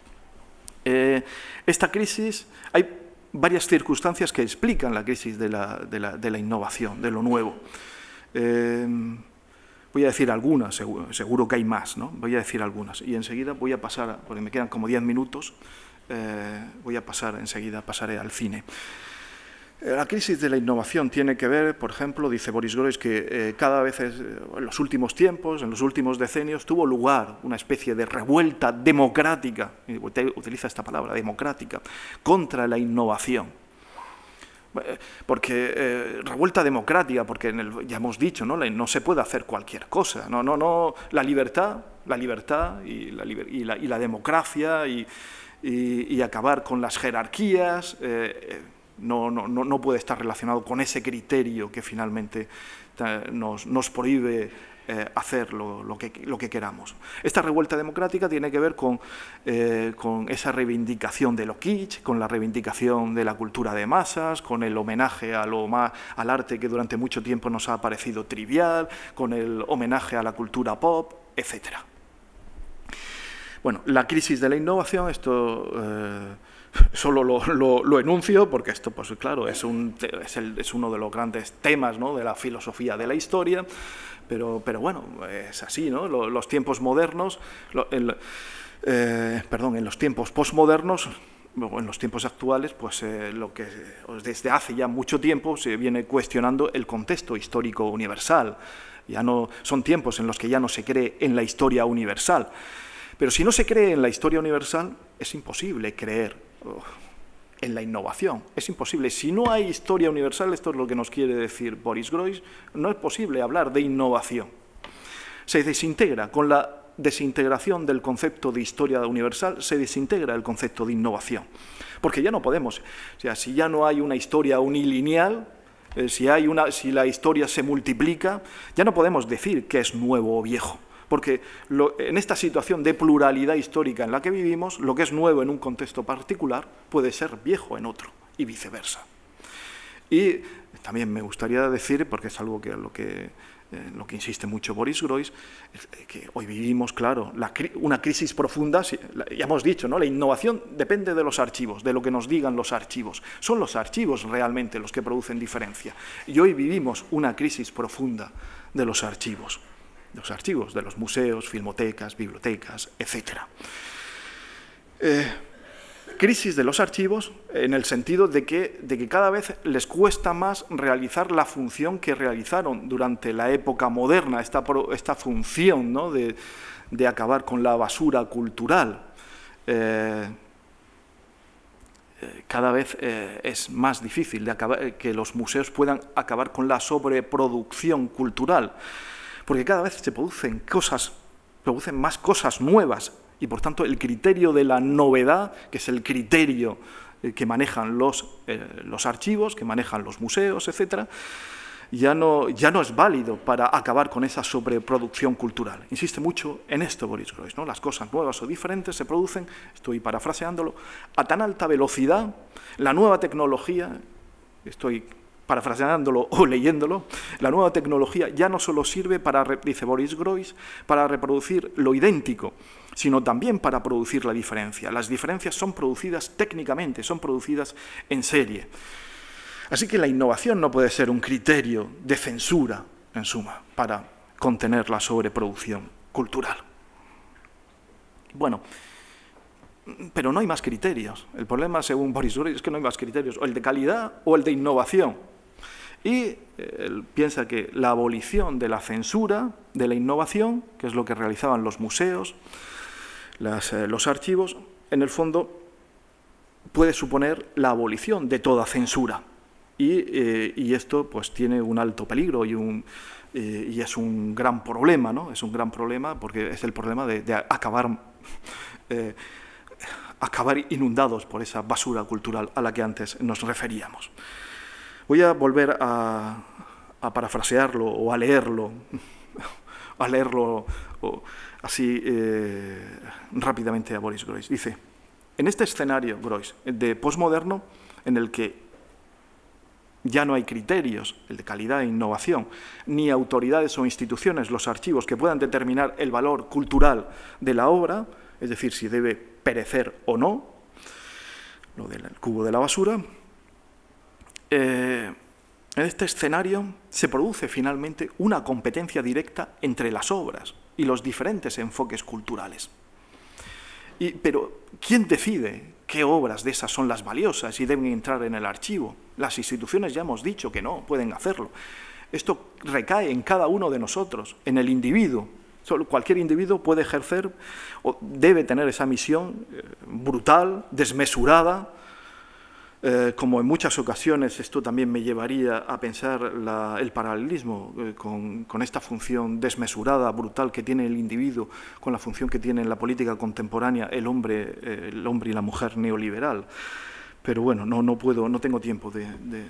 Eh, esta crisis, hay varias circunstancias que explican la crisis de la, de la, de la innovación, de lo nuevo. Eh, voy a decir algunas, seguro, seguro que hay más, ¿no? Voy a decir algunas y enseguida voy a pasar, porque me quedan como diez minutos, eh, voy a pasar enseguida, pasaré al cine. La crisis de la innovación tiene que ver, por ejemplo, dice Boris Groys, que eh, cada vez es, en los últimos tiempos, en los últimos decenios, tuvo lugar una especie de revuelta democrática, utiliza esta palabra, democrática, contra la innovación. Porque eh, revuelta democrática, porque en el, ya hemos dicho, ¿no? no se puede hacer cualquier cosa. No, no, no, la libertad, la libertad y la, y la, y la democracia y, y, y acabar con las jerarquías. Eh, No, no, no puede estar relacionado con ese criterio que finalmente nos, nos prohíbe eh, hacer lo, lo, que, lo que queramos. Esta revuelta democrática tiene que ver con, eh, con esa reivindicación de lo kitsch, con la reivindicación de la cultura de masas, con el homenaje a lo más, al arte que durante mucho tiempo nos ha parecido trivial, con el homenaje a la cultura pop, etcétera. Bueno, la crisis de la innovación, esto... Eh, Solo lo, lo, lo enuncio porque esto, pues claro, es, un, es, el, es uno de los grandes temas, ¿no?, de la filosofía de la historia, pero, pero bueno, es así, ¿no? Los, los tiempos modernos, lo, el, eh, perdón, en los tiempos posmodernos, en los tiempos actuales, pues eh, lo que desde hace ya mucho tiempo se viene cuestionando el contexto histórico universal. Ya no, son tiempos en los que ya no se cree en la historia universal. Pero si no se cree en la historia universal, es imposible creer en la innovación. Es imposible. Si no hay historia universal, esto es lo que nos quiere decir Boris Groys, no es posible hablar de innovación. Se desintegra, con la desintegración del concepto de historia universal, se desintegra el concepto de innovación. Porque ya no podemos, o sea, si ya no hay una historia unilineal, eh, si, hay una, si la historia se multiplica, ya no podemos decir que es nuevo o viejo. Porque lo, en esta situación de pluralidad histórica en la que vivimos, lo que es nuevo en un contexto particular puede ser viejo en otro, y viceversa. Y también me gustaría decir, porque es algo que lo que, eh, lo que insiste mucho Boris Groys, que hoy vivimos, claro, la, una crisis profunda, ya hemos dicho, ¿no? La innovación depende de los archivos, de lo que nos digan los archivos. Son los archivos realmente los que producen diferencia. Y hoy vivimos una crisis profunda de los archivos. Los archivos de los museos, filmotecas, bibliotecas, etcétera. Eh, crisis de los archivos en el sentido de que, de que cada vez les cuesta más realizar la función que realizaron durante la época moderna, esta, esta función, ¿no?, de, de acabar con la basura cultural. Eh, cada vez eh, es más difícil de acabar, que los museos puedan acabar con la sobreproducción cultural, porque cada vez se producen cosas, producen más cosas nuevas, y por tanto el criterio de la novedad, que es el criterio eh, que manejan los, eh, los archivos, que manejan los museos, etcétera, ya no, ya no es válido para acabar con esa sobreproducción cultural. Insiste mucho en esto Boris Groys, ¿no? Las cosas nuevas o diferentes se producen, estoy parafraseándolo, a tan alta velocidad, la nueva tecnología, estoy parafraseándolo o leyéndolo, la nueva tecnología ya no solo sirve para, dice Boris Groys, para reproducir lo idéntico, sino también para producir la diferencia. Las diferencias son producidas técnicamente, son producidas en serie. Así que la innovación no puede ser un criterio de censura, en suma, para contener la sobreproducción cultural. Bueno, pero no hay más criterios. El problema, según Boris Groys, es que no hay más criterios, o el de calidad o el de innovación. Y él piensa que la abolición de la censura, de la innovación, que es lo que realizaban los museos, las, eh, los archivos, en el fondo puede suponer la abolición de toda censura. Y, eh, y esto pues tiene un alto peligro y, un, eh, y es un gran problema, ¿no? Es un gran problema porque es el problema de, de acabar, eh, acabar inundados por esa basura cultural a la que antes nos referíamos. Voy a volver a, a parafrasearlo o a leerlo, a leerlo o, así eh, rápidamente a Boris Groys. Dice, en este escenario, Groys, de posmoderno, en el que ya no hay criterios, el de calidad e innovación, ni autoridades o instituciones, los archivos, que puedan determinar el valor cultural de la obra, es decir, si debe perecer o no, lo del cubo de la basura. Eh, en este escenario se produce finalmente una competencia directa entre las obras y los diferentes enfoques culturales. Y, pero, ¿quién decide qué obras de esas son las valiosas y deben entrar en el archivo? Las instituciones ya hemos dicho que no pueden hacerlo. Esto recae en cada uno de nosotros, en el individuo. Solo cualquier individuo puede ejercer o debe tener esa misión eh, brutal, desmesurada, eh, como en muchas ocasiones esto también me llevaría a pensar la, el paralelismo eh, con, con esta función desmesurada, brutal que tiene el individuo con la función que tiene en la política contemporánea el hombre, eh, el hombre y la mujer neoliberal. Pero bueno, no, no puedo, no tengo tiempo de, de,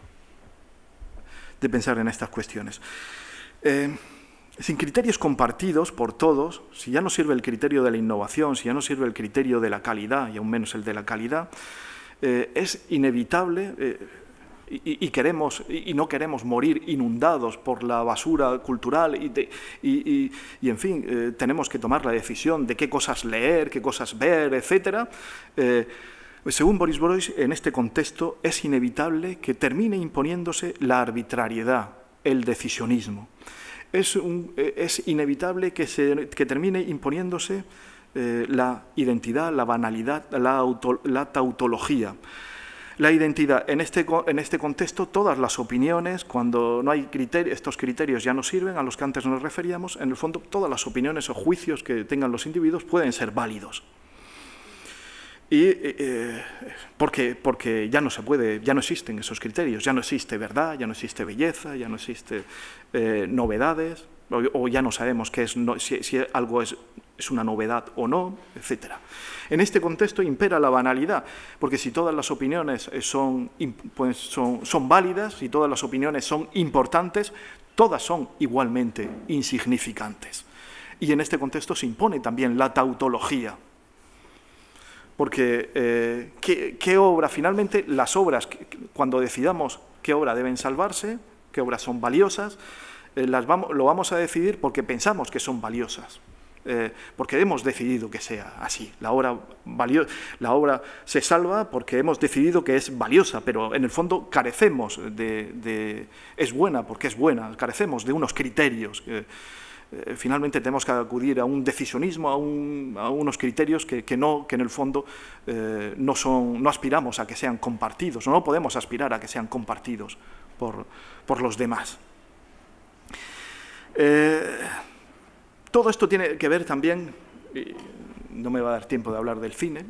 de pensar en estas cuestiones. Eh, sin criterios compartidos por todos, si ya no sirve el criterio de la innovación, si ya no sirve el criterio de la calidad, y aún menos el de la calidad, eh, es inevitable, eh, y, y, queremos, y no queremos morir inundados por la basura cultural, y, de, y, y, y en fin, eh, tenemos que tomar la decisión de qué cosas leer, qué cosas ver, etcétera. Eh, Según Boris Groys, en este contexto es inevitable que termine imponiéndose la arbitrariedad, el decisionismo. Es, un, es inevitable que, se, que termine imponiéndose eh, la identidad, la banalidad, la, auto, la tautología. La identidad, en este, en este contexto, todas las opiniones, cuando no hay criterios, estos criterios ya no sirven, a los que antes nos referíamos, en el fondo todas las opiniones o juicios que tengan los individuos pueden ser válidos. Y eh, porque, porque ya no se puede, ya no existen esos criterios, ya no existe verdad, ya no existe belleza, ya no existe eh, novedades, o, o ya no sabemos qué es, no, si, si algo es, es una novedad o no, etcétera. En este contexto impera la banalidad, porque si todas las opiniones son, pues son, son válidas, si todas las opiniones son importantes, todas son igualmente insignificantes. Y en este contexto se impone también la tautología. Porque, eh, ¿qué, ¿qué obra? Finalmente, las obras, cuando decidamos qué obra deben salvarse, qué obras son valiosas, eh, las vamos, lo vamos a decidir porque pensamos que son valiosas, eh, porque hemos decidido que sea así. La obra, valio, la obra se salva porque hemos decidido que es valiosa, pero en el fondo carecemos de... de es buena porque es buena, carecemos de unos criterios. Eh, eh, finalmente tenemos que acudir a un decisionismo, a, un, a unos criterios que, que, no, que en el fondo eh, no, son, no aspiramos a que sean compartidos, no podemos aspirar a que sean compartidos por, por los demás. Eh, todo esto tiene que ver también, y no me va a dar tiempo de hablar del cine,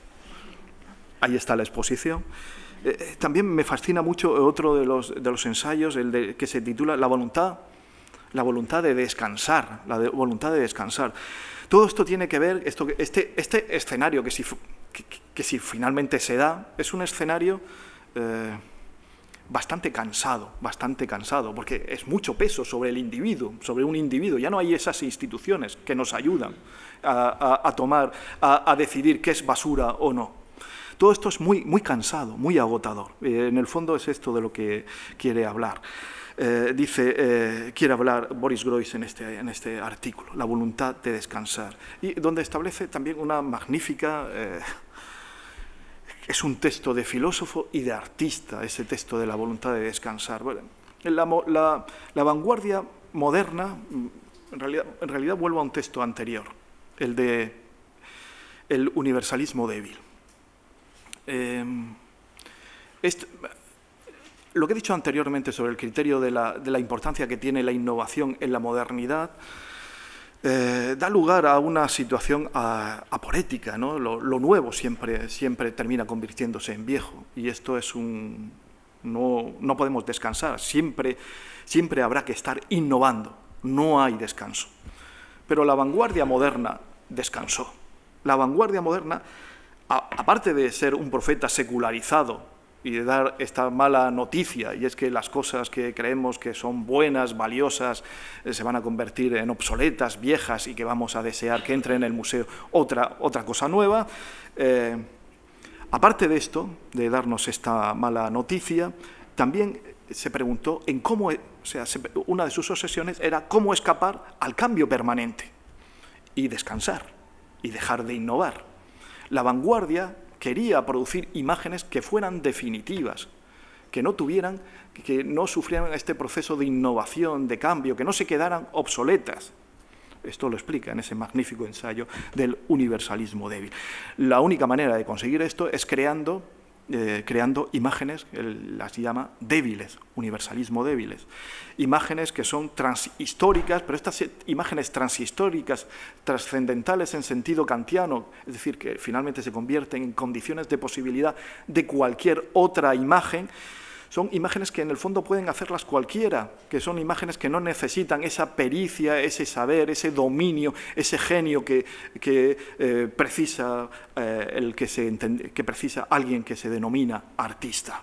ahí está la exposición. Eh, también me fascina mucho otro de los, de los ensayos, el de, que se titula La voluntad, la voluntad de descansar, la de, voluntad de descansar. Todo esto tiene que ver, esto, este, este escenario que si, que, que si finalmente se da, es un escenario eh, bastante cansado, bastante cansado, porque es mucho peso sobre el individuo, sobre un individuo. Ya no hay esas instituciones que nos ayudan a, a, a tomar, a, a decidir qué es basura o no. Todo esto es muy, muy cansado, muy agotador. Eh, en el fondo es esto de lo que quiere hablar. Eh, dice, eh, quiere hablar Boris Groys en este, en este artículo, la voluntad de descansar, y donde establece también una magnífica... Eh, es un texto de filósofo y de artista, ese texto de la voluntad de descansar. Bueno, la, la, la vanguardia moderna, en realidad, en realidad vuelvo a un texto anterior, el de el universalismo débil. Eh, esto, lo que he dicho anteriormente sobre el criterio de la, de la importancia que tiene la innovación en la modernidad eh, da lugar a una situación aporética, ¿no? Lo, lo nuevo siempre, siempre termina convirtiéndose en viejo, y esto es un... No, no podemos descansar, siempre, siempre habrá que estar innovando, no hay descanso. Pero la vanguardia moderna descansó. La vanguardia moderna, a, aparte de ser un profeta secularizado y de dar esta mala noticia, y es que las cosas que creemos que son buenas, valiosas, eh, se van a convertir en obsoletas, viejas, y que vamos a desear que entre en el museo otra, otra cosa nueva, eh, aparte de esto, de darnos esta mala noticia, también se preguntó en cómo, o sea, una de sus obsesiones era cómo escapar al cambio permanente y descansar y dejar de innovar. La vanguardia quería producir imágenes que fueran definitivas, que no tuvieran, que no sufrieran este proceso de innovación, de cambio, que no se quedaran obsoletas. Esto lo explica en ese magnífico ensayo del universalismo débil. La única manera de conseguir esto es creando, eh, creando imágenes, él las llama débiles, universalismo débiles. Imágenes que son transhistóricas, pero estas imágenes transhistóricas, trascendentales en sentido kantiano, es decir, que finalmente se convierten en condiciones de posibilidad de cualquier otra imagen, son imágenes que en el fondo pueden hacerlas cualquiera, que son imágenes que no necesitan esa pericia, ese saber, ese dominio, ese genio que, que, eh, precisa, eh, el que, se entiende, que precisa alguien que se denomina artista.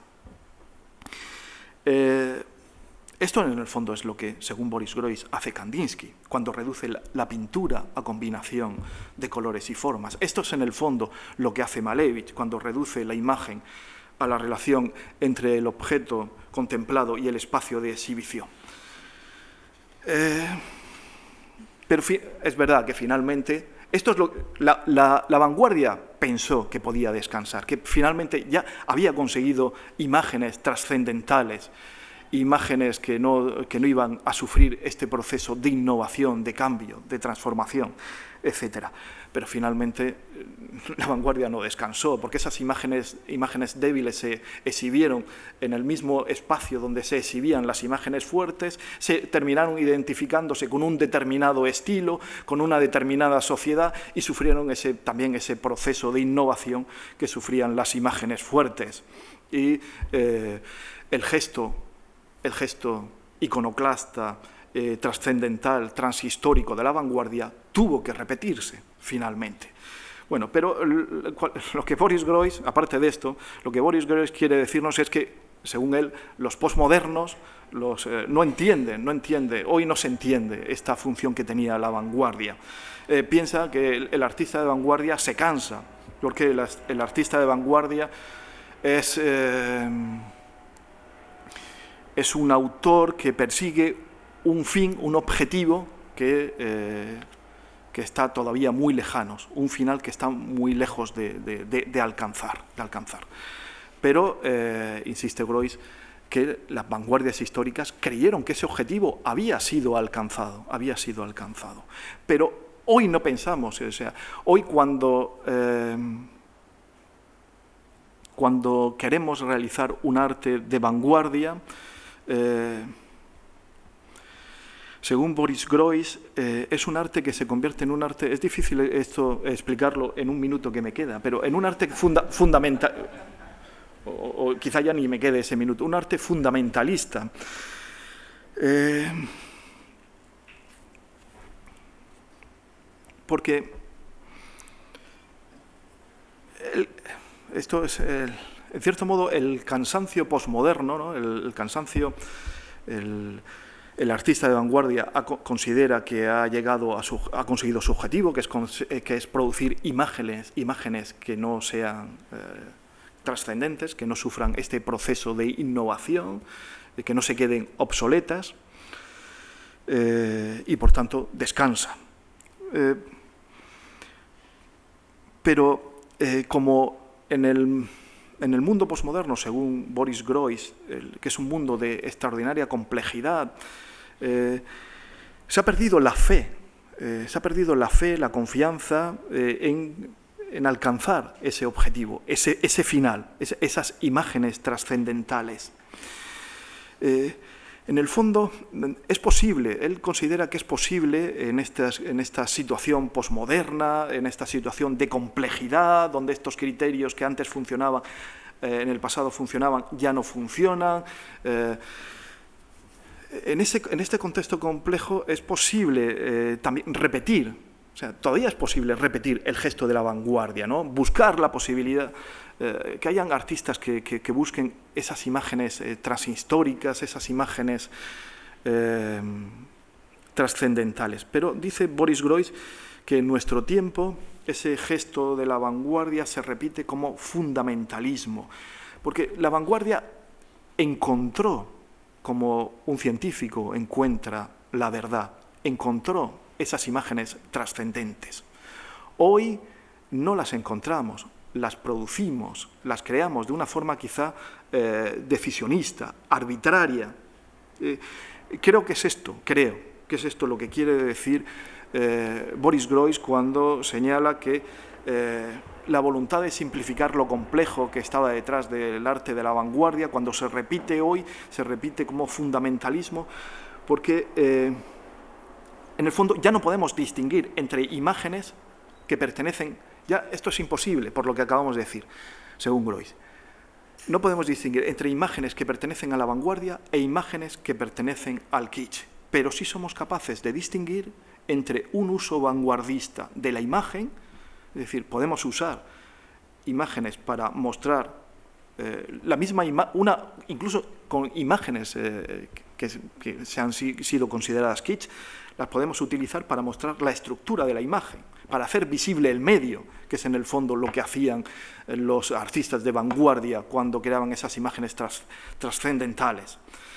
Eh, esto en el fondo es lo que, según Boris Groys, hace Kandinsky, cuando reduce la, la pintura a combinación de colores y formas. Esto es en el fondo lo que hace Malevich, cuando reduce la imagen a la relación entre el objeto contemplado y el espacio de exhibición. Eh, pero es verdad que finalmente, esto es lo, la, la, la vanguardia pensó que podía descansar, que finalmente ya había conseguido imágenes trascendentales, imágenes que no, que no iban a sufrir este proceso de innovación, de cambio, de transformación, etcétera. Pero finalmente la vanguardia no descansó, porque esas imágenes, imágenes débiles se exhibieron en el mismo espacio donde se exhibían las imágenes fuertes, se terminaron identificándose con un determinado estilo, con una determinada sociedad, y sufrieron ese, también ese proceso de innovación que sufrían las imágenes fuertes. Y eh, el gesto el gesto iconoclasta, eh, trascendental, transhistórico de la vanguardia tuvo que repetirse finalmente. Bueno, pero lo que Boris Groys, aparte de esto, lo que Boris Groys quiere decirnos es que, según él, los posmodernos los, eh, no entienden, no entiende, hoy no se entiende esta función que tenía la vanguardia. Eh, piensa que el, el artista de vanguardia se cansa, porque el, el artista de vanguardia es... Eh, es un autor que persigue un fin, un objetivo que, eh, que está todavía muy lejanos, un final que está muy lejos de, de, de, de, alcanzar, de alcanzar. Pero, eh, insiste Groys, que las vanguardias históricas creyeron que ese objetivo había sido alcanzado, había sido alcanzado. Pero hoy no pensamos, o sea, hoy cuando, eh, cuando queremos realizar un arte de vanguardia, eh, según Boris Groys, eh, es un arte que se convierte en un arte, es difícil esto explicarlo en un minuto que me queda, pero en un arte funda, fundamental, o, o quizá ya ni me quede ese minuto, un arte fundamentalista. Eh, porque el, esto es, el, en cierto modo, el cansancio posmoderno, ¿no? el, el cansancio... El, El artista de vanguardia ha, considera que ha, llegado a su, ha conseguido su objetivo, que es, que es producir imágenes, imágenes que no sean eh, trascendentes, que no sufran este proceso de innovación, que no se queden obsoletas, eh, y por tanto descansa. Eh, pero eh, como en el... En el mundo posmoderno, según Boris Groys, el, que es un mundo de extraordinaria complejidad, eh, se ha perdido la fe, eh, se ha perdido la fe, la confianza eh, en, en alcanzar ese objetivo, ese, ese final, ese, esas imágenes trascendentales. Eh, en el fondo, es posible, él considera que es posible en, estas, en esta situación posmoderna, en esta situación de complejidad, donde estos criterios que antes funcionaban, eh, en el pasado funcionaban, ya no funcionan. Eh, en, ese, en este contexto complejo es posible eh, también repetir, o sea, todavía es posible repetir el gesto de la vanguardia, ¿no? Buscar la posibilidad, eh, que hayan artistas que, que, que busquen esas imágenes eh, transhistóricas, esas imágenes eh, trascendentales. Pero dice Boris Groys que en nuestro tiempo ese gesto de la vanguardia se repite como fundamentalismo, porque la vanguardia encontró, como un científico encuentra la verdad, encontró esas imágenes trascendentes. Hoy no las encontramos, las producimos, las creamos de una forma quizá eh, decisionista, arbitraria. Eh, creo que es esto, creo que es esto lo que quiere decir eh, Boris Groys cuando señala que eh, la voluntad de simplificar lo complejo que estaba detrás del arte de la vanguardia, cuando se repite hoy, se repite como fundamentalismo, porque eh, en el fondo ya no podemos distinguir entre imágenes que pertenecen, ya esto es imposible por lo que acabamos de decir, según Groys. No podemos distinguir entre imágenes que pertenecen a la vanguardia e imágenes que pertenecen al kitsch, pero sí somos capaces de distinguir entre un uso vanguardista de la imagen, es decir, podemos usar imágenes para mostrar eh, la misma imagen, una, incluso con imágenes eh, que, que se han si, sido consideradas kitsch, las podemos utilizar para mostrar la estructura de la imagen, para hacer visible el medio, que es en el fondo lo que hacían los artistas de vanguardia cuando creaban esas imágenes tras, trascendentales.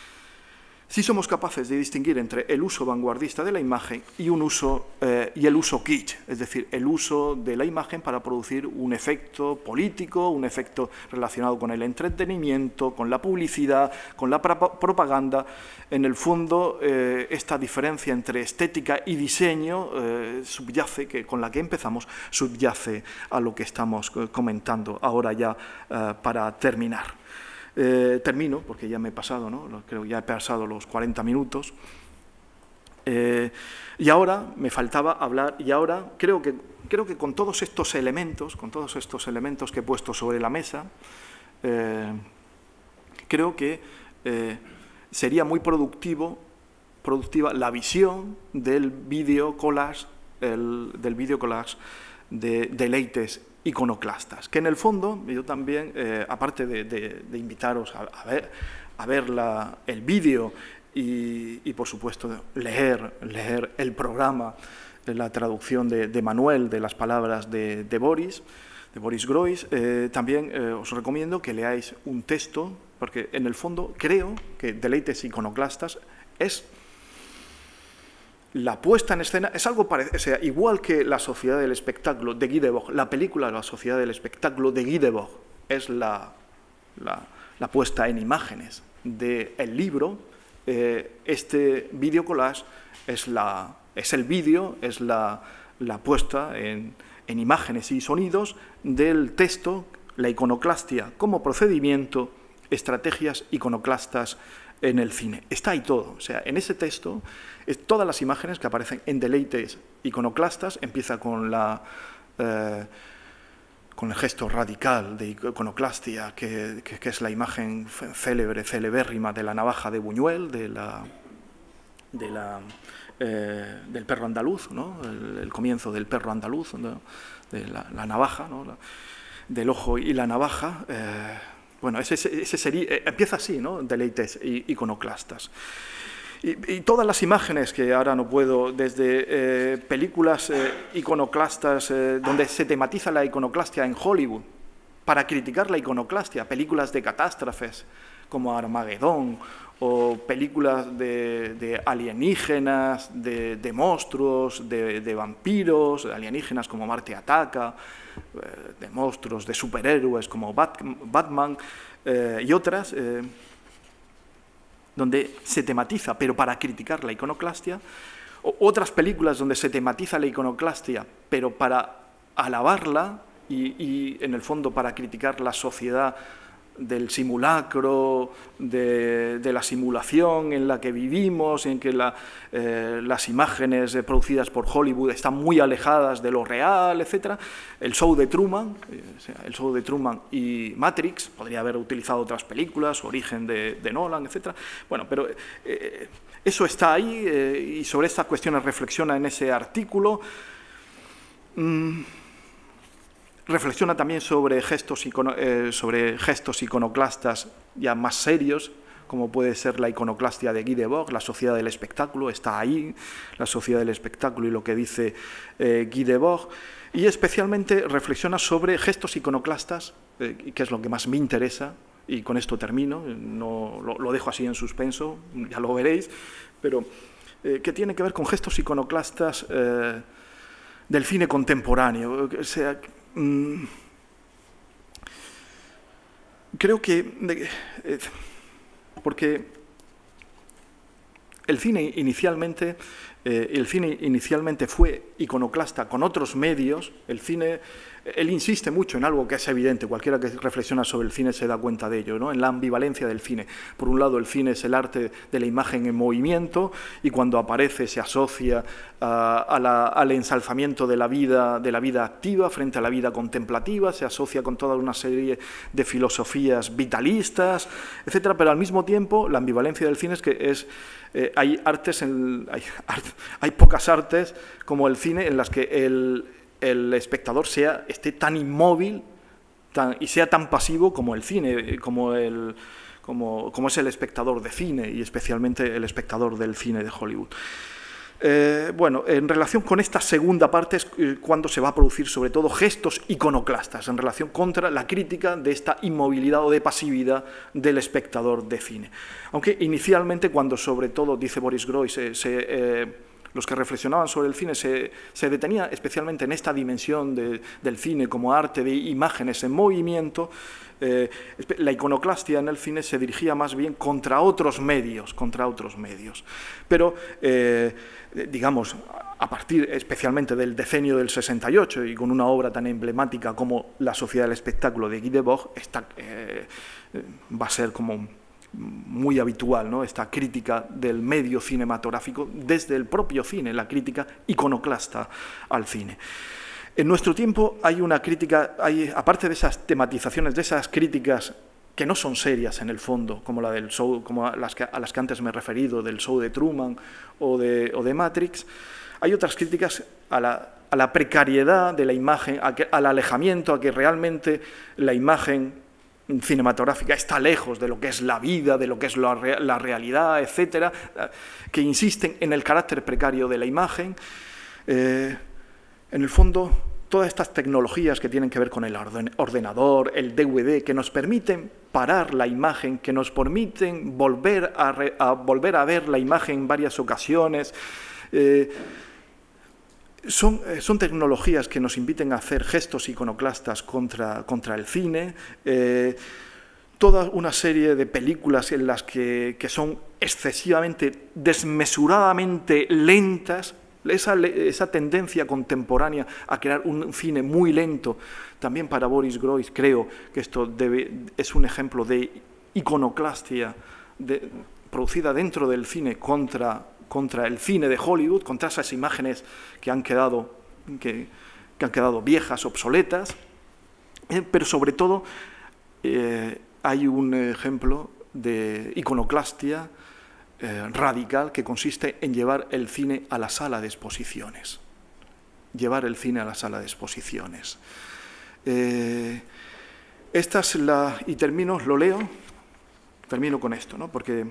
Sí somos capaces de distinguir entre el uso vanguardista de la imagen y, un uso, eh, y el uso kitsch, es decir, el uso de la imagen para producir un efecto político, un efecto relacionado con el entretenimiento, con la publicidad, con la propaganda. En el fondo, eh, esta diferencia entre estética y diseño eh, subyace, que con la que empezamos, subyace a lo que estamos comentando ahora ya eh, para terminar. Eh, termino, porque ya me he pasado, ¿no? Creo que ya he pasado los cuarenta minutos. Eh, y ahora me faltaba hablar, y ahora creo que, creo que con todos estos elementos, con todos estos elementos que he puesto sobre la mesa, eh, creo que eh, sería muy productivo, productiva la visión del video collage, el, del video collage de deleites iconoclastas, que en el fondo, yo también, eh, aparte de, de, de invitaros a, a ver, a ver la, el vídeo y, y, por supuesto, leer, leer el programa, la traducción de, de Manuel de las palabras de, de Boris, de Boris Groys, eh, también eh, os recomiendo que leáis un texto, porque en el fondo creo que Deleites iconoclastas es la puesta en escena, es algo parecido, o sea, igual que La Sociedad del Espectáculo de Guy Debord, la película La Sociedad del Espectáculo de Guy Debord es la, la, la puesta en imágenes del libro, eh, este video collage es, la, es el vídeo, es la, la puesta en, en imágenes y sonidos del texto, la iconoclastia como procedimiento, estrategias iconoclastas en el cine. Está ahí todo. O sea, en ese texto, es todas las imágenes que aparecen en deleites iconoclastas, empieza con la... Eh, con el gesto radical de iconoclastia, que, que, que es la imagen célebre, celebérrima de la navaja de Buñuel, de la, de la, eh, del perro andaluz, ¿no? el, el comienzo del perro andaluz, ¿no? de la, la navaja, ¿no? la, del ojo y la navaja. Eh, bueno, ese, ese sería, eh, empieza así, ¿no? Deleites iconoclastas. Y, y todas las imágenes que ahora no puedo, desde eh, películas eh, iconoclastas eh, donde se tematiza la iconoclastia en Hollywood, para criticar la iconoclastia, películas de catástrofes como Armagedón, o películas de, de alienígenas, de, de monstruos, de, de vampiros, de alienígenas como Marte Ataca, eh, de monstruos, de superhéroes como Bat, Batman eh, y otras... Eh, donde se tematiza, pero para criticar la iconoclastia, o otras películas donde se tematiza la iconoclastia, pero para alabarla y, y en el fondo para criticar la sociedad del simulacro, de, de la simulación en la que vivimos, en que la, eh, las imágenes eh, producidas por Hollywood están muy alejadas de lo real, etcétera. El show de Truman, eh, o sea, el show de Truman y Matrix, podría haber utilizado otras películas, Origen de, de Nolan, etcétera. Bueno, pero eh, eso está ahí eh, y sobre estas cuestiones reflexiona en ese artículo. Mm. Reflexiona también sobre gestos, icono, eh, sobre gestos iconoclastas ya más serios, como puede ser la iconoclastia de Guy Debord, la sociedad del espectáculo, está ahí, la sociedad del espectáculo y lo que dice eh, Guy Debord, y especialmente reflexiona sobre gestos iconoclastas, eh, que es lo que más me interesa, y con esto termino, no, lo, lo dejo así en suspenso, ya lo veréis, pero eh, que tiene que ver con gestos iconoclastas eh, del cine contemporáneo, o sea, creo que, eh, porque el cine inicialmente, eh, el cine inicialmente fue iconoclasta con otros medios. El cine, él insiste mucho en algo que es evidente, cualquiera que reflexiona sobre el cine se da cuenta de ello, ¿no? En la ambivalencia del cine. Por un lado, el cine es el arte de la imagen en movimiento y cuando aparece se asocia uh, a la, al ensalzamiento de la, vida, de la vida activa frente a la vida contemplativa, se asocia con toda una serie de filosofías vitalistas, etcétera, pero al mismo tiempo la ambivalencia del cine es que es, eh, hay, artes en, hay, art, hay pocas artes como el cine en las que el el espectador sea, esté tan inmóvil tan, y sea tan pasivo como el cine, como, el, como, como es el espectador de cine y especialmente el espectador del cine de Hollywood. Eh, bueno, en relación con esta segunda parte es eh, cuando se va a producir sobre todo gestos iconoclastas en relación contra la crítica de esta inmovilidad o de pasividad del espectador de cine. Aunque inicialmente cuando sobre todo, dice Boris Groys, se... se eh, los que reflexionaban sobre el cine se, se detenía especialmente en esta dimensión de, del cine como arte de imágenes en movimiento. Eh, la iconoclastia en el cine se dirigía más bien contra otros medios, contra otros medios. Pero, eh, digamos, a partir especialmente del decenio del sesenta y ocho y con una obra tan emblemática como La sociedad del espectáculo de Guy Debord, esta, eh, va a ser como muy habitual, ¿no? Esta crítica del medio cinematográfico desde el propio cine, la crítica iconoclasta al cine. En nuestro tiempo hay una crítica, hay, aparte de esas tematizaciones, de esas críticas que no son serias en el fondo, como la del show, como a las que, a las que antes me he referido, del show de Truman o de, o de Matrix, hay otras críticas a la, a la precariedad de la imagen, a que, al alejamiento, a que realmente la imagen cinematográfica está lejos de lo que es la vida, de lo que es la, la realidad, etcétera, que insisten en el carácter precario de la imagen. Eh, en el fondo, todas estas tecnologías que tienen que ver con el ordenador, el D V D, que nos permiten parar la imagen, que nos permiten volver a, re, a, volver a ver la imagen en varias ocasiones, eh, Son, son tecnologías que nos inviten a hacer gestos iconoclastas contra, contra el cine. Eh, toda una serie de películas en las que, que son excesivamente, desmesuradamente lentas, esa, esa tendencia contemporánea a crear un cine muy lento, también para Boris Groys creo que esto debe, es un ejemplo de iconoclastia de, producida dentro del cine contra, contra el cine de Hollywood, contra esas imágenes que han quedado, que, que han quedado viejas, obsoletas, eh, pero sobre todo eh, hay un ejemplo de iconoclastia eh, radical que consiste en llevar el cine a la sala de exposiciones. Llevar el cine a la sala de exposiciones. Eh, esta es la... Y termino, lo leo, termino con esto, ¿no? Porque...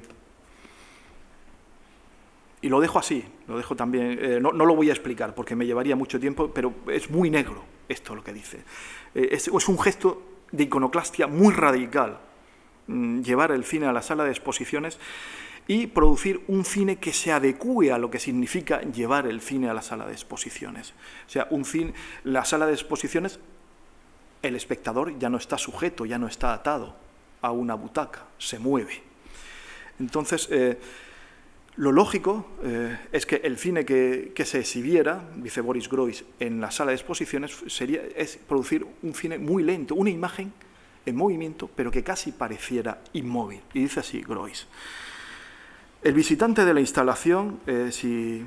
Y lo dejo así, lo dejo también... Eh, no, no lo voy a explicar porque me llevaría mucho tiempo, pero es muy negro esto lo que dice. Eh, es, es un gesto de iconoclastia muy radical, llevar el cine a la sala de exposiciones y producir un cine que se adecúe a lo que significa llevar el cine a la sala de exposiciones. O sea, un cine, la sala de exposiciones, el espectador ya no está sujeto, ya no está atado a una butaca, se mueve. Entonces, eh, lo lógico eh, es que el cine que, que se exhibiera, dice Boris Groys, en la sala de exposiciones sería, es producir un cine muy lento, una imagen en movimiento, pero que casi pareciera inmóvil. Y dice así Groys: el visitante de la instalación, eh, si,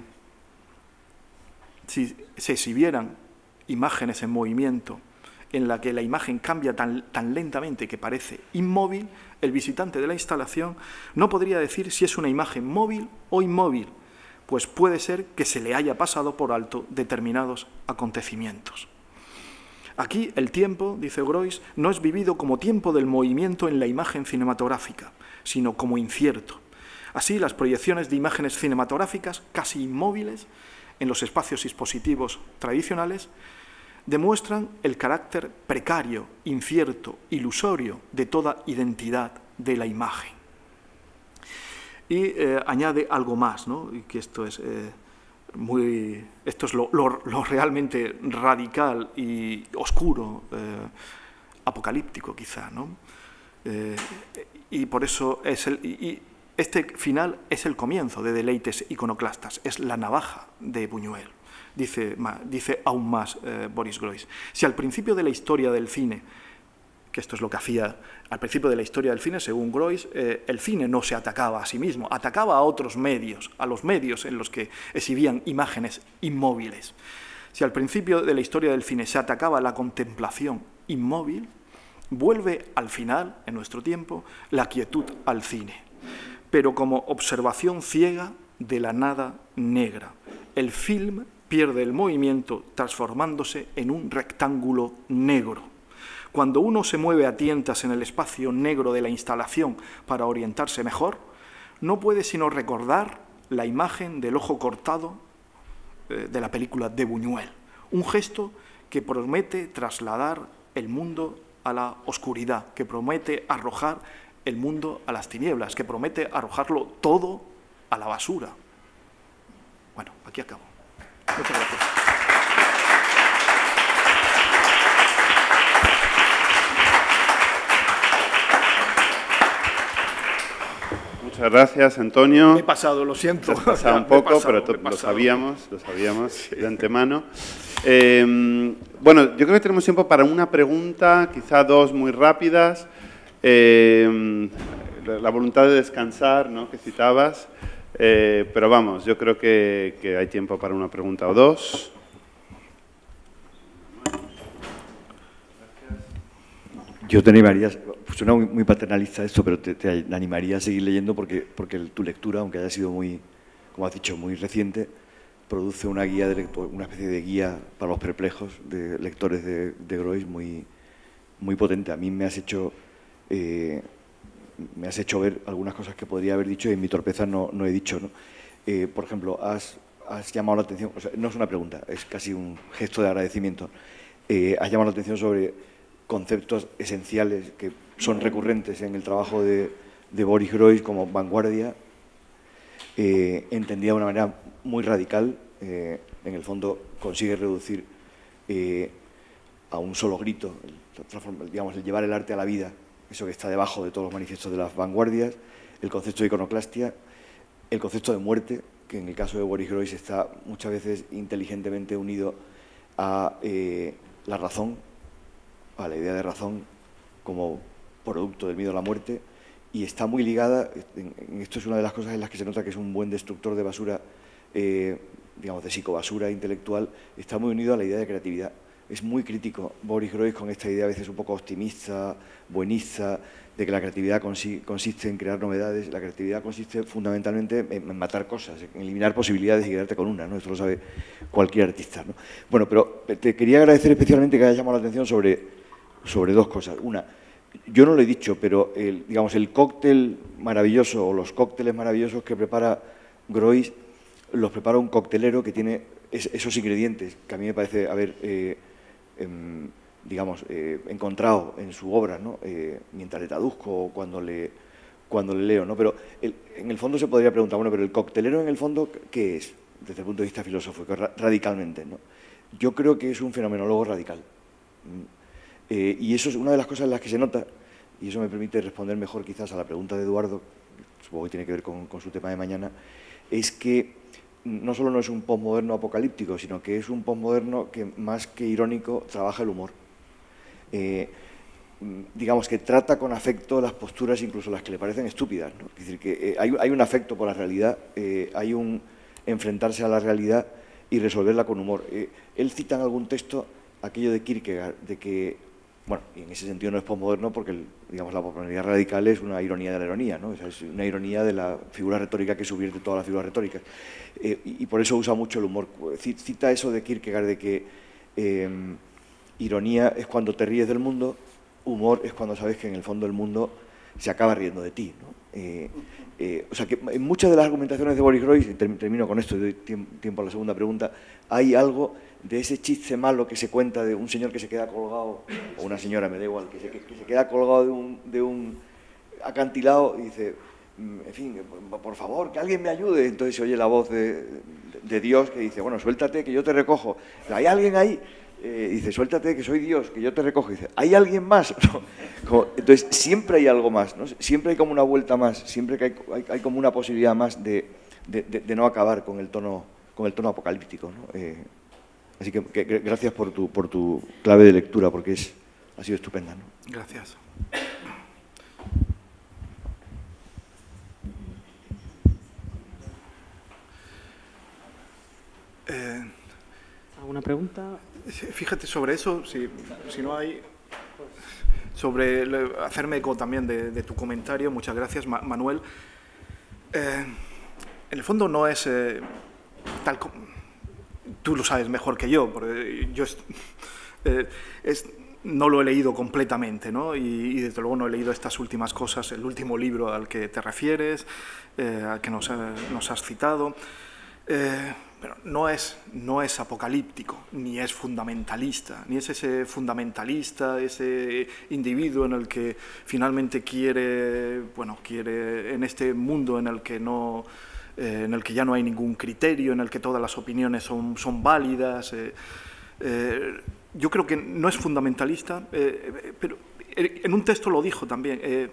si se exhibieran imágenes en movimiento en la que la imagen cambia tan, tan lentamente que parece inmóvil, el visitante de la instalación no podría decir si es una imagen móvil o inmóvil, pues puede ser que se le haya pasado por alto determinados acontecimientos. Aquí el tiempo, dice Groys, no es vivido como tiempo del movimiento en la imagen cinematográfica, sino como incierto. Así, las proyecciones de imágenes cinematográficas casi inmóviles en los espacios expositivos tradicionales demuestran el carácter precario, incierto, ilusorio de toda identidad de la imagen. Y eh, añade algo más, ¿no? Y que esto es... Eh, Muy, esto es lo, lo, lo realmente radical y oscuro, eh, apocalíptico quizá, ¿no? Eh, y por eso es el, y este final es el comienzo de Deleites iconoclastas, es la navaja de Buñuel. Dice, dice aún más eh, Boris Groys: si al principio de la historia del cine, que esto es lo que hacía al principio de la historia del cine, según Groys, eh, el cine no se atacaba a sí mismo, atacaba a otros medios, a los medios en los que exhibían imágenes inmóviles. Si al principio de la historia del cine se atacaba la contemplación inmóvil, vuelve al final, en nuestro tiempo, la quietud al cine, pero como observación ciega de la nada negra. El film pierde el movimiento transformándose en un rectángulo negro. Cuando uno se mueve a tientas en el espacio negro de la instalación para orientarse mejor, no puede sino recordar la imagen del ojo cortado eh, de la película de Buñuel, un gesto que promete trasladar el mundo a la oscuridad, que promete arrojar el mundo a las tinieblas, que promete arrojarlo todo a la basura. Bueno, aquí acabo. Muchas gracias. Muchas gracias, Antonio. Me he pasado, lo siento. Te has pasado un poco, pasado, pero lo sabíamos, lo sabíamos sí. de antemano. Eh, bueno, yo creo que tenemos tiempo para una pregunta, quizá dos muy rápidas. Eh, la voluntad de descansar, ¿no?, que citabas. Eh, pero vamos, yo creo que, que hay tiempo para una pregunta o dos. Yo te animaría, suena muy, muy paternalista esto, pero te, te animaría a seguir leyendo porque, porque tu lectura, aunque haya sido muy, como has dicho, muy reciente, produce una guía de lector, una especie de guía para los perplejos de lectores de, de Groys muy, muy potente. A mí me has hecho eh, me has hecho ver algunas cosas que podría haber dicho y en mi torpeza no, no he dicho, ¿no? Eh, por ejemplo, has, has llamado la atención, o sea, no es una pregunta, es casi un gesto de agradecimiento. Eh, has llamado la atención sobre conceptos esenciales que son recurrentes en el trabajo de, de Boris Groys como vanguardia, eh, entendida de una manera muy radical. Eh, en el fondo consigue reducir eh, a un solo grito, el, digamos, el llevar el arte a la vida, eso que está debajo de todos los manifiestos de las vanguardias, el concepto de iconoclastia, el concepto de muerte, que en el caso de Boris Groys está muchas veces inteligentemente unido a eh, la razón, a la idea de razón como producto del miedo a la muerte, y está muy ligada, en, en esto es una de las cosas en las que se nota que es un buen destructor de basura, eh, digamos, de psicobasura intelectual, está muy unido a la idea de creatividad. Es muy crítico Boris Groys con esta idea a veces un poco optimista, buenista, de que la creatividad consi consiste en crear novedades. La creatividad consiste fundamentalmente en, en matar cosas, en eliminar posibilidades y quedarte con una, ¿no? Esto lo sabe cualquier artista, ¿no? Bueno, pero te quería agradecer especialmente que hayas llamado la atención sobre, sobre dos cosas. Una, yo no lo he dicho, pero el, digamos, el cóctel maravilloso o los cócteles maravillosos que prepara Groys los prepara un coctelero que tiene es, esos ingredientes que a mí me parece haber, eh, eh, digamos, eh, encontrado en su obra, ¿no? Eh, mientras le traduzco o cuando le, cuando le leo, ¿no? Pero el, en el fondo se podría preguntar, bueno, pero el coctelero en el fondo, ¿qué es? Desde el punto de vista filosófico, radicalmente, ¿no? Yo creo que es un fenomenólogo radical. Eh, y eso es una de las cosas en las que se nota, y eso me permite responder mejor quizás a la pregunta de Eduardo, supongo que tiene que ver con, con su tema de mañana, es que no solo no es un posmoderno apocalíptico, sino que es un posmoderno que más que irónico trabaja el humor. Eh, digamos que trata con afecto las posturas, incluso las que le parecen estúpidas, ¿no? Es decir, que eh, hay, hay un afecto por la realidad, eh, hay un enfrentarse a la realidad y resolverla con humor. Eh, él cita en algún texto aquello de Kierkegaard, de que, bueno, y en ese sentido no es posmoderno porque, el, digamos, la posmodernidad radical es una ironía de la ironía, ¿no? O sea, es una ironía de la figura retórica que subvierte todas las figuras retóricas. Eh, y, y por eso usa mucho el humor. Cita eso de Kierkegaard, de que eh, ironía es cuando te ríes del mundo, humor es cuando sabes que en el fondo el mundo se acaba riendo de ti, ¿no? Eh, eh, o sea que en muchas de las argumentaciones de Boris Groys, y termino con esto y doy tiempo a la segunda pregunta, hay algo de ese chiste malo que se cuenta de un señor que se queda colgado, o una señora, me da igual, que se, que se queda colgado de un, de un acantilado y dice, en fin, por favor, que alguien me ayude. Entonces se oye la voz de, de, de Dios que dice, bueno, suéltate, que yo te recojo. ¿Hay alguien ahí? Eh, dice, suéltate, que soy Dios, que yo te recojo. Dice, ¿hay alguien más? Como, entonces, siempre hay algo más, ¿no? Siempre hay como una vuelta más, siempre que hay, hay, hay como una posibilidad más de, de, de, de no acabar con el tono, con el tono apocalíptico, ¿no? Eh, así que, que gracias por tu, por tu clave de lectura, porque es, ha sido estupenda, ¿no? Gracias. Eh, ¿Alguna pregunta? Fíjate, sobre eso, si, si no hay... Sobre le, hacerme eco también de, de tu comentario, muchas gracias, Ma, Manuel. Eh, en el fondo no es eh, tal como... Tú lo sabes mejor que yo, porque yo es, eh, es, no lo he leído completamente, ¿no? Y, y desde luego no he leído estas últimas cosas, el último libro al que te refieres, eh, al que nos, nos has citado. Eh, pero no es, no es apocalíptico, ni es fundamentalista, ni es ese fundamentalista, ese individuo en el que finalmente quiere, bueno, quiere en este mundo en el que no, eh, en el que ya no hay ningún criterio, en el que todas las opiniones son, son válidas. Eh, eh, yo creo que no es fundamentalista, eh, pero en un texto lo dijo también. Eh,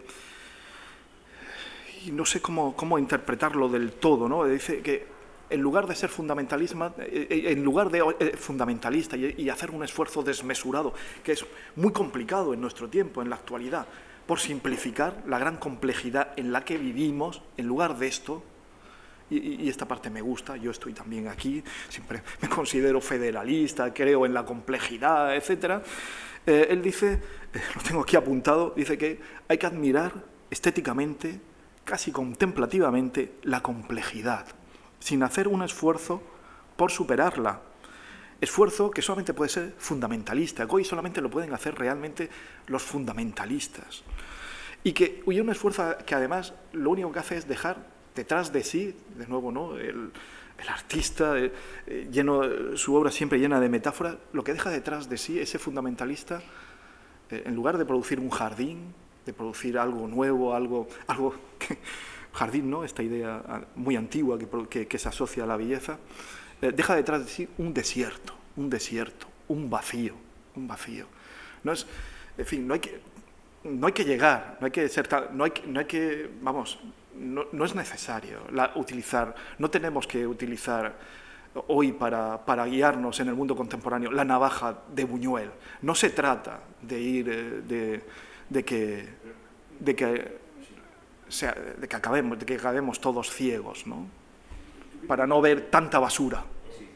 y no sé cómo, cómo interpretarlo del todo, ¿no? Dice que en lugar de ser fundamentalista, en lugar de fundamentalista y hacer un esfuerzo desmesurado, que es muy complicado en nuestro tiempo, en la actualidad, por simplificar la gran complejidad en la que vivimos, en lugar de esto, y, y esta parte me gusta, yo estoy también aquí, siempre me considero federalista, creo en la complejidad, etcétera. Eh, él dice, eh, lo tengo aquí apuntado, dice que hay que admirar estéticamente, casi contemplativamente, la complejidad, sin hacer un esfuerzo por superarla. Esfuerzo que solamente puede ser fundamentalista, que hoy solamente lo pueden hacer realmente los fundamentalistas. Y que y un esfuerzo que además lo único que hace es dejar detrás de sí, de nuevo, ¿no? el, el artista, eh, lleno, su obra siempre llena de metáforas, lo que deja detrás de sí ese fundamentalista, eh, en lugar de producir un jardín, de producir algo nuevo, algo, algo que... jardín, ¿no? Esta idea muy antigua que, que, que se asocia a la belleza, eh, deja detrás de sí un desierto, un desierto, un vacío, un vacío. No es, en fin, no hay que, no hay que llegar, no hay que ser tan, no hay, no hay que, vamos, no, no es necesario la, utilizar, no tenemos que utilizar hoy para, para guiarnos en el mundo contemporáneo la navaja de Buñuel. No se trata de ir, eh, de, de que, de que, sea, de que acabemos, de que acabemos todos ciegos, ¿no? Para no ver tanta basura.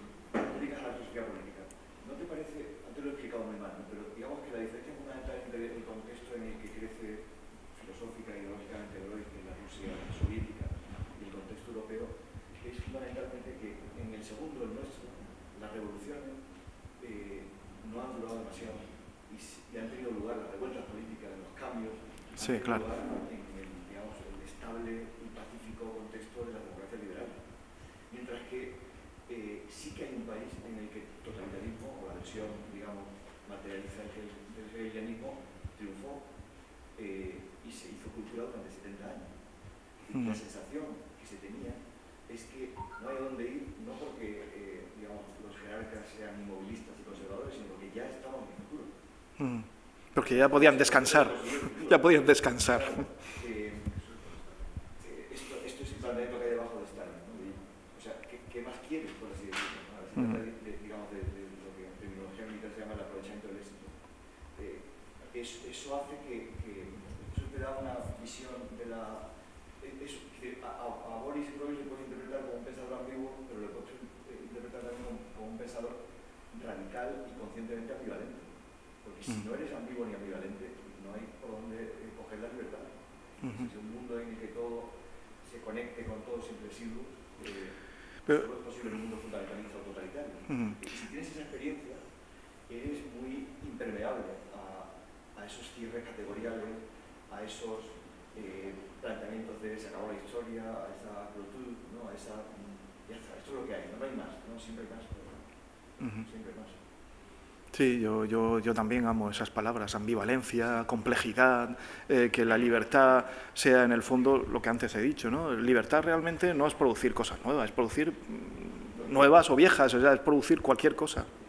Sí, claro. En el, digamos, el estable y pacífico contexto de la democracia liberal. Mientras que eh, sí que hay un país en el que el totalitarismo o la versión, digamos, materializa del hegelianismo triunfó eh, y se hizo cultura durante setenta años. Y la sensación que se tenía es que no hay a dónde ir, no porque eh, digamos, los jerarcas sean inmovilistas y conservadores, sino porque ya estamos en el futuro. Mm. Porque ya podían descansar, ya podían descansar. Eh, esto, esto es el planteamiento que hay debajo de Stalin, ¿no? O sea, ¿qué, ¿qué más quieres, por así decirlo? ¿No? Se trata de, de, digamos, de, de lo que en terminología militar se llama el aprovechamiento del éxito. Eh, es, eso hace que, que eso te da una visión de la... Eso, que a, a, a Boris Groys le puedes interpretar como un pensador ambiguo, pero le puedes interpretar también como, como un pensador radical y conscientemente ambivalente. Porque si no eres ambiguo ni ambivalente, no hay por dónde eh, coger la libertad. Uh-huh. Si es un mundo en el que todo se conecte con todo sin residuos, eh, Pero, solo es posible en un mundo fundamentalista o totalitario. Uh-huh. Si tienes esa experiencia, eres muy impermeable a, a esos cierres categoriales, a esos eh, planteamientos de se acabó la historia, a esa virtud, ¿no? A esa... Ya está, esto es lo que hay, no, no hay más, ¿no? Siempre hay más, pero, uh-huh. Siempre hay más. Sí, yo, yo, yo también amo esas palabras, ambivalencia, complejidad, eh, que la libertad sea en el fondo lo que antes he dicho, ¿no? Libertad realmente no es producir cosas nuevas, es producir nuevas o viejas, o sea, es producir cualquier cosa.